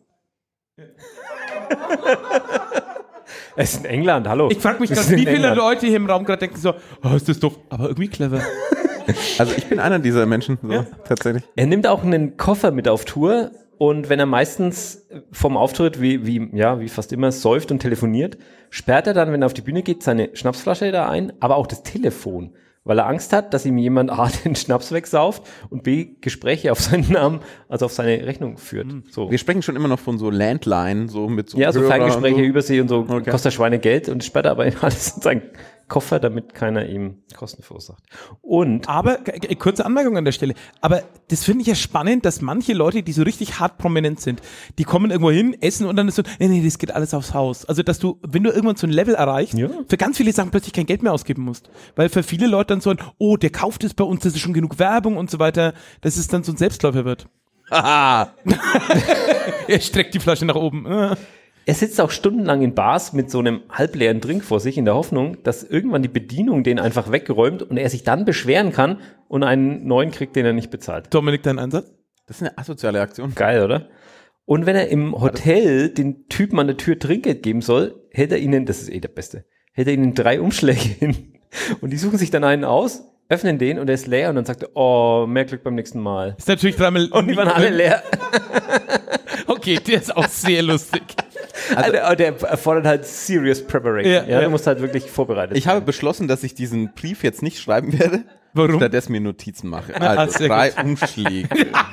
S2: Es ist in England, hallo.
S3: Ich frage mich gerade, wie viele Leute hier im Raum gerade denken so, oh, ist das doof, aber irgendwie clever.
S1: Also ich bin einer dieser Menschen, tatsächlich.
S2: Er nimmt auch einen Koffer mit auf Tour. Und wenn er meistens vom Auftritt, wie fast immer, säuft und telefoniert, sperrt er dann, wenn er auf die Bühne geht, seine Schnapsflasche da ein, aber auch das Telefon, weil er Angst hat, dass ihm jemand A, den Schnaps wegsauft und B, Gespräche auf seinen Namen, also auf seine Rechnung führt. So.
S1: Wir sprechen schon immer noch von so Landline, so mit so
S2: ja, so
S1: Hörer
S2: Ferngespräche
S1: und so.
S2: Übersee und so, kostet Schweinegeld und sperrt aber alles in seinen Koffer, damit keiner ihm Kosten verursacht. Und
S3: aber, kurze Anmerkung an der Stelle, aber das finde ich ja spannend, dass manche Leute, die so richtig hart prominent sind, die kommen irgendwo hin, essen und dann ist so, nee, das geht alles aufs Haus. Also, dass du, wenn du irgendwann so ein Level erreichst, für ganz viele Sachen plötzlich kein Geld mehr ausgeben musst. Weil für viele Leute dann so, oh, der kauft es bei uns, das ist schon genug Werbung und so weiter, dass es dann so ein Selbstläufer wird.
S1: Haha.
S3: Er streckt die Flasche nach oben.
S2: er sitzt auch stundenlang in Bars mit so einem halbleeren Drink vor sich in der Hoffnung, dass irgendwann die Bedienung den einfach wegräumt und er sich dann beschweren kann und einen neuen kriegt, den er nicht bezahlt.
S3: Dominik, dein Einsatz?
S1: Das ist eine asoziale Aktion.
S2: Geil, oder? Und wenn er im Hotel den Typen an der Tür Trinkgeld geben soll, hält er ihnen, das ist der Beste, hält er ihnen 3 Umschläge hin. Und die suchen sich dann einen aus, öffnen den und der ist leer und dann sagt er, oh, mehr Glück beim nächsten Mal.
S3: Ist natürlich dreimal.
S2: Und die waren alle leer.
S3: Okay, der ist auch sehr lustig.
S2: Also, der erfordert halt serious preparation. Ja, du musst halt wirklich vorbereitet sein.
S1: Ich habe beschlossen, dass ich diesen Brief jetzt nicht schreiben werde.
S3: Warum?
S1: Stattdessen mir Notizen mache. Also 3 Umschläge.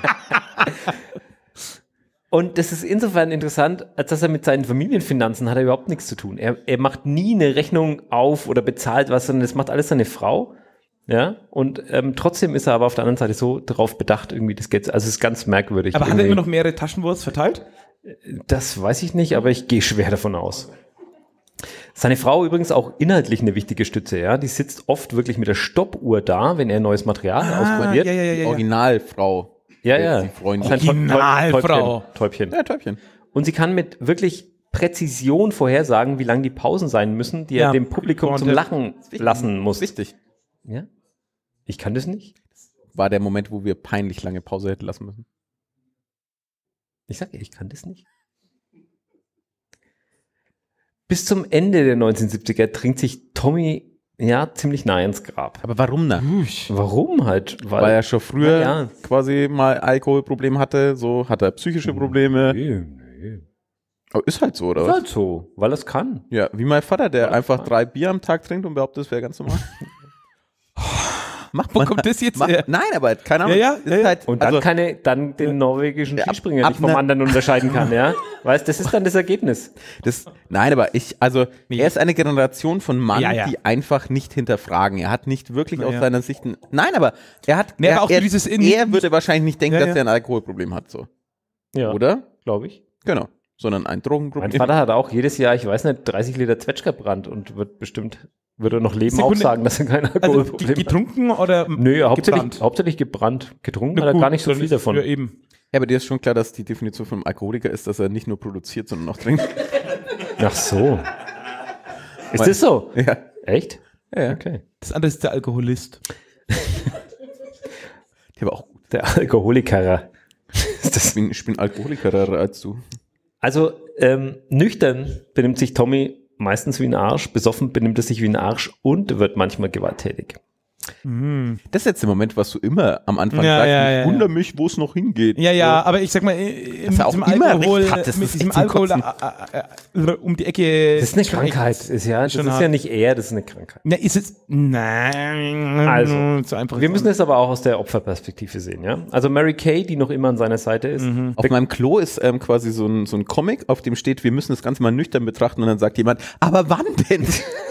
S2: Und das ist insofern interessant, als dass er mit seinen Familienfinanzen hat er überhaupt nichts zu tun. Er macht nie eine Rechnung auf oder bezahlt was, sondern das macht alles seine Frau. Ja, und trotzdem ist er aber auf der anderen Seite so darauf bedacht, irgendwie das Geld, also es ist ganz merkwürdig.
S3: Aber hat er immer noch mehrere Taschenwurst verteilt?
S2: Das weiß ich nicht, aber ich gehe schwer davon aus. Seine Frau übrigens auch inhaltlich eine wichtige Stütze, ja. Die sitzt oft wirklich mit der Stoppuhr da, wenn er neues Material ausprobiert.
S3: Ja.
S1: Originalfrau.
S2: Ja.
S1: Die Freundin.
S3: Originalfrau.
S2: Täubchen.
S1: Ja, Täubchen.
S2: Und sie kann mit wirklich Präzision vorhersagen, wie lang die Pausen sein müssen, die er dem Publikum zum Lachen lassen muss.
S1: Wichtig.
S2: Ja? Ich kann das nicht.
S1: War der Moment, wo wir peinlich lange Pause hätten lassen müssen.
S2: Ich sage, ich kann das nicht. Bis zum Ende der 1970er trinkt sich Tommy ziemlich nah ins Grab.
S1: Aber warum ne?
S2: Warum halt?
S1: Weil er schon früher quasi mal Alkoholprobleme hatte, so hat er psychische Probleme.
S2: Nee.
S1: Aber ist halt so, oder was?
S2: Ist halt so, weil er es kann.
S1: Ja, wie mein Vater, der einfach 3 Bier am Tag trinkt und behauptet, das wäre ganz normal.
S3: Wo kommt das jetzt her?
S1: Nein, aber keine Ahnung.
S3: Ja.
S1: Halt,
S2: Und dann den norwegischen Skispringer nicht vom anderen unterscheiden kann, ja? Weißt, das ist dann das Ergebnis.
S1: Nein, aber er ist eine Generation von Mann, die einfach nicht hinterfragen. Er hat nicht wirklich aus seiner Sicht, nein, aber er würde wahrscheinlich nicht denken, dass er ein Alkoholproblem hat, so.
S2: Ja.
S1: Oder?
S2: Glaube ich.
S1: Genau. Sondern ein Drogenproblem.
S2: Mein Vater hat auch jedes Jahr, ich weiß nicht, 30 Liter Zwetschger gebrannt und würde noch leben auch sagen, dass er kein Alkoholproblem hat.
S3: Getrunken oder
S2: Nö, hauptsächlich gebrannt. Getrunken hat er gar nicht so viel davon.
S3: Ja, eben.
S1: Ja, aber dir ist schon klar, dass die Definition von einem Alkoholiker ist, dass er nicht nur produziert, sondern auch trinkt.
S2: Ach so. Ist das so?
S1: Ja.
S2: Echt?
S1: Ja.
S2: Okay.
S3: Das andere ist der Alkoholist.
S1: Der war auch gut.
S2: Der Alkoholiker.
S1: Ich bin Alkoholikerer als du.
S2: Also, nüchtern benimmt sich Tommy meistens wie ein Arsch, besoffen benimmt er sich wie ein Arsch und wird manchmal gewalttätig.
S1: Das ist jetzt der Moment, was du immer am Anfang sagst. Ich wundere mich, wo es noch hingeht.
S3: Ja, aber ich sag mal, mit diesem Alkohol, um die Ecke.
S2: Das ist eine Krankheit. Das ist ja nicht das ist eine Krankheit.
S3: Na, ist es? Nein.
S2: Also,
S3: so einfach
S2: wir müssen es aber auch aus der Opferperspektive sehen, ja. Also Mary Kay, die noch immer an seiner Seite ist.
S1: Auf meinem Klo ist quasi so ein Comic, auf dem steht, wir müssen das Ganze mal nüchtern betrachten und dann sagt jemand, aber wann denn?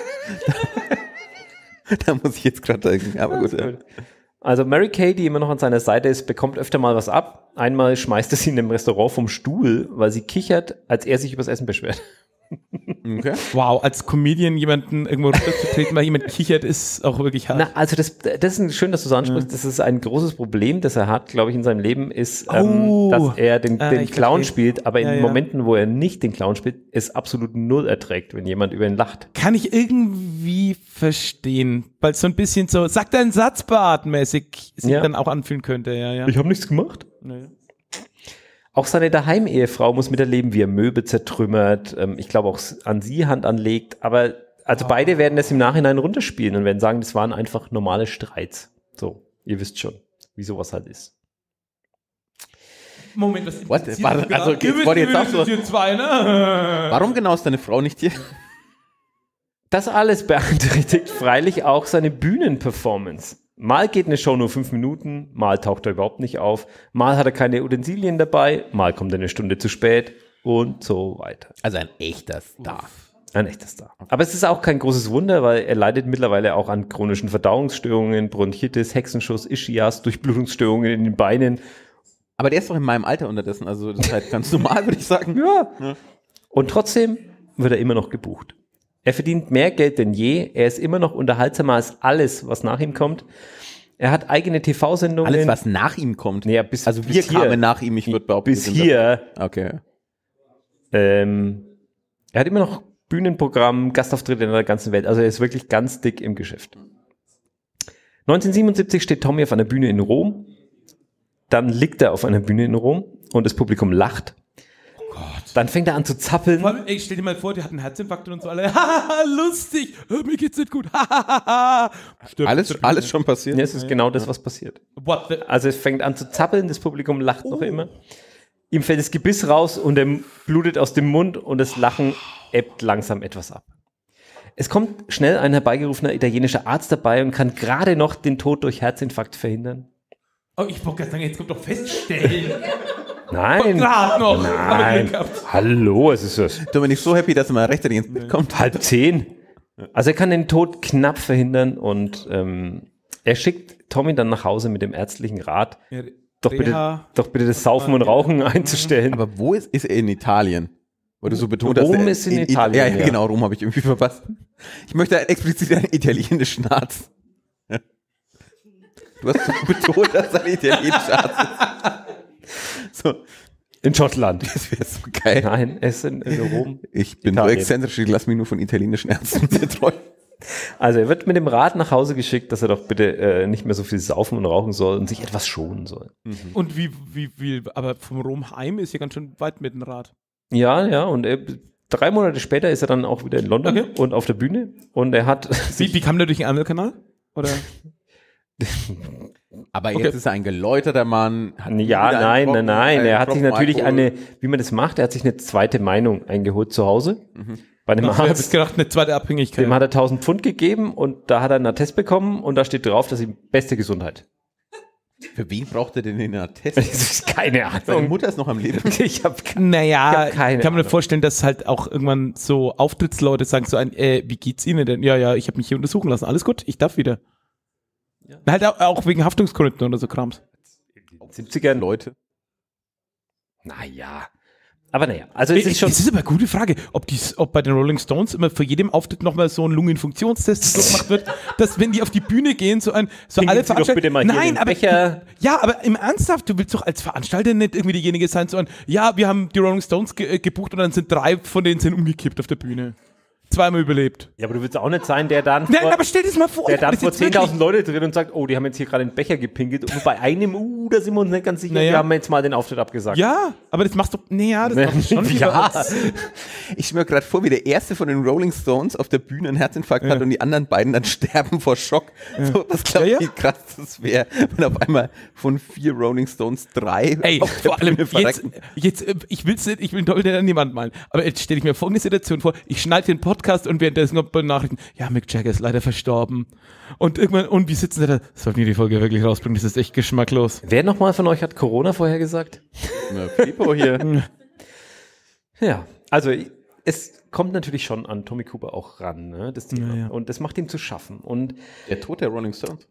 S1: Da muss ich jetzt gerade denken, aber gut. Ja.
S2: Also Mary Kay, die immer noch an seiner Seite ist, bekommt öfter mal was ab. Einmal schmeißt er sie in einem Restaurant vom Stuhl, weil sie kichert, als er sich übers Essen beschwert.
S1: Okay.
S3: Wow, als Comedian jemanden irgendwo runterzutreten, weil jemand kichert, ist auch wirklich hart.
S2: Na, also das ist schön, dass du so ansprichst. Das ist ein großes Problem, das er hat, glaube ich, in seinem Leben, ist, dass er den Clown spielt, aber in Momenten, wo er nicht den Clown spielt, es absolut null erträgt, wenn jemand über ihn lacht.
S3: Kann ich irgendwie verstehen, weil es so ein bisschen so, sag deinen Satz, Bart-mäßig sich dann auch anfühlen könnte. Ja.
S2: Ich habe nichts gemacht.
S3: Naja.
S2: Auch seine Daheim-Ehefrau muss miterleben, wie er Möbel zertrümmert. Ich glaube auch an sie Hand anlegt. Aber also beide werden das im Nachhinein runterspielen und werden sagen, das waren einfach normale Streits. So, ihr wisst schon, wie sowas halt ist.
S3: Moment, was
S1: jetzt auch so. Warum genau ist deine Frau nicht hier?
S2: Das alles beeinträchtigt freilich auch seine Bühnenperformance. Mal geht eine Show nur 5 Minuten, mal taucht er überhaupt nicht auf, mal hat er keine Utensilien dabei, mal kommt er eine Stunde zu spät und so weiter.
S1: Also ein echter Star.
S2: Ein echter Star. Aber es ist auch kein großes Wunder, weil er leidet mittlerweile auch an chronischen Verdauungsstörungen, Bronchitis, Hexenschuss, Ischias, Durchblutungsstörungen in den Beinen.
S1: Aber der ist doch in meinem Alter unterdessen, also das ist halt ganz normal, würde ich sagen.
S2: Ja. Und trotzdem wird er immer noch gebucht. Er verdient mehr Geld denn je. Er ist immer noch unterhaltsamer als alles, was nach ihm kommt. Er hat eigene TV-Sendungen.
S1: Alles, was nach ihm kommt?
S2: Naja,
S1: also wir kamen nach ihm, ich würde behaupten.
S2: Bis hier.
S1: Okay.
S2: Er hat immer noch Bühnenprogramm, Gastauftritte in der ganzen Welt. Also er ist wirklich ganz dick im Geschäft. 1977 steht Tommy auf einer Bühne in Rom. Dann liegt er auf einer Bühne in Rom und das Publikum lacht. Dann fängt er an zu zappeln.
S3: Vor allem, ey, stell dir mal vor, der hat einen Herzinfarkt und so alle. Haha, lustig. Mir geht's nicht gut. Hahaha.
S1: Alles schon passiert?
S2: Ja, es ist genau das, was passiert. Also es fängt an zu zappeln, das Publikum lacht noch immer. Ihm fällt das Gebiss raus und er blutet aus dem Mund und das Lachen ebbt langsam etwas ab. Es kommt schnell ein herbeigerufener italienischer Arzt dabei und kann gerade noch den Tod durch Herzinfarkt verhindern.
S3: Oh, ich wollte gerade sagen, jetzt kommt doch feststellen.
S2: Nein.
S3: Noch.
S2: Nein. Hallo, es ist das.
S1: Du bist nicht so happy, dass er mal rechtzeitig ins Bett kommt.
S2: 9:30. Also er kann den Tod knapp verhindern und er schickt Tommy dann nach Hause mit dem ärztlichen Rat, doch bitte das Saufen und Rauchen einzustellen.
S1: Aber wo ist er in Italien? Weil du so betont hast.
S2: Rom ist in Italien.
S1: Ja, genau, Rom habe ich irgendwie verpasst. Ich möchte explizit einen italienischen Arzt. Du hast so betont, dass er ein italienischer Arzt ist. So.
S2: In Schottland.
S1: Das wäre so geil.
S2: Nein, es ist in Rom.
S1: Ich bin Italien. So exzentrisch, ich lasse mich nur von italienischen Ärzten betreuen.
S2: Also er wird mit dem Rat nach Hause geschickt, dass er doch bitte nicht mehr so viel saufen und rauchen soll und sich etwas schonen soll.
S3: Und wie, aber vom Rom heim ist ja ganz schön weit mit dem Rad.
S2: Ja, und 3 Monate später ist er dann auch wieder in London und auf der Bühne. Und er hat.
S3: Wie kam der durch den Ärmelkanal? Oder?
S1: Aber jetzt ist er ein geläuterter Mann.
S2: Nein. Er hat sich natürlich wie man das macht, er hat sich eine zweite Meinung eingeholt zu Hause. Bei dem Arzt. Ich
S3: habe gedacht, eine zweite Abhängigkeit.
S2: Dem hat er 1000 Pfund gegeben und da hat er einen Attest bekommen und da steht drauf, dass ihm beste Gesundheit.
S1: Für wen braucht er denn den Attest?
S2: Keine Ahnung.
S1: Seine Mutter ist noch am Leben.
S3: Ich kann mir vorstellen, dass halt auch irgendwann so Auftrittsleute sagen so wie geht's Ihnen denn? Ja, ich habe mich hier untersuchen lassen. Alles gut, ich darf wieder. Ja. Halt auch wegen Haftungsgründen oder so Krams.
S2: 70er Leute. Naja. Aber also es ist schon.
S3: Das ist aber eine gute Frage, ob bei den Rolling Stones immer vor jedem Auftritt nochmal so ein Lungenfunktionstest gemacht wird, dass wenn die auf die Bühne gehen, alle Veranstalter.
S2: Nein, aber
S3: aber im Ernsthaft, du willst doch als Veranstalter nicht irgendwie diejenige sein, wir haben die Rolling Stones gebucht und dann sind 3 von denen umgekippt auf der Bühne. 2-mal überlebt.
S2: Ja, aber du willst auch nicht sein, der dann
S3: aber stell dir das mal vor.
S2: Der dann vor 10.000 Leute drin und sagt, die haben jetzt hier gerade einen Becher gepinkelt. Und bei einem, da sind wir uns nicht ganz sicher, wir haben jetzt mal den Auftritt abgesagt.
S3: Ja, aber das machst du, das machst du schon wieder.
S1: Ich stelle mir gerade vor, wie der erste von den Rolling Stones auf der Bühne einen Herzinfarkt hat und die anderen beiden dann sterben vor Schock. Ja. So, das glaube ich, wie krass das wäre, wenn auf einmal von 4 Rolling Stones 3
S3: auf der Bühne verrecken. Jetzt, ich will doch niemand malen, aber jetzt stelle ich mir folgende Situation vor, ich schneide den Podcast und währenddessen kommt bei Nachrichten, Mick Jagger ist leider verstorben. Und irgendwann, wie sitzen da? Sollten wir die Folge wirklich rausbringen? Das ist echt geschmacklos.
S2: Wer nochmal von euch hat Corona vorher gesagt?
S1: Pipo hier.
S2: Ja, also es kommt natürlich schon an Tommy Cooper auch ran, ne, das Thema.
S3: Ja.
S2: Und das macht ihm zu schaffen. Und
S1: der Tod der Rolling Stones.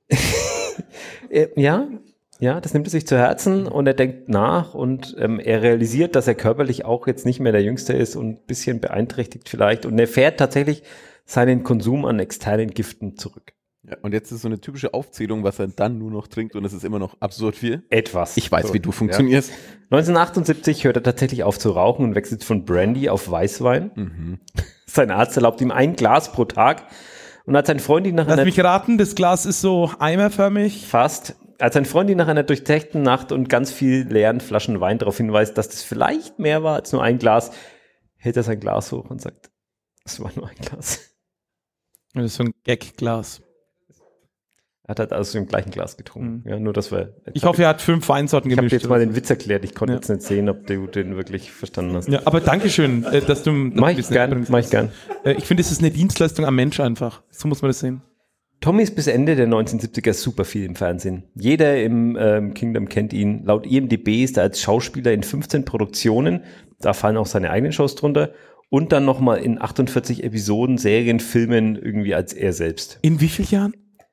S2: Ja, das nimmt er sich zu Herzen und er denkt nach und er realisiert, dass er körperlich auch jetzt nicht mehr der Jüngste ist und ein bisschen beeinträchtigt vielleicht und er fährt tatsächlich seinen Konsum an externen Giften zurück.
S1: Ja, und jetzt ist so eine typische Aufzählung, was er dann nur noch trinkt und es ist immer noch absurd viel.
S2: Etwas.
S1: Ich weiß, wie du funktionierst.
S2: Ja. 1978 hört er tatsächlich auf zu rauchen und wechselt von Brandy auf Weißwein. Sein Arzt erlaubt ihm 1 Glas pro Tag und als sein Freund ihn nach
S3: Lass mich raten, das Glas ist so eimerförmig.
S2: Fast. Als sein Freund ihn nach einer durchzechten Nacht und ganz viel leeren Flaschen Wein darauf hinweist, dass das vielleicht mehr war als nur 1 Glas, hält er sein Glas hoch und sagt, es war nur 1 Glas.
S3: Das ist so ein Gag-Glas.
S2: Er hat halt aus dem gleichen Glas getrunken. Ja, nur das war.
S3: Ich hoffe, er hat 5 Weinsorten gemischt.
S2: Ich habe jetzt mal den Witz erklärt. Ich konnte jetzt nicht sehen, ob du den wirklich verstanden hast.
S3: Ja, aber Dankeschön, dass du.
S2: Mach ich gern.
S3: Ich finde, es ist eine Dienstleistung am Mensch einfach. So muss man das sehen.
S2: Tommy ist bis Ende der 1970er super viel im Fernsehen. Jeder im Kingdom kennt ihn. Laut IMDb ist er als Schauspieler in 15 Produktionen, da fallen auch seine eigenen Shows drunter, und dann nochmal in 48 Episoden, Serien, Filmen irgendwie als er selbst.
S3: In wie vielen Jahren?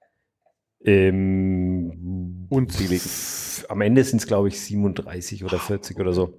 S1: Unzählig.
S2: Am Ende sind es, glaube ich, 37 oder 40 oder so.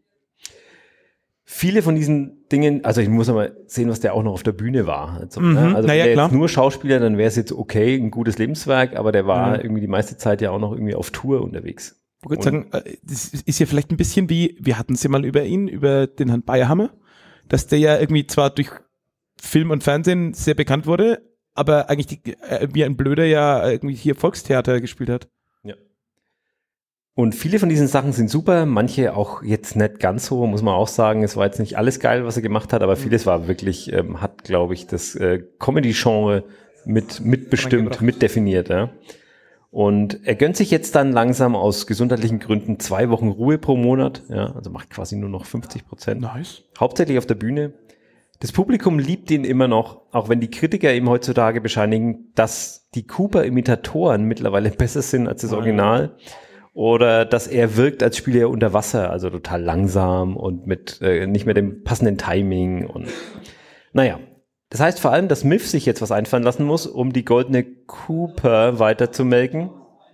S2: Viele von diesen Dingen, also ich muss mal sehen, was der auch noch auf der Bühne war. Also, also wenn der jetzt nur Schauspieler, dann wäre es jetzt okay, ein gutes Lebenswerk, aber der war irgendwie die meiste Zeit ja auch noch irgendwie auf Tour unterwegs.
S3: Ich würde sagen, das ist ja vielleicht ein bisschen wie, wir hatten es ja mal über den Herrn Bayerhammer, dass der ja irgendwie zwar durch Film und Fernsehen sehr bekannt wurde, aber eigentlich wie ein Blöder ja irgendwie hier Volkstheater gespielt hat.
S2: Ja. Und viele von diesen Sachen sind super, manche auch jetzt nicht ganz so, muss man auch sagen. Es war jetzt nicht alles geil, was er gemacht hat, aber vieles war wirklich, hat, glaube ich, das Comedy-Genre mitbestimmt, mitdefiniert. Ja. Und er gönnt sich jetzt dann langsam aus gesundheitlichen Gründen 2 Wochen Ruhe pro Monat, ja, also macht quasi nur noch 50%.
S3: Nice.
S2: Hauptsächlich auf der Bühne. Das Publikum liebt ihn immer noch, auch wenn die Kritiker ihm heutzutage bescheinigen, dass die Cooper-Imitatoren mittlerweile besser sind als das Original. Oder dass er wirkt, als spiele er unter Wasser, also total langsam und mit nicht mehr dem passenden Timing. Und naja, das heißt vor allem, dass Miff sich jetzt was einfallen lassen muss, um die goldene Cooper weiter zu melken.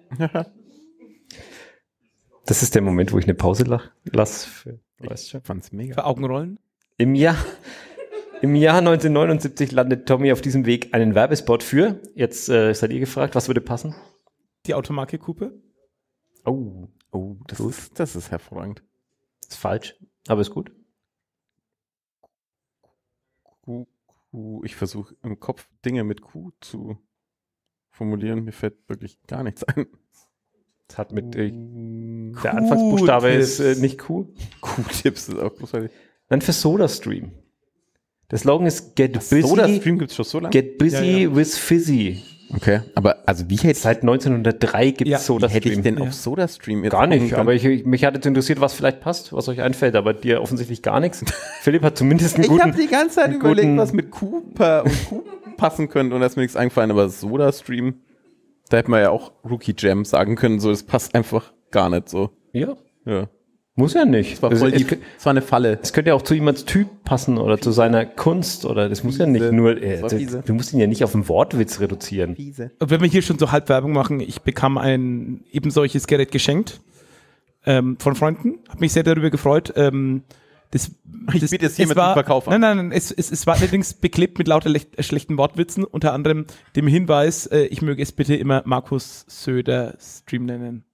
S2: Das ist der Moment, wo ich eine Pause lasse.
S1: Ich fand's mega.
S3: Für Augenrollen?
S2: Im Jahr 1979 landet Tommy auf diesem Weg einen Werbespot für, jetzt seid ihr gefragt, was würde passen?
S3: Die Automarke Cooper?
S1: Oh, das ist hervorragend.
S2: Ist falsch, aber ist gut.
S1: Ich versuche im Kopf Dinge mit Q zu formulieren. Mir fällt wirklich gar nichts ein.
S2: Das hat mit der Anfangsbuchstabe ist nicht Q.
S1: Q-Tipps ist auch großartig.
S2: Dann für SodaStream. Der Slogan ist Get Busy.
S1: SodaStream gibt's schon so lange?
S2: Get Busy with Fizzy.
S1: Okay, aber also wie hätte
S2: Seit 1903 gibt es SodaStream.
S1: hätte ich denn auf SodaStream jetzt
S2: Gar nicht,
S1: kommen
S2: aber mich hat jetzt interessiert, was vielleicht passt, was euch einfällt, aber dir offensichtlich gar nichts. Philipp hat zumindest einen guten...
S1: Ich habe die ganze Zeit überlegt, was mit Cooper und Coop passen könnte und da ist mir nichts eingefallen, aber SodaStream, da hätte man ja auch Rookie Jam sagen können, so, das passt einfach gar nicht so.
S2: Ja,
S1: Ja.
S2: muss ja nicht.
S1: Das war, voll das war eine Falle.
S2: Es könnte ja auch zu ihm als Typ passen oder zu seiner Kunst oder das muss ja nicht nur... du musst ihn ja nicht auf einen Wortwitz reduzieren.
S3: Und wenn wir hier schon so Halbwerbung machen, ich bekam ein eben solches Gerät geschenkt von Freunden, habe mich sehr darüber gefreut.
S1: Ich biete es hiermit zum Verkauf an.
S3: Nein, es war allerdings beklebt mit lauter schlechten Wortwitzen, unter anderem dem Hinweis, ich möge es bitte immer Markus Söder Stream nennen.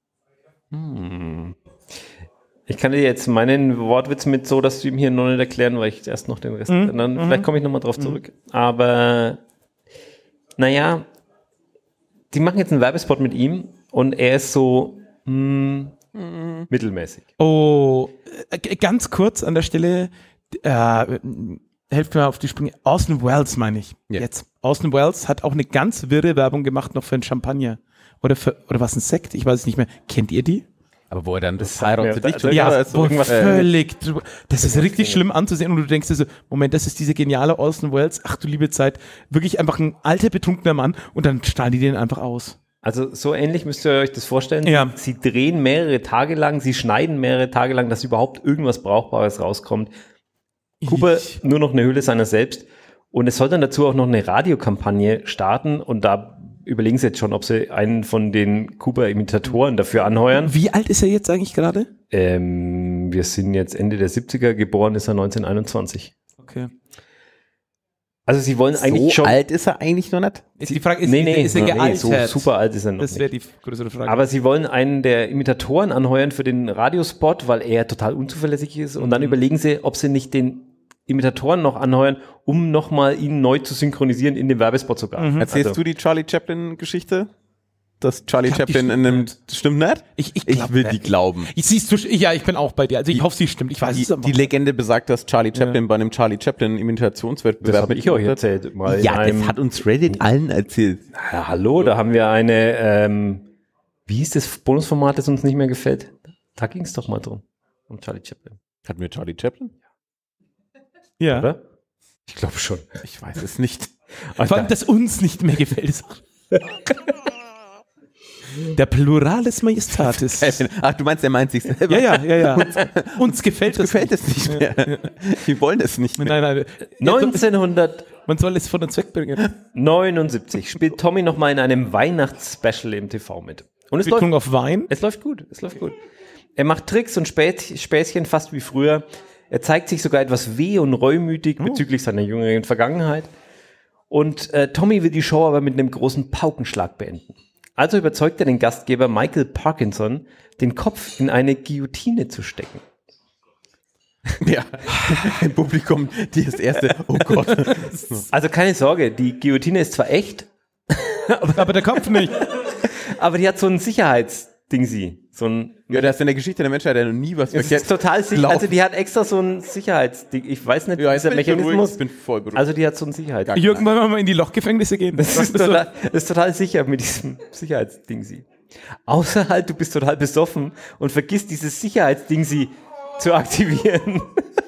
S2: Ich kann dir jetzt meinen Wortwitz mit SodaStream hier noch nicht erklären, weil ich erst noch den Rest... Dann, vielleicht komme ich nochmal drauf zurück. Aber, naja, die machen jetzt einen Werbespot mit ihm und er ist so mittelmäßig.
S3: Oh, ganz kurz an der Stelle, helft mir auf die Sprünge. Orson Welles meine ich.
S1: Ja.
S3: Jetzt. Orson Welles hat auch eine ganz wirre Werbung gemacht noch für einen Champagner. Oder was, ein Sekt? Ich weiß es nicht mehr. Kennt ihr die?
S1: Aber wo er dann
S2: Das
S1: Heirat
S2: hat
S1: für
S2: mir-
S1: dich
S2: da-
S3: Ja,
S2: so irgendwas-
S3: völlig drüber. Das ist richtig schlimm anzusehen und du denkst dir so, Moment, das ist dieser geniale Orson Welles, ach du liebe Zeit, wirklich einfach ein alter, betrunkener Mann und dann strahlen die den einfach aus.
S2: Also so ähnlich müsst ihr euch das vorstellen.
S3: Ja.
S2: Sie drehen mehrere Tage lang, sie schneiden mehrere Tage lang, dass überhaupt irgendwas Brauchbares rauskommt. Cooper nur noch eine Hülle seiner selbst. Und es soll dann dazu auch noch eine Radiokampagne starten und da überlegen sie jetzt schon, ob sie einen von den Cooper-Imitatoren dafür anheuern.
S3: Wie alt ist er jetzt eigentlich gerade?
S2: Wir sind jetzt Ende der 70er, geboren ist er 1921.
S3: Okay.
S2: Also sie wollen
S1: so
S2: eigentlich schon...
S1: alt ist er eigentlich noch nicht?
S3: Die Frage ist,
S2: Nee,
S3: ist er gealtert?
S2: so super alt ist er noch
S3: Das wäre
S2: nicht.
S3: die größere Frage.
S2: Aber sie wollen einen der Imitatoren anheuern für den Radiospot, weil er total unzuverlässig ist. Und dann überlegen sie, ob sie nicht den Imitatoren noch anheuern, um nochmal ihn neu zu synchronisieren in dem Werbespot sogar.
S1: Erzählst du die Charlie Chaplin-Geschichte? Dass Charlie
S3: Ich glaub, die
S1: Chaplin in einem...
S3: stimmt
S1: Stimmt nicht?
S3: Ich
S1: Ich
S3: glaub,
S1: will die glauben.
S3: Siehst du, ja, ich bin auch bei dir. Also ich hoffe, sie stimmt. Ich weiß es aber
S1: Die Legende besagt, dass Charlie Chaplin bei einem Charlie Chaplin Imitationswettbewerb...
S2: Das habe ich euch erzählt. Mal in
S1: Ja,
S2: einem,
S1: das hat uns Reddit allen erzählt.
S2: ja, hallo, da haben wir eine, wie hieß das Bonusformat, das uns nicht mehr gefällt? Da ging es doch mal drum. Um Charlie Chaplin,
S1: Hatten wir Charlie Chaplin?
S3: ja.
S2: oder? Ich glaube schon.
S1: Ich weiß es nicht.
S3: Vor allem, dass uns nicht mehr gefällt. Ist auch der Plural des Majestatis.
S1: Ach, du meinst, er meint sich selber.
S3: Ja. Uns gefällt das.
S1: Gefällt es nicht mehr. Wir wollen es nicht mehr.
S3: Nein.
S2: 1979
S3: Man soll es von uns wegbringen.
S2: spielt Tommy nochmal in einem Weihnachtsspecial im TV mit. Und es
S3: Betonung
S2: läuft,
S3: auf Wein.
S2: es läuft gut. Er macht Tricks und Späßchen fast wie früher. Er zeigt sich sogar etwas weh- und reumütig bezüglich seiner jüngeren Vergangenheit. Und Tommy will die Show aber mit einem großen Paukenschlag beenden. Also überzeugt er den Gastgeber Michael Parkinson, den Kopf in eine Guillotine zu stecken.
S1: Ja. Im Publikum, die das erste, oh Gott.
S2: Also keine Sorge, die Guillotine ist zwar echt,
S3: Aber der Kopf nicht.
S2: aber die hat so ein Sicherheitsding so ein...
S1: Ja, das ist in der Geschichte der Menschheit ja noch nie was
S2: Es ist total sicher. Also die hat extra so ein Sicherheitsding. Ich weiß nicht,
S1: Ja, jetzt
S2: dieser
S1: bin ich beruhigt.
S2: Mechanismus.
S1: Ich bin voll beruhigt.
S2: Also die hat so ein Sicherheitsding.
S3: Jürgen, wollen wir mal in die Lochgefängnisse gehen?
S2: Das ist total sicher mit diesem Sicherheitsding sie. Außer halt, du bist total besoffen und vergisst dieses Sicherheitsding sie zu aktivieren.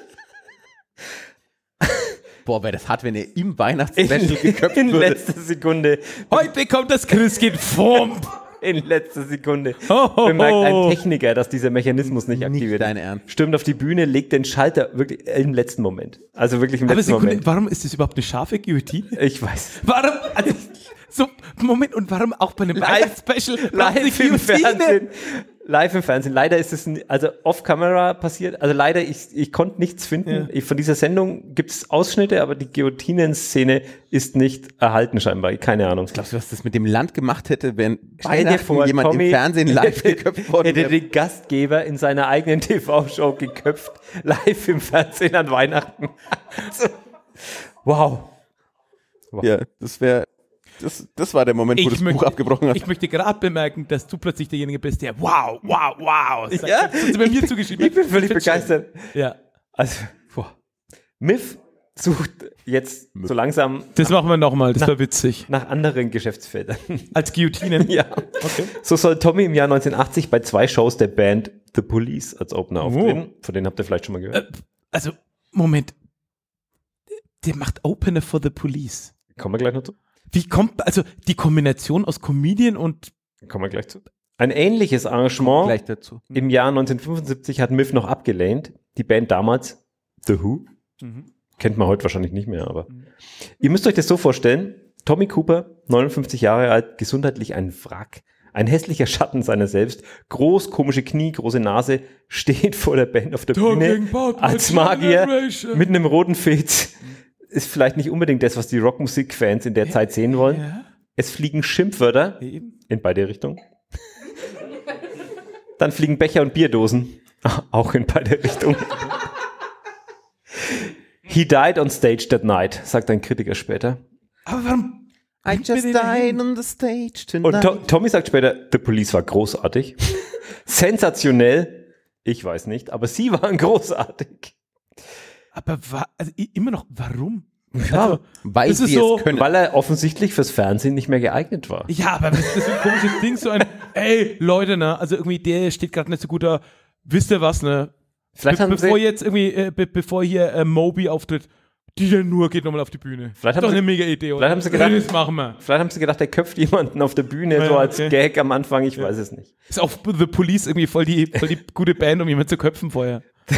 S1: Boah, wer das hat, wenn er im Weihnachtsspecial geköpft
S2: In
S1: würde.
S2: letzter Sekunde.
S3: Heute kommt das Christkind. Fump.
S2: In letzter Sekunde
S3: Ho, ho,
S2: bemerkt ein
S3: ho.
S2: Techniker, dass dieser Mechanismus nicht aktiviert
S1: Nicht dein
S2: ist.
S1: Ernst.
S2: Stürmt auf die Bühne, legt den Schalter wirklich im letzten Moment. Also wirklich im
S3: Aber
S2: letzten
S3: Sekunde,
S2: Moment.
S3: warum ist das überhaupt eine scharfe Guillotine?
S2: Ich weiß.
S3: Warum? Also, so, Moment, und warum auch bei einem Weihnachtsspecial
S2: Live im Fernsehen. Live im Fernsehen. Leider ist es, also off-camera passiert. Also leider, ich konnte nichts finden. Von dieser Sendung gibt es Ausschnitte, aber die Guillotinen-Szene ist nicht erhalten scheinbar. Keine Ahnung.
S1: Glaubst du, was das mit dem Land gemacht hätte, wenn
S2: Stell dir vor,
S1: jemand
S2: Tommy
S1: im Fernsehen live geköpft worden
S2: hätte
S1: wäre?
S2: den Gastgeber in seiner eigenen TV-Show geköpft. Live im Fernsehen an Weihnachten. Also, wow.
S1: Ja, das war der Moment, wo das Buch abgebrochen hat.
S3: Ich möchte gerade bemerken, dass du plötzlich derjenige bist, der wow sagt.
S2: Ja,
S3: Das hast du bei mir zugeschrieben.
S2: Ich bin völlig begeistert.
S3: Ja.
S2: Also, boah. Miff sucht jetzt so langsam.
S3: Das machen wir nochmal, das war witzig.
S2: Nach anderen Geschäftsfeldern.
S3: Als Guillotinen?
S2: Ja.
S3: Okay.
S2: So soll Tommy im Jahr 1980 bei 2 Shows der Band The Police als Opener auftreten. Von denen habt ihr vielleicht schon mal gehört.
S3: Also, Moment. Der macht Opener for The Police.
S2: Kommen wir gleich noch zu.
S3: Wie kommt, also die Kombination aus Comedian und...
S2: Kommen wir gleich zu. Ein ähnliches Arrangement
S1: Gleich dazu.
S2: im Jahr 1975 hat Miff noch abgelehnt. Die Band damals, The Who. Kennt man heute wahrscheinlich nicht mehr, aber. Ihr müsst euch das so vorstellen. Tommy Cooper, 59 Jahre alt, gesundheitlich ein Wrack. Ein hässlicher Schatten seiner selbst. Groß, komische Knie, große Nase. Steht vor der Band auf der Bühne als Magier mit einem roten Fez. Ist vielleicht nicht unbedingt das, was die Rockmusik-Fans in der Zeit sehen wollen.
S3: Ja.
S2: Es fliegen Schimpfwörter in beide Richtungen. Dann fliegen Becher und Bierdosen auch in beide Richtungen. He died on stage that night, sagt ein Kritiker später.
S3: Aber warum?
S1: I just died on the stage tonight.
S2: Und Tommy sagt später, The Police war großartig. Sensationell. Ich weiß nicht, aber sie waren großartig.
S3: Aber also immer noch, warum?
S2: Ja,
S3: also,
S1: weil
S3: ist es
S1: sie
S3: so,
S1: es können.
S2: weil er offensichtlich fürs Fernsehen nicht mehr geeignet war.
S3: Ja, aber das ist ein komisches Ding, so ein, ey, Leute, ne, also irgendwie der steht gerade nicht so gut da, wisst ihr was, ne?
S2: Vielleicht haben
S3: bevor
S2: sie,
S3: jetzt irgendwie, bevor hier Moby auftritt, DJ Nur geht nochmal auf die Bühne.
S2: Vielleicht haben
S3: doch
S2: sie-
S3: eine mega Idee, oder?
S2: vielleicht haben sie gedacht-
S3: Das machen wir.
S2: vielleicht haben sie gedacht, er köpft jemanden auf der Bühne,
S3: Ja,
S2: so als
S3: okay.
S2: Gag am Anfang, ich weiß es nicht.
S3: Ist auch The Police irgendwie voll die gute Band, um jemanden zu köpfen vorher.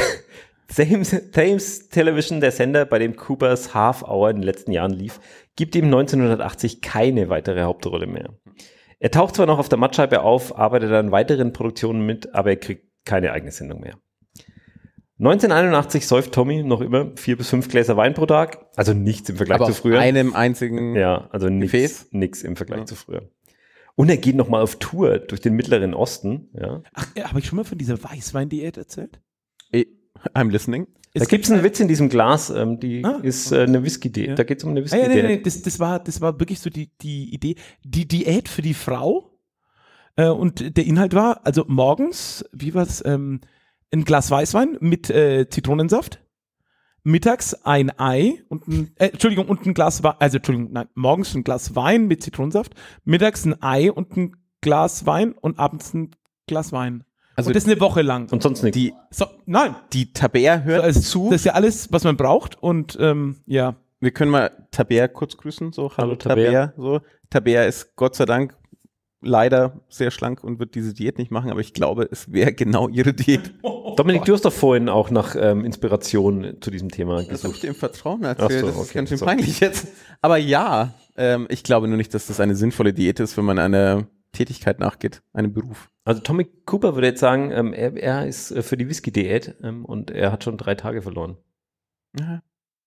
S2: Thames Television, der Sender, bei dem Coopers Half Hour in den letzten Jahren lief, gibt ihm 1980 keine weitere Hauptrolle mehr. Er taucht zwar noch auf der Mattscheibe auf, arbeitet an weiteren Produktionen mit, aber er kriegt keine eigene Sendung mehr. 1981 säuft Tommy noch immer 4 bis 5 Gläser Wein pro Tag, also nichts im Vergleich
S1: Aber
S2: zu
S1: auf
S2: früher.
S1: einem einzigen.
S2: Ja, also
S1: Gefäß?
S2: nix im Vergleich zu früher. Und er geht nochmal auf Tour durch den Mittleren Osten. Ja.
S3: Ach, habe ich schon mal von dieser Weißwein-Diät erzählt?
S1: I'm listening.
S2: Da gibt es einen Witz in diesem Glas, die
S3: Ah,
S2: ist eine Whisky-Diät.
S3: Ja.
S2: Da geht es um eine
S3: Ja,
S2: Whisky-Diät.
S3: nee, das war wirklich so die Idee, die Diät für die Frau. Und der Inhalt war, also morgens, wie war's, ein Glas Weißwein mit Zitronensaft, mittags ein Ei und und ein Glas morgens ein Glas Wein mit Zitronensaft, mittags ein Ei und ein Glas Wein und abends ein Glas Wein.
S1: Also
S3: und das eine Woche lang.
S2: Und sonst nichts.
S3: Nein,
S1: Die Tabea hört
S3: also,
S1: zu.
S3: das ist ja alles, was man braucht und ja.
S1: Wir können mal Tabea kurz grüßen. So, hallo
S2: Tabea.
S1: Tabea. So. Tabea ist Gott sei Dank leider sehr schlank und wird diese Diät nicht machen, aber ich glaube, es wäre genau ihre Diät.
S2: Dominik, du hast doch vorhin auch nach Inspiration zu diesem Thema
S1: Das habe
S2: gesucht.
S1: ich dir im Vertrauen erzählt.
S2: Ach so,
S1: das ist
S2: okay,
S1: ganz schön
S2: sorry.
S1: peinlich jetzt. Aber ja, ich glaube nur nicht, dass das eine sinnvolle Diät ist, wenn man einer Tätigkeit nachgeht, einem Beruf.
S2: Also Tommy Cooper würde jetzt sagen, er ist für die Whisky-Diät und er hat schon 3 Tage verloren.
S1: Ja.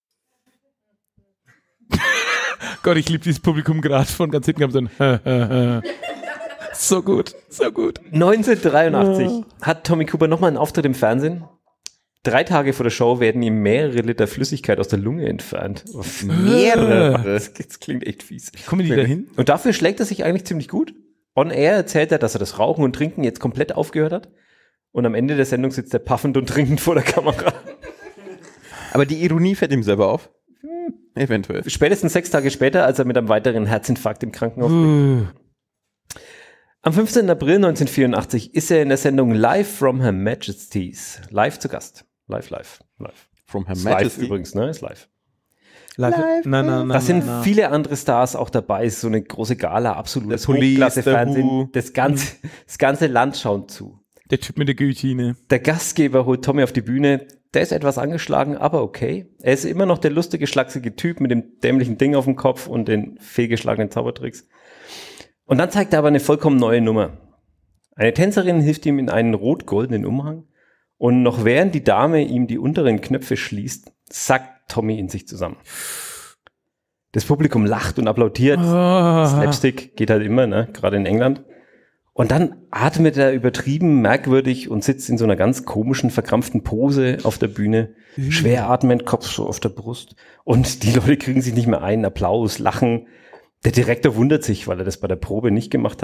S3: Gott, ich liebe dieses Publikum gerade von ganz hinten. So ein so gut, so gut.
S2: 1983 hat Tommy Cooper nochmal einen Auftritt im Fernsehen. 3 Tage vor der Show werden ihm mehrere Liter Flüssigkeit aus der Lunge entfernt.
S1: Mehrere.
S2: Das klingt echt fies.
S3: Kommen die da hin?
S2: Und dafür schlägt er sich eigentlich ziemlich gut. On Air erzählt er, dass er das Rauchen und Trinken jetzt komplett aufgehört hat. Und am Ende der Sendung sitzt er puffend und trinkend vor der Kamera.
S1: Aber die Ironie fällt ihm selber auf. Eventuell.
S2: Spätestens 6 Tage später, als er mit einem weiteren Herzinfarkt im Krankenhaus liegt. Am 15. April 1984 ist er in der Sendung Live from Her Majesty's. Live zu Gast. Live.
S1: From Her
S2: Ist live
S1: Majesty.
S2: übrigens, ne? Ist live.
S3: Live. Nein.
S2: Da sind viele andere Stars auch dabei. Es ist so eine große Gala, absolutes
S1: The Police,
S2: Hochklasse-Fernsehen.
S1: The Who.
S2: Das ganze Land schaut zu.
S3: Der Typ mit der Guillotine.
S2: Der Gastgeber holt Tommy auf die Bühne. Der ist etwas angeschlagen, aber okay. Er ist immer noch der lustige, schlachsige Typ mit dem dämlichen Ding auf dem Kopf und den fehlgeschlagenen Zaubertricks. Und dann zeigt er aber eine vollkommen neue Nummer. Eine Tänzerin hilft ihm in einen rot-goldenen Umhang und noch während die Dame ihm die unteren Knöpfe schließt, sackt Tommy in sich zusammen. Das Publikum lacht und applaudiert. Slapstick geht halt immer, ne? Gerade in England. Und dann atmet er übertrieben, merkwürdig und sitzt in so einer ganz komischen, verkrampften Pose auf der Bühne. Schwer atmend, Kopf so auf der Brust. Und die Leute kriegen sich nicht mehr ein. Applaus, Lachen. Der Direktor wundert sich, weil er das bei der Probe nicht gemacht hat.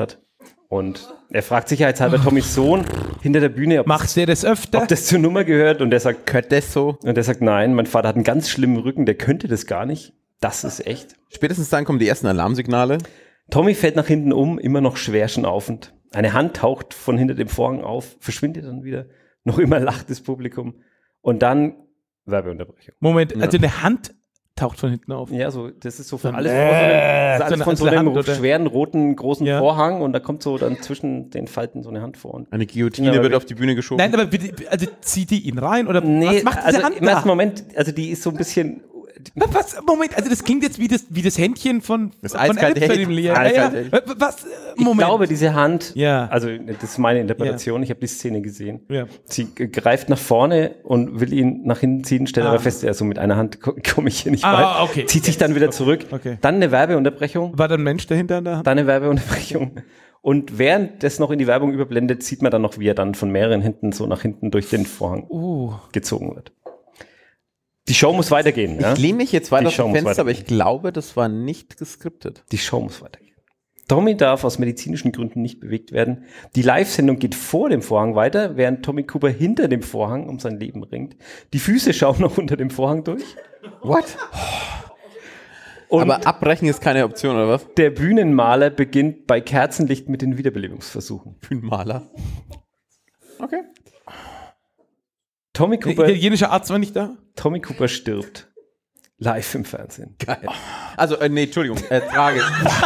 S2: Und er fragt sicherheitshalber Tommys Sohn hinter der Bühne,
S3: Macht der das öfter?
S2: ob das zur Nummer gehört. Und der sagt,
S1: Gehört das so?
S2: und der sagt, nein, mein Vater hat einen ganz schlimmen Rücken, der könnte das gar nicht. Das ist echt.
S1: Spätestens dann kommen die ersten Alarmsignale.
S2: Tommy fällt nach hinten um, immer noch schwer schnaufend. Eine Hand taucht von hinter dem Vorhang auf, verschwindet dann wieder. Noch immer lacht das Publikum. Und dann Werbeunterbrechung.
S3: Moment, also eine Hand taucht von hinten auf.
S2: Ja, so, das ist so von alles von so einem
S3: Hand,
S2: schweren, roten, großen
S3: Ja.
S2: Vorhang und da kommt so dann zwischen den Falten so eine Hand vor. Und
S1: Eine Guillotine
S2: Ja,
S1: wird auf die Bühne geschoben.
S3: Nein, aber also zieht die ihn rein oder
S2: nee,
S3: was macht diese
S2: also
S3: Hand
S2: im ersten
S3: da?
S2: Moment, also die ist so ein bisschen,
S3: Was? Moment, also das klingt jetzt wie das Händchen von
S1: eiskalte
S3: Alex
S1: Händchen.
S3: Family. Ja,
S1: Eiskalte
S3: ja. Was?
S2: ich
S3: Moment.
S2: glaube, diese Hand,
S3: Ja.
S2: also das ist meine Interpretation, ich habe die Szene gesehen.
S3: Ja.
S2: Sie greift nach vorne und will ihn nach hinten ziehen, stellt aber fest, so mit einer Hand komme ich hier nicht weit.
S3: Okay.
S2: Zieht sich dann wieder zurück.
S3: Okay.
S2: Dann eine Werbeunterbrechung.
S3: War da ein Mensch dahinter an der Hand?
S2: Dann eine Werbeunterbrechung. Und während das noch in die Werbung überblendet, sieht man dann noch, wie er dann von mehreren Händen so nach hinten durch den Vorhang gezogen wird. Die Show muss weitergehen. Ja?
S1: Ich lehne mich jetzt weiter
S2: Die
S1: aus
S2: Show
S1: dem
S2: muss
S1: Fenster, aber
S2: weitergehen.
S1: ich glaube, das war nicht geskriptet.
S2: Die Show muss weitergehen. Tommy darf aus medizinischen Gründen nicht bewegt werden. Die Live-Sendung geht vor dem Vorhang weiter, während Tommy Cooper hinter dem Vorhang um sein Leben ringt. Die Füße schauen noch unter dem Vorhang durch.
S1: What?
S2: Und
S1: Aber abbrechen ist keine Option, oder was?
S2: der Bühnenmaler beginnt bei Kerzenlicht mit den Wiederbelebungsversuchen.
S1: Bühnenmaler. Okay.
S2: Tommy
S3: Der
S2: Cooper,
S3: italienische Arzt war nicht da?
S2: Tommy Cooper stirbt. Live im Fernsehen.
S1: Geil. Also, nee, Entschuldigung, tragisch.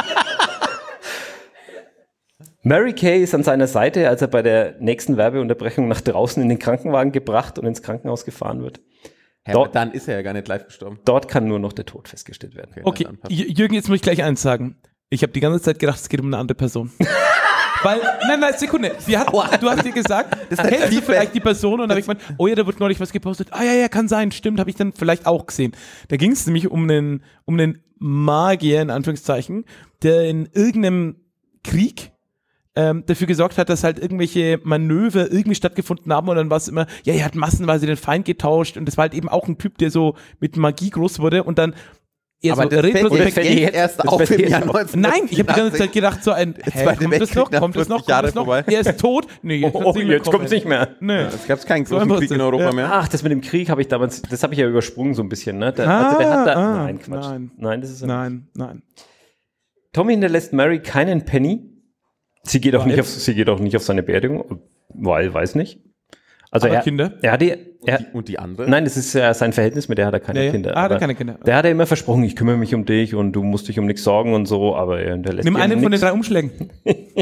S2: Mary Kay ist an seiner Seite, als er bei der nächsten Werbeunterbrechung nach draußen in den Krankenwagen gebracht und ins Krankenhaus gefahren wird.
S1: Ja,
S2: Dort-
S1: aber dann ist er ja gar nicht live gestorben.
S2: Dort kann nur noch der Tod festgestellt werden.
S3: Okay,
S1: dann passt.
S3: Jürgen, jetzt muss ich gleich eins sagen. Ich habe die ganze Zeit gedacht, es geht um eine andere Person. Weil, nein, Sekunde. Du hast dir gesagt, kennst du vielleicht die Person? Und dann habe ich gemeint, oh ja, da wird neulich was gepostet. Ah ja, kann sein, stimmt, habe ich dann vielleicht auch gesehen. Da ging es nämlich um einen Magier, in Anführungszeichen, der in irgendeinem Krieg dafür gesorgt hat, dass halt irgendwelche Manöver irgendwie stattgefunden haben und dann war es immer, ja, er hat massenweise den Feind getauscht und das war halt eben auch ein Typ, der so mit Magie groß wurde und dann eher
S1: Aber
S3: so
S1: das fällt
S3: retrospektiv-
S1: dir jetzt erst auf im Jahr 19.
S3: Nein, ich habe die ganze Zeit gedacht, so ein,
S1: Zweite
S3: kommt das noch,
S1: Weltkrieg nach
S3: kommt das noch,
S1: 40 Jahre
S3: kommt das noch?
S1: vorbei.
S3: Er ist tot? Nee, jetzt,
S2: Oh, jetzt kommt es nicht mehr.
S3: Nee.
S1: Es gab keinen
S3: So
S1: großen
S3: einfach
S1: Krieg
S3: ist
S1: in
S3: es.
S1: Europa
S3: Ja.
S1: mehr.
S2: Ach, das mit dem Krieg habe ich damals, das habe ich ja übersprungen so ein bisschen. Ne? Der hat da, nein, Quatsch.
S3: nein.
S2: Das ist
S3: Nein.
S2: Tommy hinterlässt Mary keinen Penny. Sie geht auch nicht auf seine Beerdigung, weil, weiß nicht. Also
S3: Aber Kinder?
S1: Und die andere?
S2: Nein, das ist ja sein Verhältnis, mit der hat er keine
S3: Ja.
S2: Kinder.
S3: Ah, hat er
S2: Aber
S3: keine Kinder.
S2: Der hat ja immer versprochen, ich kümmere mich um dich und du musst dich um nichts sorgen und so, aber er hinterlässt
S3: Nimm
S2: ihr
S3: einen von den
S2: nichts.
S3: 3 Umschlägen.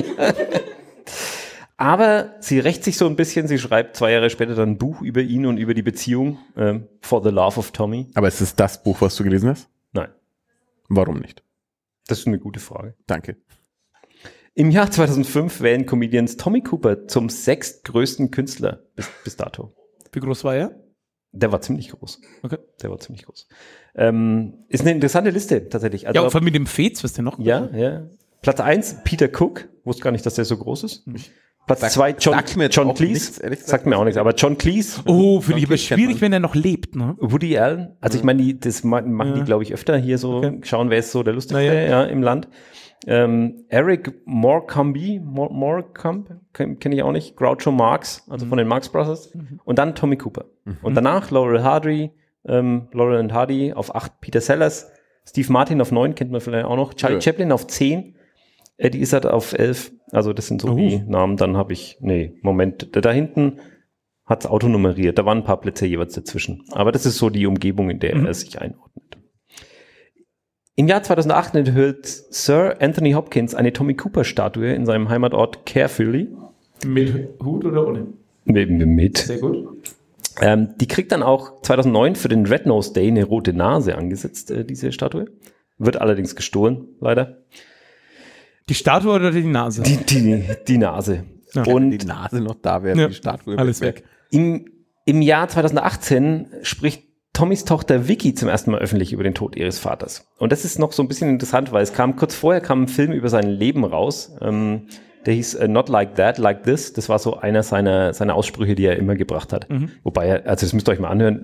S2: Aber sie rächt sich so ein bisschen, sie schreibt 2 Jahre später dann ein Buch über ihn und über die Beziehung, For the Love of Tommy.
S1: Aber ist es das Buch, was du gelesen hast?
S2: Nein,
S1: Warum nicht?
S2: das ist eine gute Frage.
S1: Danke.
S2: Im Jahr 2005 wählen Comedians Tommy Cooper zum 6. größten Künstler bis dato.
S3: Wie groß war er?
S2: Der war ziemlich groß.
S3: Okay.
S2: Der war ziemlich groß. Ist eine interessante Liste tatsächlich. Also,
S3: Ja, und vor allem mit dem Fez, was denn noch?
S2: ja. Platz 1, Peter Cook. Wusste gar nicht, dass der so groß ist. Platz 2,
S1: sagt mir jetzt
S2: John
S1: auch
S2: Cleese.
S1: nichts, ehrlich gesagt.
S2: Sagt mir auch nichts, aber John Cleese,
S3: Oh, finde ich aber
S1: kennt
S3: schwierig,
S1: man.
S3: wenn er noch lebt, ne?
S2: Woody Allen. Also ich meine, das machen die, glaube ich, öfter hier so.
S3: Okay.
S2: Schauen, wer ist so der Lustigste
S3: Naja.
S2: im Land. Eric Morecambe, kenne ich auch nicht. Groucho Marx, also von den Marx Brothers. Und dann Tommy Cooper. Und danach Laurel and Hardy auf 8, Peter Sellers, Steve Martin auf 9, kennt man vielleicht auch noch. Charlie
S1: Ja.
S2: Chaplin auf 10, Eddie Izzard auf 11. Also das sind so die Namen. Dann habe ich, da hinten hat das Auto nummeriert. Da waren ein paar Plätze jeweils dazwischen. Aber das ist so die Umgebung, in der er sich einordnet. Im Jahr 2008 enthüllt Sir Anthony Hopkins eine Tommy Cooper-Statue in seinem Heimatort Caerphilly.
S3: Mit Hut oder ohne?
S2: Mit.
S3: Sehr gut.
S2: Die kriegt dann auch 2009 für den Red Nose Day eine rote Nase angesetzt, diese Statue. Wird allerdings gestohlen, leider.
S3: Die Statue oder die Nase?
S2: Die Nase.
S3: Ja.
S2: Und
S1: Die Nase noch da wäre,
S3: Ja,
S1: die Statue
S3: alles
S1: weg.
S3: weg.
S2: Im Jahr 2018 spricht Tommys Tochter Vicky zum ersten Mal öffentlich über den Tod ihres Vaters. Und das ist noch so ein bisschen interessant, weil kurz vorher kam ein Film über sein Leben raus. Der hieß Not Like That, Like This. Das war so einer seiner Aussprüche, die er immer gebracht hat. Wobei also das müsst ihr euch mal anhören.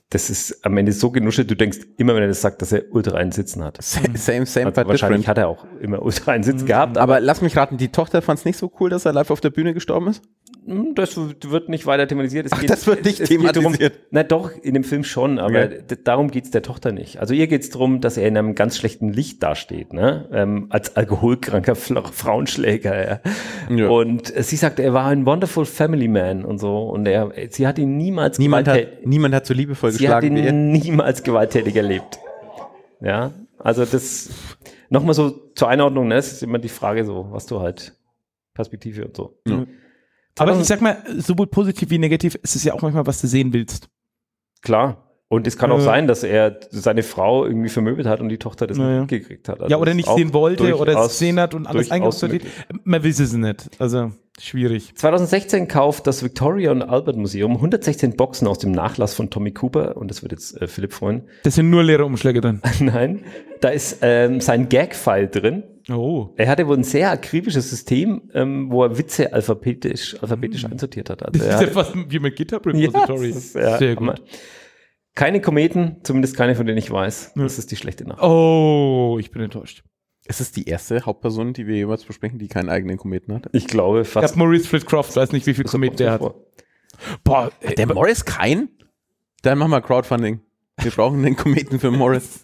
S2: das ist am Ende so genuschelt, du denkst immer, wenn er das sagt, dass er ultra einen Sitzen hat.
S1: Same,
S2: Also
S1: but
S2: wahrscheinlich
S1: different.
S2: hat er auch immer ultra einen Sitz gehabt,
S1: Aber lass mich raten, die Tochter fand es nicht so cool, dass er live auf der Bühne gestorben ist?
S2: das wird nicht weiter thematisiert.
S1: Das wird nicht
S2: es geht
S1: thematisiert.
S2: Darum, na doch, in dem Film schon, aber darum geht's der Tochter nicht. Also ihr geht's darum, dass er in einem ganz schlechten Licht dasteht, ne? Als alkoholkranker Frauenschläger. Ja. Und sie sagt, er war ein wonderful family man und so. Und sie hat ihn niemals
S1: Niemand hat so liebevoll geschlagen wie er.
S2: Sie hat ihn niemals gewalttätig erlebt. Ja, also das nochmal so zur Einordnung, ne? Das ist immer die Frage so, was du halt Perspektive und so.
S1: Ja.
S3: Aber ich sag mal, sowohl positiv wie negativ ist es ja auch manchmal, was du sehen willst.
S2: Klar. Und es kann auch sein, dass er seine Frau irgendwie vermöbelt hat und die Tochter das nicht mitgekriegt hat. Also
S3: ja, oder nicht sehen wollte oder es gesehen hat und alles eingestellt. Man will es nicht. Also schwierig.
S2: 2016 kauft das Victoria und Albert Museum 116 Boxen aus dem Nachlass von Tommy Cooper und das wird jetzt Philipp freuen.
S3: Da sind nur leere Umschläge drin.
S2: Nein, da ist sein Gag-File drin.
S3: Oh.
S2: Er hatte wohl ein sehr akribisches System, wo er Witze alphabetisch einsortiert hat. Also
S3: das ist ja fast wie mit GitHub Repository.
S2: Ja, sehr gut. Keine Kometen, zumindest keine, von denen ich weiß. Ja. Das ist die schlechte Nachricht.
S3: Oh, ich bin enttäuscht.
S1: Ist es die erste Hauptperson, die wir jemals besprechen, die keinen eigenen Kometen hat?
S2: Ich glaube fast.
S3: Ich habe Maurice Flitcroft, weiß nicht, wie viel Kometen der hat.
S1: Boah, hat der Morris keinen? Dann machen wir Crowdfunding. Wir brauchen den Kometen für Morris.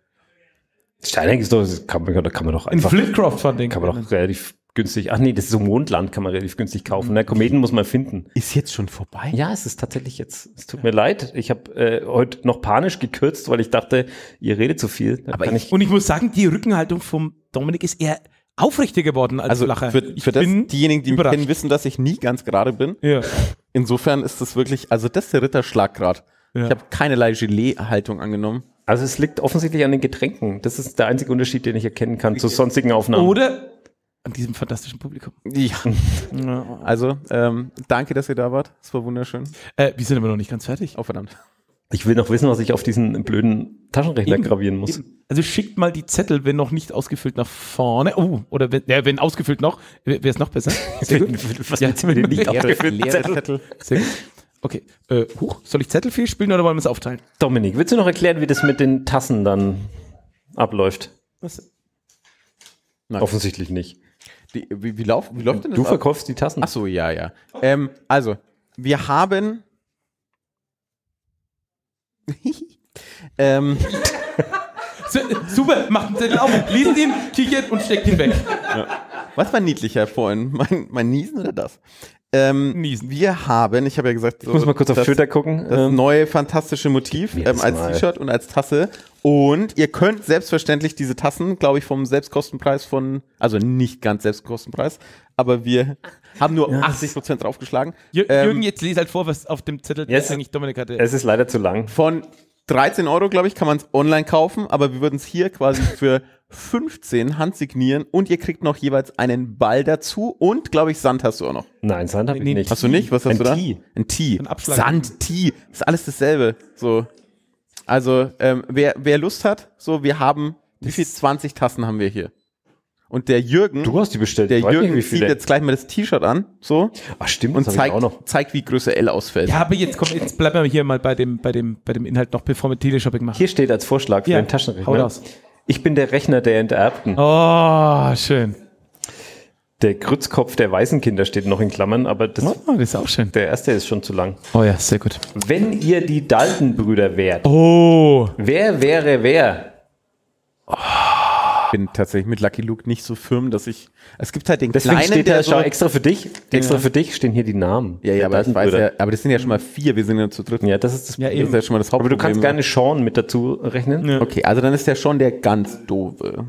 S2: Steinheck ist doch, kann man doch einfach.
S3: Ein Flitcroft-Funding.
S2: Kann man doch relativ günstig. Ach nee, das ist so Mondland, kann man relativ günstig kaufen. Ne? Kometen muss man finden.
S1: Ist jetzt schon vorbei?
S2: Ja, es ist tatsächlich jetzt. Es tut mir leid. Ich habe heute noch panisch gekürzt, weil ich dachte, ihr redet zu viel.
S3: Aber ich muss sagen, die Rückenhaltung vom Dominik ist eher aufrechter geworden als flacher.
S1: Für diejenigen, die mich kennen, wissen, dass ich nie ganz gerade bin.
S3: Ja.
S1: Insofern ist das wirklich, also das ist der Ritterschlag-Grad. Ja. Ich habe keinerlei Gelee-Haltung angenommen.
S2: Also es liegt offensichtlich an den Getränken. Das ist der einzige Unterschied, den ich erkennen kann zu sonstigen Aufnahmen.
S3: Oder an diesem fantastischen Publikum.
S1: Ja. Also, danke, dass ihr da wart. Es war wunderschön.
S3: Wir sind aber noch nicht ganz fertig.
S1: Oh, verdammt.
S2: Ich will noch wissen, was ich auf diesen blöden Taschenrechner gravieren muss.
S3: Also schickt mal die Zettel, wenn noch nicht ausgefüllt, nach vorne. Oh, oder wenn ausgefüllt noch, wäre es noch besser. Sehr gut.
S2: Was ja, mit den nicht ausgefüllten
S3: Zettel. Sehr gut. Okay, soll ich Zettel viel spielen oder wollen wir es aufteilen?
S2: Dominik, willst du noch erklären, wie das mit den Tassen dann abläuft?
S3: Was?
S2: Nein. Offensichtlich nicht.
S1: Wie läuft denn das?
S2: Du verkaufst die Tassen.
S1: Ach so, ja. Also, wir haben
S3: super, macht einen Zettel auf, liest ihn, kichert und steckt ihn weg.
S1: Ja. Was war niedlicher vorhin? Mein Niesen oder das?
S3: Niesen.
S1: Wir haben, ich habe ja gesagt,
S2: ich muss mal kurz auf Twitter gucken.
S1: Das neue fantastische Motiv als T-Shirt und als Tasse. Und ihr könnt selbstverständlich diese Tassen, glaube ich, vom Selbstkostenpreis also nicht ganz Selbstkostenpreis, aber wir haben nur 80% draufgeschlagen.
S3: Jürgen, jetzt lese halt vor, was auf dem Zettel eigentlich Dominik hatte.
S2: Es ist leider zu lang.
S1: Von 13 €, glaube ich, kann man es online kaufen, aber wir würden es hier quasi für 15 handsignieren und ihr kriegt noch jeweils einen Ball dazu und, glaube ich, Sand hast du auch noch.
S2: Nein, Sand habe ich nicht.
S1: Hast du nicht? Was hast du da? Ein Tee.
S3: Sand,
S1: Tee. Ist alles dasselbe. So. Also, wer Lust hat, so, wir haben, wie viel? 20 Tassen haben wir hier. Und der Jürgen.
S2: Du hast die bestellt.
S1: Der Jürgen zieht jetzt gleich mal das T-Shirt an, so.
S2: Ach stimmt,
S1: und zeigt, wie Größe L ausfällt.
S3: Ja, aber jetzt bleiben wir hier mal bei dem Inhalt noch, bevor wir Teleshopping machen.
S2: Hier steht als Vorschlag für den Taschenrechner.
S3: Hau raus.
S2: Ich bin der Rechner der Enterbten.
S3: Oh, schön.
S2: Der Grützkopf der Waisenkinder steht noch in Klammern, aber das
S3: ist auch schön.
S2: Der erste ist schon zu lang.
S3: Oh ja, sehr gut.
S2: Wenn ihr die Dalton-Brüder wärt, wer wäre wer?
S1: Ich bin tatsächlich mit Lucky Luke nicht so firm, dass ich. Es gibt halt den
S2: Deswegen
S1: kleinen,
S2: steht
S1: der
S2: schau extra für dich. Extra für dich stehen hier die Namen.
S1: Ja, aber ich weiß ja, aber das sind ja schon mal 4, wir sind ja zu dritt.
S2: Ja, das ist das.
S1: Ja, das ist ja schon mal das Hauptproblem.
S2: Aber du kannst gerne Sean mit dazu rechnen.
S1: Ja. Okay, also dann ist der Sean der ganz doofe.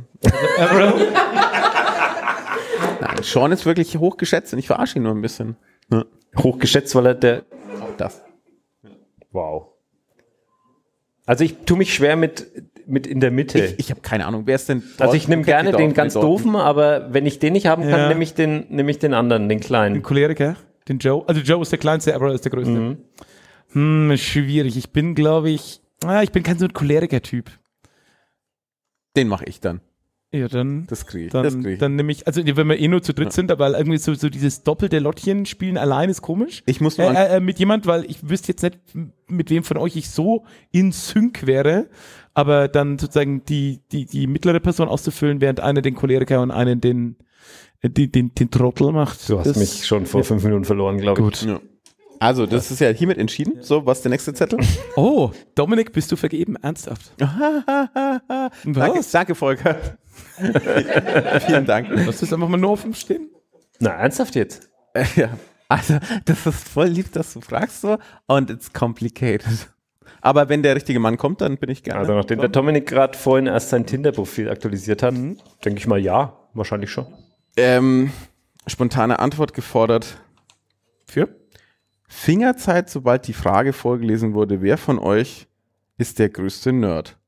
S1: Nein, Sean ist wirklich hochgeschätzt und ich verarsche ihn nur ein bisschen.
S2: Ja. Hochgeschätzt, weil er der.
S1: Auch das.
S2: Wow. Also ich tue mich schwer mit in der Mitte.
S1: Ich habe keine Ahnung, wer ist denn dort?
S2: Also ich nehme gerne den ganz doofen, aber wenn ich den nicht haben kann, nehme ich den anderen, den kleinen.
S3: Den Choleriker, den Joe. Also Joe ist der kleinste, aber ist der größte. Schwierig. Ich bin, glaube ich, ich bin kein so ein Choleriker-Typ.
S1: Den mache ich dann.
S3: Ja, dann,
S1: Das kriege ich.
S3: dann nehme ich, also wenn wir eh nur zu dritt sind, aber irgendwie so dieses doppelte Lottchen spielen allein ist komisch.
S1: Ich muss nur
S3: mit jemand, weil ich wüsste jetzt nicht, mit wem von euch ich so in Sync wäre, aber dann sozusagen die mittlere Person auszufüllen, während einer den Choleriker und einen den Trottel macht.
S2: Du hast mich schon vor 5 Minuten verloren, glaube ich.
S3: Gut.
S1: Ja. Also, das ist ja hiermit entschieden. So, was ist der nächste Zettel?
S3: Oh, Dominik, bist du vergeben? Ernsthaft?
S1: Danke, Volker. Vielen Dank.
S3: Lass das einfach mal nur offen stehen.
S2: Na, ernsthaft jetzt?
S1: Ja. Also, das ist voll lieb, dass du fragst so. Und it's complicated. Aber wenn der richtige Mann kommt, dann bin ich gerne.
S2: Also, nachdem der Dominik gerade vorhin erst sein Tinder-Profil aktualisiert hat, denke ich mal ja, wahrscheinlich schon.
S1: Spontane Antwort gefordert.
S3: Für?
S1: Fingerzeit, sobald die Frage vorgelesen wurde, wer von euch ist der größte Nerd?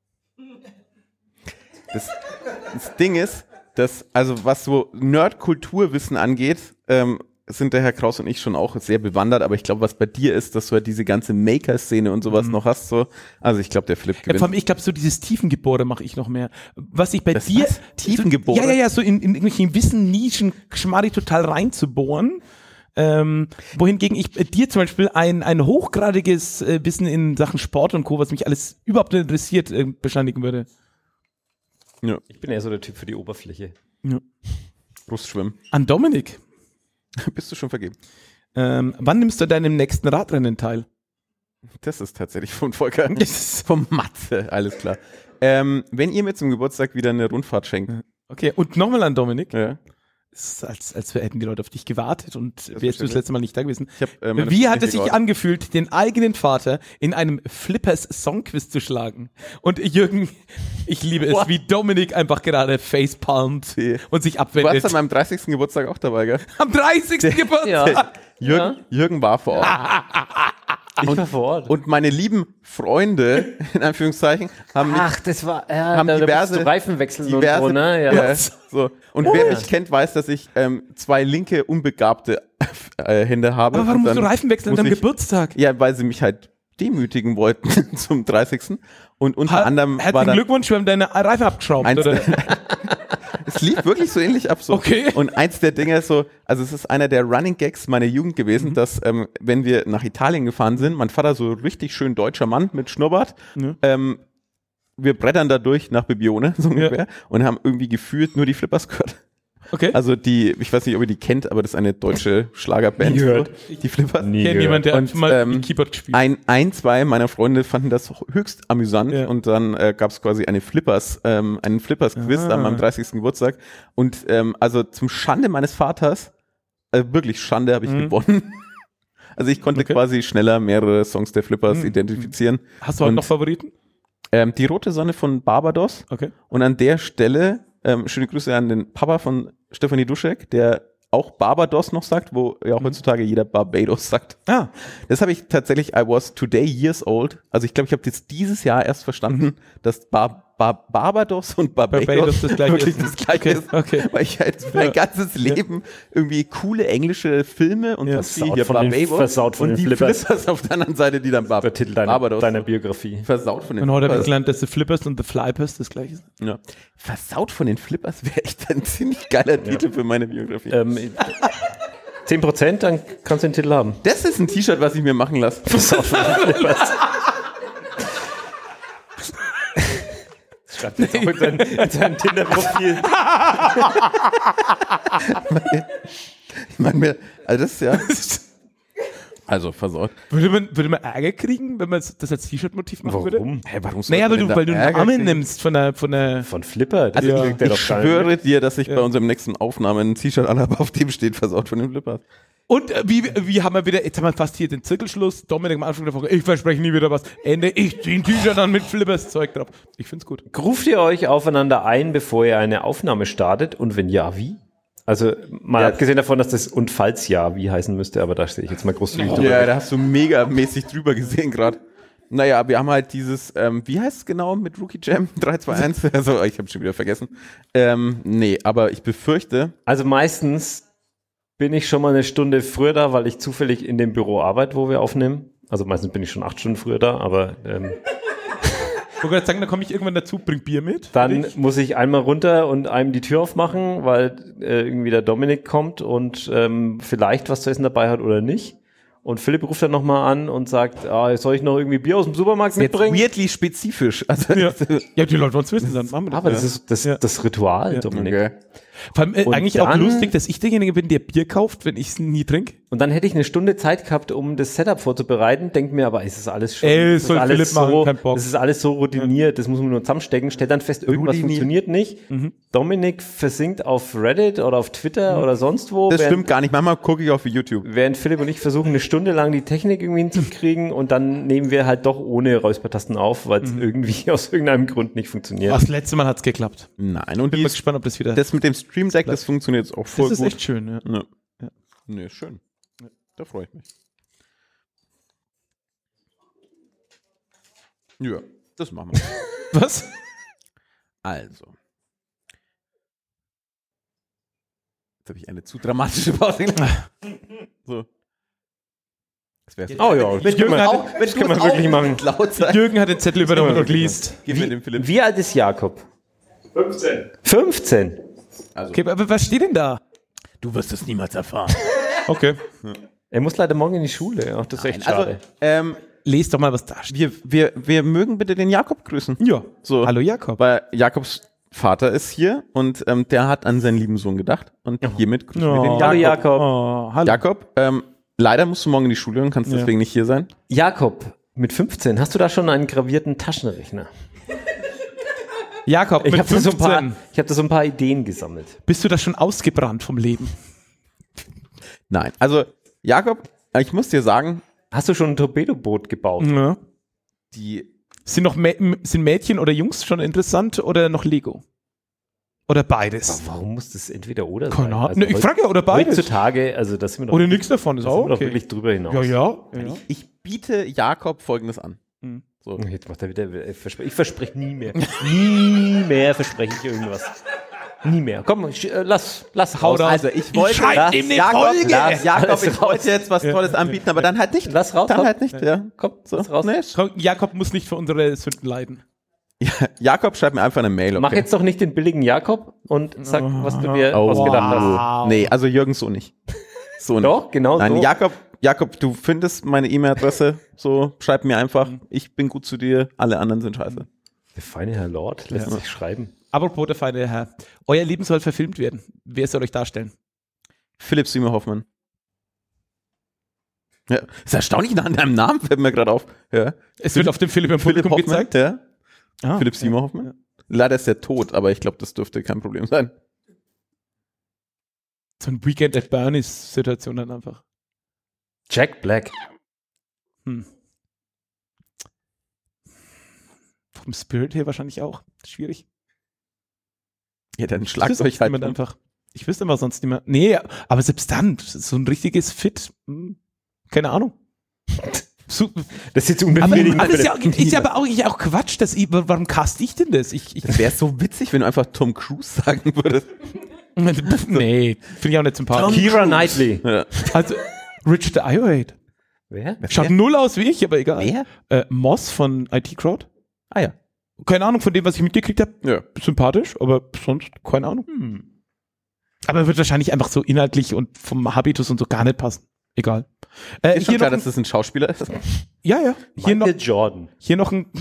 S1: Das Ding ist, dass, also was so Nerd-Kulturwissen angeht, sind der Herr Kraus und ich schon auch sehr bewandert, aber ich glaube, was bei dir ist, dass du halt diese ganze Maker-Szene und sowas noch hast, so. Also ich glaube, der Flip gewinnt.
S3: Vor allem, ich glaube, so dieses Tiefengebore mache ich noch mehr. Was ich bei dir...
S1: Was? Tiefengebore?
S3: Ja, so in irgendwelchen Wissen-Nischen Schmarri total reinzubohren. Wohingegen ich dir zum Beispiel ein hochgradiges Wissen in Sachen Sport und Co., was mich alles überhaupt nicht interessiert, bescheinigen würde.
S2: Ja. Ich bin eher so der Typ für die Oberfläche.
S3: Ja.
S1: Brustschwimmen.
S3: An Dominik.
S1: Bist du schon vergeben?
S3: Wann nimmst du deinem nächsten Radrennen teil?
S1: Das ist tatsächlich von Volker. Das ist vom Mathe, alles klar. Wenn ihr mir zum Geburtstag wieder eine Rundfahrt schenkt.
S3: Okay, und nochmal an Dominik.
S1: Ja.
S3: Es ist, als hätten die Leute auf dich gewartet und wärst du das letzte Mal nicht da gewesen.
S1: Wie
S3: Wie hat es sich angefühlt, den eigenen Vater in einem Flippers-Songquiz zu schlagen? Und Jürgen, ich liebe es, wie Dominik einfach gerade facepalmt und sich
S1: Du
S3: abwendet.
S1: warst an meinem 30. Geburtstag auch dabei, gell?
S3: Am 30. Geburtstag!
S1: Jürgen war vor Ort.
S2: Ich war vor Ort.
S1: Und meine lieben Freunde, in Anführungszeichen, haben
S2: das war
S1: haben diverse
S2: Reifenwechseln und so, ne? Ja.
S1: So. Und wer mich kennt, weiß, dass ich 2 linke, unbegabte Hände habe.
S3: Aber warum
S1: Und
S3: musst du
S1: dann
S3: Reifen wechseln an deinem Geburtstag?
S1: Ja, weil sie mich halt demütigen wollten zum 30. Und unter anderem war
S3: Herzlichen
S1: dann
S3: Glückwunsch, wir haben deine Reifen abgeschraubt, oder?
S1: es lief wirklich so ähnlich ab. So.
S3: Okay.
S1: Und eins der Dinge ist so, also es ist einer der Running Gags meiner Jugend gewesen, dass wenn wir nach Italien gefahren sind, mein Vater so richtig schön deutscher Mann mit Schnurrbart, wir brettern da durch nach Bibione, so ungefähr, und haben irgendwie gefühlt nur die Flippers gehört.
S3: Okay.
S1: Also ich weiß nicht, ob ihr die kennt, aber das ist eine deutsche Schlagerband.
S2: Nie gehört.
S1: Die Flippers.
S3: Ich kenne jemanden, der
S1: Und,
S3: mal Keyboard gespielt.
S1: Zwei meiner Freunde fanden das höchst amüsant und dann gab es quasi einen Flippers-Quiz an meinem 30. Geburtstag und also zum Schande meines Vaters, wirklich Schande, habe ich gewonnen. Also ich konnte quasi schneller mehrere Songs der Flippers identifizieren.
S3: Hast du heute noch Favoriten?
S1: Die Rote Sonne von Barbados.
S3: Okay.
S1: Und an der Stelle schöne Grüße an den Papa von Stefanie Duschek, der auch Barbados noch sagt, wo ja auch heutzutage jeder Barbados sagt.
S3: Ah.
S1: Das habe ich tatsächlich, I was today years old. Also ich glaube, ich habe jetzt dieses Jahr erst verstanden, dass Barbados und Barbados
S3: das gleiche
S1: wirklich
S3: ist.
S1: das gleiche ist.
S3: Okay.
S1: Weil ich halt mein ganzes Leben irgendwie coole englische Filme und was wie hier
S2: versaut von
S1: und
S2: den
S1: die
S2: Flippers.
S1: auf der anderen Seite, die dann
S2: Der Titel deiner Biografie.
S1: Versaut von den
S3: Und heute habe ich
S1: Flippers.
S3: gelernt, dass die Flippers und the Flypers das gleiche sind.
S1: Ja. Versaut von den Flippers wäre echt ein ziemlich geiler Titel für meine Biografie.
S2: 10%, dann kannst du den Titel haben.
S1: Das ist ein T-Shirt, was ich mir machen lasse.
S2: Versaut von den Flippers. Schreibt jetzt auch in sein Tinder-Profil.
S1: Ich meine, also das ist ja. Also versaut.
S3: Würde man Ärger kriegen, wenn man das als T-Shirt-Motiv machen würde?
S2: Warum?
S1: Hey, warum
S3: Naja, weil du einen Namen nimmst von der
S2: Von Flipper? Das
S1: Also
S2: kriegt der
S1: ich
S2: doch gar
S1: schwöre
S2: nicht.
S1: dir, dass ich bei unserem nächsten Aufnahme ein T-Shirt anhabe, auf dem steht versaut von den Flippers.
S3: Und wie haben wir wieder, jetzt haben wir fast hier den Zirkelschluss, Dominik am Anfang der Folge, ich verspreche nie wieder was, Ende, ich ziehe ein T-Shirt an mit Flippers Zeug drauf. Ich find's gut.
S2: Ruft ihr euch aufeinander ein, bevor ihr eine Aufnahme startet? Und wenn ja, wie? Also mal abgesehen davon, dass das und falls ja, wie heißen müsste, aber da stehe ich jetzt mal großzügig drüber.
S1: Ja, da hast du megamäßig drüber gesehen gerade. Naja, wir haben halt dieses, wie heißt es genau mit Rookie Jam 321? Also ich habe schon wieder vergessen. Nee, aber ich befürchte.
S2: Also meistens bin ich schon mal eine Stunde früher da, weil ich zufällig in dem Büro arbeite, wo wir aufnehmen. Also meistens bin ich schon 8 Stunden früher da, aber
S3: Ich wollte gerade sagen, dann komme ich irgendwann dazu, bring Bier mit.
S2: Dann muss ich einmal runter und einem die Tür aufmachen, weil irgendwie der Dominik kommt und vielleicht was zu essen dabei hat oder nicht. Und Philipp ruft dann nochmal an und sagt, soll ich noch irgendwie Bier aus dem Supermarkt mitbringen?
S1: Jetzt weirdly spezifisch. Also,
S3: ja, die Leute wollen es wissen, dann machen wir das.
S2: Aber das ist das Ritual, Dominik.
S1: Okay.
S3: Vor allem eigentlich auch lustig, dass ich derjenige bin, der Bier kauft, wenn ich es nie trinke.
S2: Und dann hätte ich eine Stunde Zeit gehabt, um das Setup vorzubereiten. Denke mir aber, ist das alles schon.
S3: Das soll Philipp machen, kein Bock.
S2: Das ist alles so routiniert, das muss man nur zusammenstecken. Stellt dann fest, irgendwas funktioniert nicht. Dominik versinkt auf Reddit oder auf Twitter oder sonst wo.
S1: Das stimmt gar nicht. Manchmal gucke ich auf YouTube.
S2: Während Philipp und ich versuchen, eine Stunde lang die Technik irgendwie hinzukriegen und dann nehmen wir halt doch ohne Räuspertasten auf, weil es irgendwie aus irgendeinem Grund nicht funktioniert.
S3: Das letzte Mal hat es geklappt.
S1: Nein, und
S3: Bin mal gespannt, ob das wieder...
S1: Das mit dem Stream Deck, das funktioniert jetzt auch voll gut.
S3: Das ist echt schön, ja.
S1: Ja. Nee, ist schön. Da freue ich mich. Ja, das machen wir.
S3: Was?
S1: Also. Jetzt habe ich eine zu dramatische Pause. So. Das wär's.
S2: Oh ja, das können wir wirklich machen.
S1: Laut sein.
S3: Jürgen hat den Zettel übernommen und liest.
S1: Gib mir den Philipp.
S2: Wie alt ist Jakob?
S5: 15.
S2: 15?
S1: Also,
S3: Okay, aber was steht denn da?
S1: du wirst es niemals erfahren.
S3: Okay.
S2: Er muss leider morgen in die Schule. Ach, das ist echt schade.
S3: Lest doch mal, was da steht.
S1: Wir mögen bitte den Jakob grüßen.
S3: Ja.
S1: So.
S3: Hallo Jakob.
S1: Weil Jakobs Vater ist hier und der hat an seinen lieben Sohn gedacht. Und hiermit grüßen wir den Jakob.
S2: Hallo Jakob.
S3: Oh, hallo.
S1: Jakob, leider musst du morgen in die Schule und kannst deswegen nicht hier sein.
S2: Jakob, mit 15, hast du da schon einen gravierten Taschenrechner?
S3: Jakob,
S2: Ich
S3: mit
S2: habe da,
S3: 15.
S2: hab da so ein paar Ideen gesammelt.
S3: Bist du da schon ausgebrannt vom Leben?
S1: Nein, also Jakob, ich muss dir sagen,
S2: Hast du schon ein Torpedoboot gebaut?
S3: Ja.
S1: die
S3: Sind Mädchen oder Jungs schon interessant oder noch Lego? Oder beides?
S2: Warum muss das entweder oder sein?
S3: Keine Ahnung. Ich frage ja, oder beides.
S2: Heutzutage, also das sind wir doch,
S3: Oder nichts davon, ist
S2: da sind
S3: auch
S2: wir doch
S3: okay.
S2: wirklich drüber hinaus.
S3: Ja.
S1: ich biete Jakob Folgendes an. So.
S2: Jetzt macht er wieder, ich verspreche nie mehr. Nie mehr verspreche ich irgendwas. Nie mehr. Komm, lass raus.
S1: Also ich wollte
S3: schreib ihm eine Folge.
S1: Jakob,
S2: Alles
S1: ich wollte jetzt was Tolles anbieten, aber dann halt nicht.
S2: Lass raus.
S1: Dann
S2: komm.
S1: halt nicht, ja.
S2: Komm,
S1: So.
S2: lass raus.
S1: Nee.
S3: Komm, Jakob muss nicht für unsere Sünden leiden.
S1: Jakob, schreib mir einfach eine Mail. Okay?
S2: Mach jetzt doch nicht den billigen Jakob und sag, was du dir ausgedacht hast.
S1: Nee, also Jürgen so nicht. So nicht.
S2: Doch, genau
S1: Nein,
S2: so.
S1: Jakob, du findest meine E-Mail-Adresse, so, schreib mir einfach, ich bin gut zu dir, alle anderen sind scheiße.
S2: Der feine Herr Lord lässt sich schreiben.
S3: Apropos der feine Herr. Euer Leben soll verfilmt werden. Wer soll euch darstellen?
S1: Philipp Seymour Hoffmann. Ja, ist erstaunlich nah an deinem Namen, fällt mir gerade auf. Ja.
S3: Es wird auf dem Philipp im
S1: Philipp
S3: Publikum
S1: Hoffmann,
S3: gezeigt.
S1: ja. Philipp Seymour Hoffmann.
S3: Ja.
S1: Leider ist er tot, aber ich glaube, das dürfte kein Problem sein.
S3: So ein Weekend at Bernie's Situation dann einfach.
S2: Jack Black.
S3: Vom Spirit her wahrscheinlich auch. Schwierig.
S1: Ja, dann
S3: Ich
S1: schlagt
S3: wüsste
S1: euch halt
S3: niemand
S1: um.
S3: einfach. Ich wüsste immer sonst nicht mehr. Nee, aber selbst dann, so ein richtiges Fit. Keine Ahnung. So,
S2: Das ist jetzt
S3: aber
S2: unbefriedigend.
S3: das ist ja aber auch Quatsch. Warum cast ich denn das?
S1: Das wäre so witzig, wenn du einfach Tom Cruise sagen würdest.
S3: Nee, finde ich auch nicht sympathisch.
S2: Keira Knightley.
S1: Ja.
S3: Also, Richard Ayoade.
S2: Wer?
S3: Schaut null aus wie ich, aber egal.
S1: Wer?
S3: Moss von IT Crowd.
S1: Ah ja.
S3: Keine Ahnung, von dem, was ich mitgekriegt habe.
S1: Ja.
S3: Sympathisch, aber sonst keine Ahnung. Aber er wird wahrscheinlich einfach so inhaltlich und vom Habitus und so gar nicht passen. Egal.
S1: Ist schon
S3: hier
S1: klar,
S3: noch
S1: dass das ein Schauspieler ist.
S3: ja. Hier noch,
S2: Michael Jordan.
S3: hier noch ein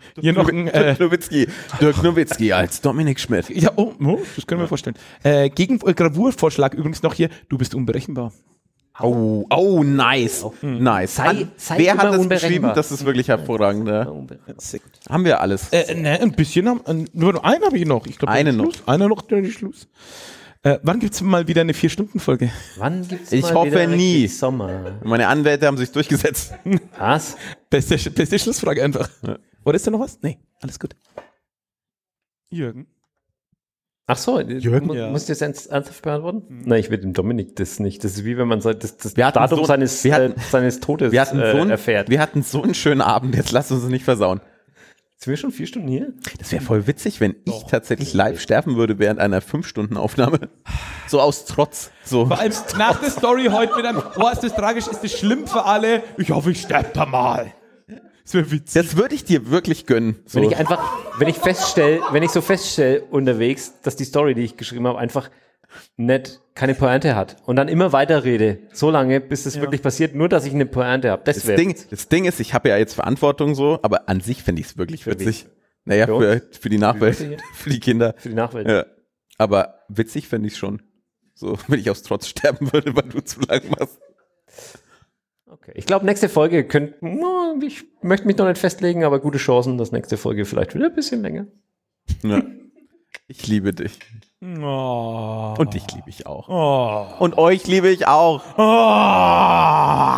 S1: Dirk Nowitzki als Dominik Schmidt.
S3: ja, das können wir vorstellen. Gravurvorschlag übrigens noch hier, du bist unberechenbar.
S1: Oh, nice. Nice.
S2: Sei
S1: Wer
S2: immer
S1: hat das
S2: unberechenbar.
S1: geschrieben? Das ist wirklich hervorragend. Ja. Haben wir alles.
S3: Ein bisschen nur einen habe ich noch. Ich glaube,
S1: Einen noch.
S3: Einer noch, der ist Schluss. Wann gibt es mal wieder eine 4-Stunden-Folge?
S2: Wann gibt's
S1: Ich
S2: mal
S1: hoffe
S2: wieder
S1: nie.
S2: richtig Sommer?
S1: Meine Anwälte haben sich durchgesetzt.
S2: Was?
S3: Beste Schlussfrage einfach. Oder ist da noch was? Nee, alles gut. Jürgen.
S2: Ach so,
S3: Jürgen, ja.
S2: musst du das ernsthaft beantworten? Nein, ich will dem Dominik das nicht. Das ist wie wenn man das
S1: Wir hatten
S2: Datum
S1: so-
S2: seines Todes
S1: Wir hatten,
S2: erfährt.
S1: wir hatten so einen schönen Abend, jetzt lass uns es nicht versauen.
S2: Sind wir schon 4 Stunden hier?
S1: Das wäre voll witzig, wenn ich tatsächlich live sterben würde während einer 5-Stunden-Aufnahme. So aus Trotz. So.
S3: Vor allem nach der Story heute mit einem, ist das tragisch, ist das schlimm für alle? Ich hoffe, ich sterbe da mal. Das wäre witzig.
S1: Das würde ich dir wirklich gönnen. So.
S2: Wenn ich so feststelle unterwegs, dass die Story, die ich geschrieben habe, einfach keine Pointe hat und dann immer weiter rede, so lange, bis es wirklich passiert, nur dass ich eine Pointe habe. Das
S1: Ding ist, ich habe ja jetzt Verantwortung so, aber an sich fände ich es wirklich witzig. Naja, für die Nachwelt, für die Kinder.
S2: Für die Nachwelt.
S1: Ja. Aber witzig fände ich es schon. So, wenn ich aus Trotz sterben würde, weil du zu lang machst.
S2: Okay. Ich glaube, nächste Folge ich möchte mich noch nicht festlegen, aber gute Chancen, dass nächste Folge vielleicht wieder ein bisschen länger.
S1: Ja. Ich liebe dich.
S3: Oh.
S1: Und dich liebe ich auch.
S3: Oh.
S1: Und euch liebe ich auch.
S3: Oh.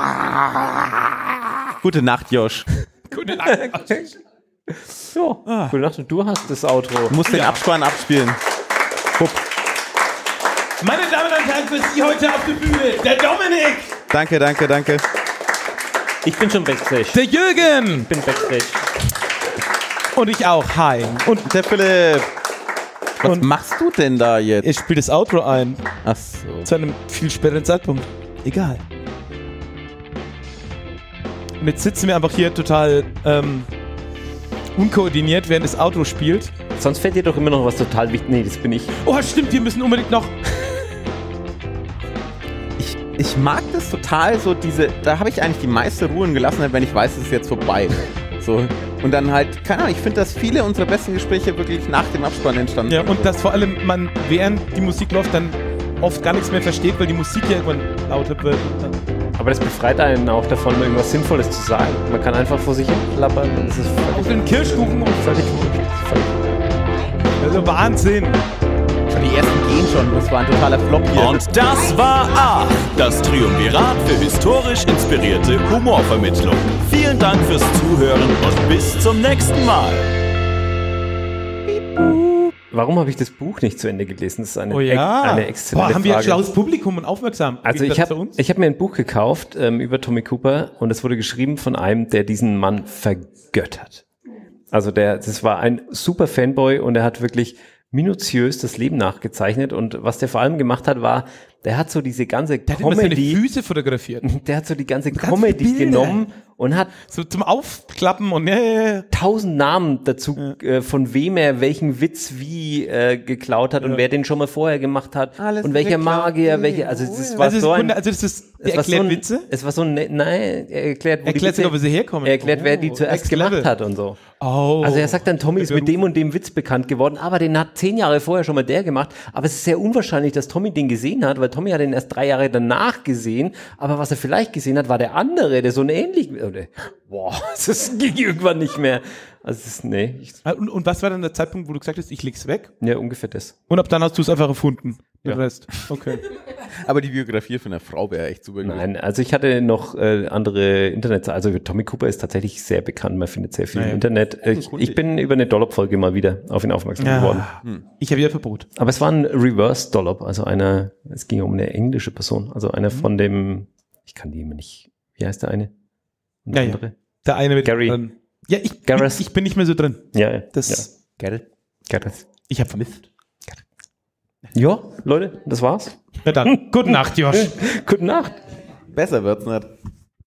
S1: Gute Nacht, Josh.
S3: Gute Nacht.
S2: Ja, gute Nacht. Und du hast das Outro.
S1: Du musst den Abspann abspielen. Hup.
S3: Meine Damen und Herren, für Sie heute auf der Bühne, der Dominik.
S1: Danke.
S2: Ich bin schon Backstage.
S3: Der Jürgen.
S2: Ich bin Backstage.
S3: Und ich auch. Hi.
S1: Und der Philipp. Was machst du denn da jetzt?
S3: Ich spiele das Outro ein.
S1: Ach so.
S3: Zu einem viel späteren Zeitpunkt. Egal. Und jetzt sitzen wir einfach hier total unkoordiniert, während das Outro spielt.
S2: Sonst fällt dir doch immer noch was total wichtig. Nee, das bin ich.
S3: Oh, stimmt, wir müssen unbedingt noch...
S1: Ich mag das total, so da habe ich eigentlich die meiste Ruhe gelassen, wenn ich weiß, es ist jetzt vorbei. So. Und dann halt, keine Ahnung, ich finde, dass viele unserer besten Gespräche wirklich nach dem Abspann entstanden sind.
S3: Ja, und dass vor allem man, während die Musik läuft, dann oft gar nichts mehr versteht, weil die Musik ja irgendwann lauter wird.
S2: Aber das befreit einen auch davon, irgendwas Sinnvolles zu sagen. Man kann einfach vor sich hin plappern und es ist
S3: Auf den Kirschkuchen und
S2: völlig wurscht.
S3: Also Wahnsinn.
S1: Die ersten gehen schon, das war ein totaler Flop hier.
S4: Und das war A, das Triumvirat für historisch inspirierte Humorvermittlung. Vielen Dank fürs Zuhören und bis zum nächsten Mal.
S2: Warum habe ich das Buch nicht zu Ende gelesen? Das ist eine exzellente Frage.
S3: Haben wir ein schlaues Publikum und aufmerksam?
S2: Also ich hab mir ein Buch gekauft über Tommy Cooper und es wurde geschrieben von einem, der diesen Mann vergöttert. Also das war ein super Fanboy und er hat wirklich minutiös das Leben nachgezeichnet und was der vor allem gemacht hat, war, der hat so diese ganze
S3: der
S2: Comedy...
S3: Der hat immer seine Füße fotografiert.
S2: Der hat so die ganze Comedy genommen und hat...
S3: So zum Aufklappen und...
S2: 1000 Namen dazu, von wem er welchen Witz wie geklaut hat und wer den schon mal vorher gemacht hat.
S1: Alles
S2: und welcher Magier, welche... Also das war so ein...
S3: Also das ist... Der erklärt Witze?
S2: Es war so ein... Nein, er erklärt,
S3: wo sie herkommen.
S2: Er erklärt, wer die zuerst gemacht hat und so.
S3: Oh.
S2: Also er sagt dann, Tommy ist mit dem und dem Witz bekannt geworden, aber den hat 10 Jahre vorher schon mal der gemacht. Aber es ist sehr unwahrscheinlich, dass Tommy den gesehen hat, weil Tommy hat ihn erst 3 Jahre danach gesehen. Aber was er vielleicht gesehen hat, war der andere, der so einen ähnlichen... Boah, das ging irgendwann nicht mehr. Also
S3: Und was war dann der Zeitpunkt, wo du gesagt hast, ich leg's weg?
S2: Ja, ungefähr das.
S3: Und ab dann hast du es einfach erfunden?
S2: Ja.
S3: Den Rest? Okay.
S1: Aber die Biografie von der Frau wäre echt super.
S2: Nein, also ich hatte noch andere Internet, also Tommy Cooper ist tatsächlich sehr bekannt, man findet sehr viel im Internet. Ich bin über eine Dollop-Folge mal wieder auf ihn aufmerksam geworden.
S3: Ich habe ja Verbot.
S2: Aber es war ein Reverse Dollop, also es ging um eine englische Person, also einer von dem, ich kann die immer nicht, wie heißt der eine? Und
S3: der andere? Der eine mit
S2: Gary.
S3: Ja, ich bin nicht mehr so drin.
S2: Ja.
S1: Gareth.
S3: Ich habe vermisst.
S2: Ja, Leute, das war's.
S3: Na dann, gute Nacht, Josh.
S2: Gute Nacht.
S1: Besser wird's nicht.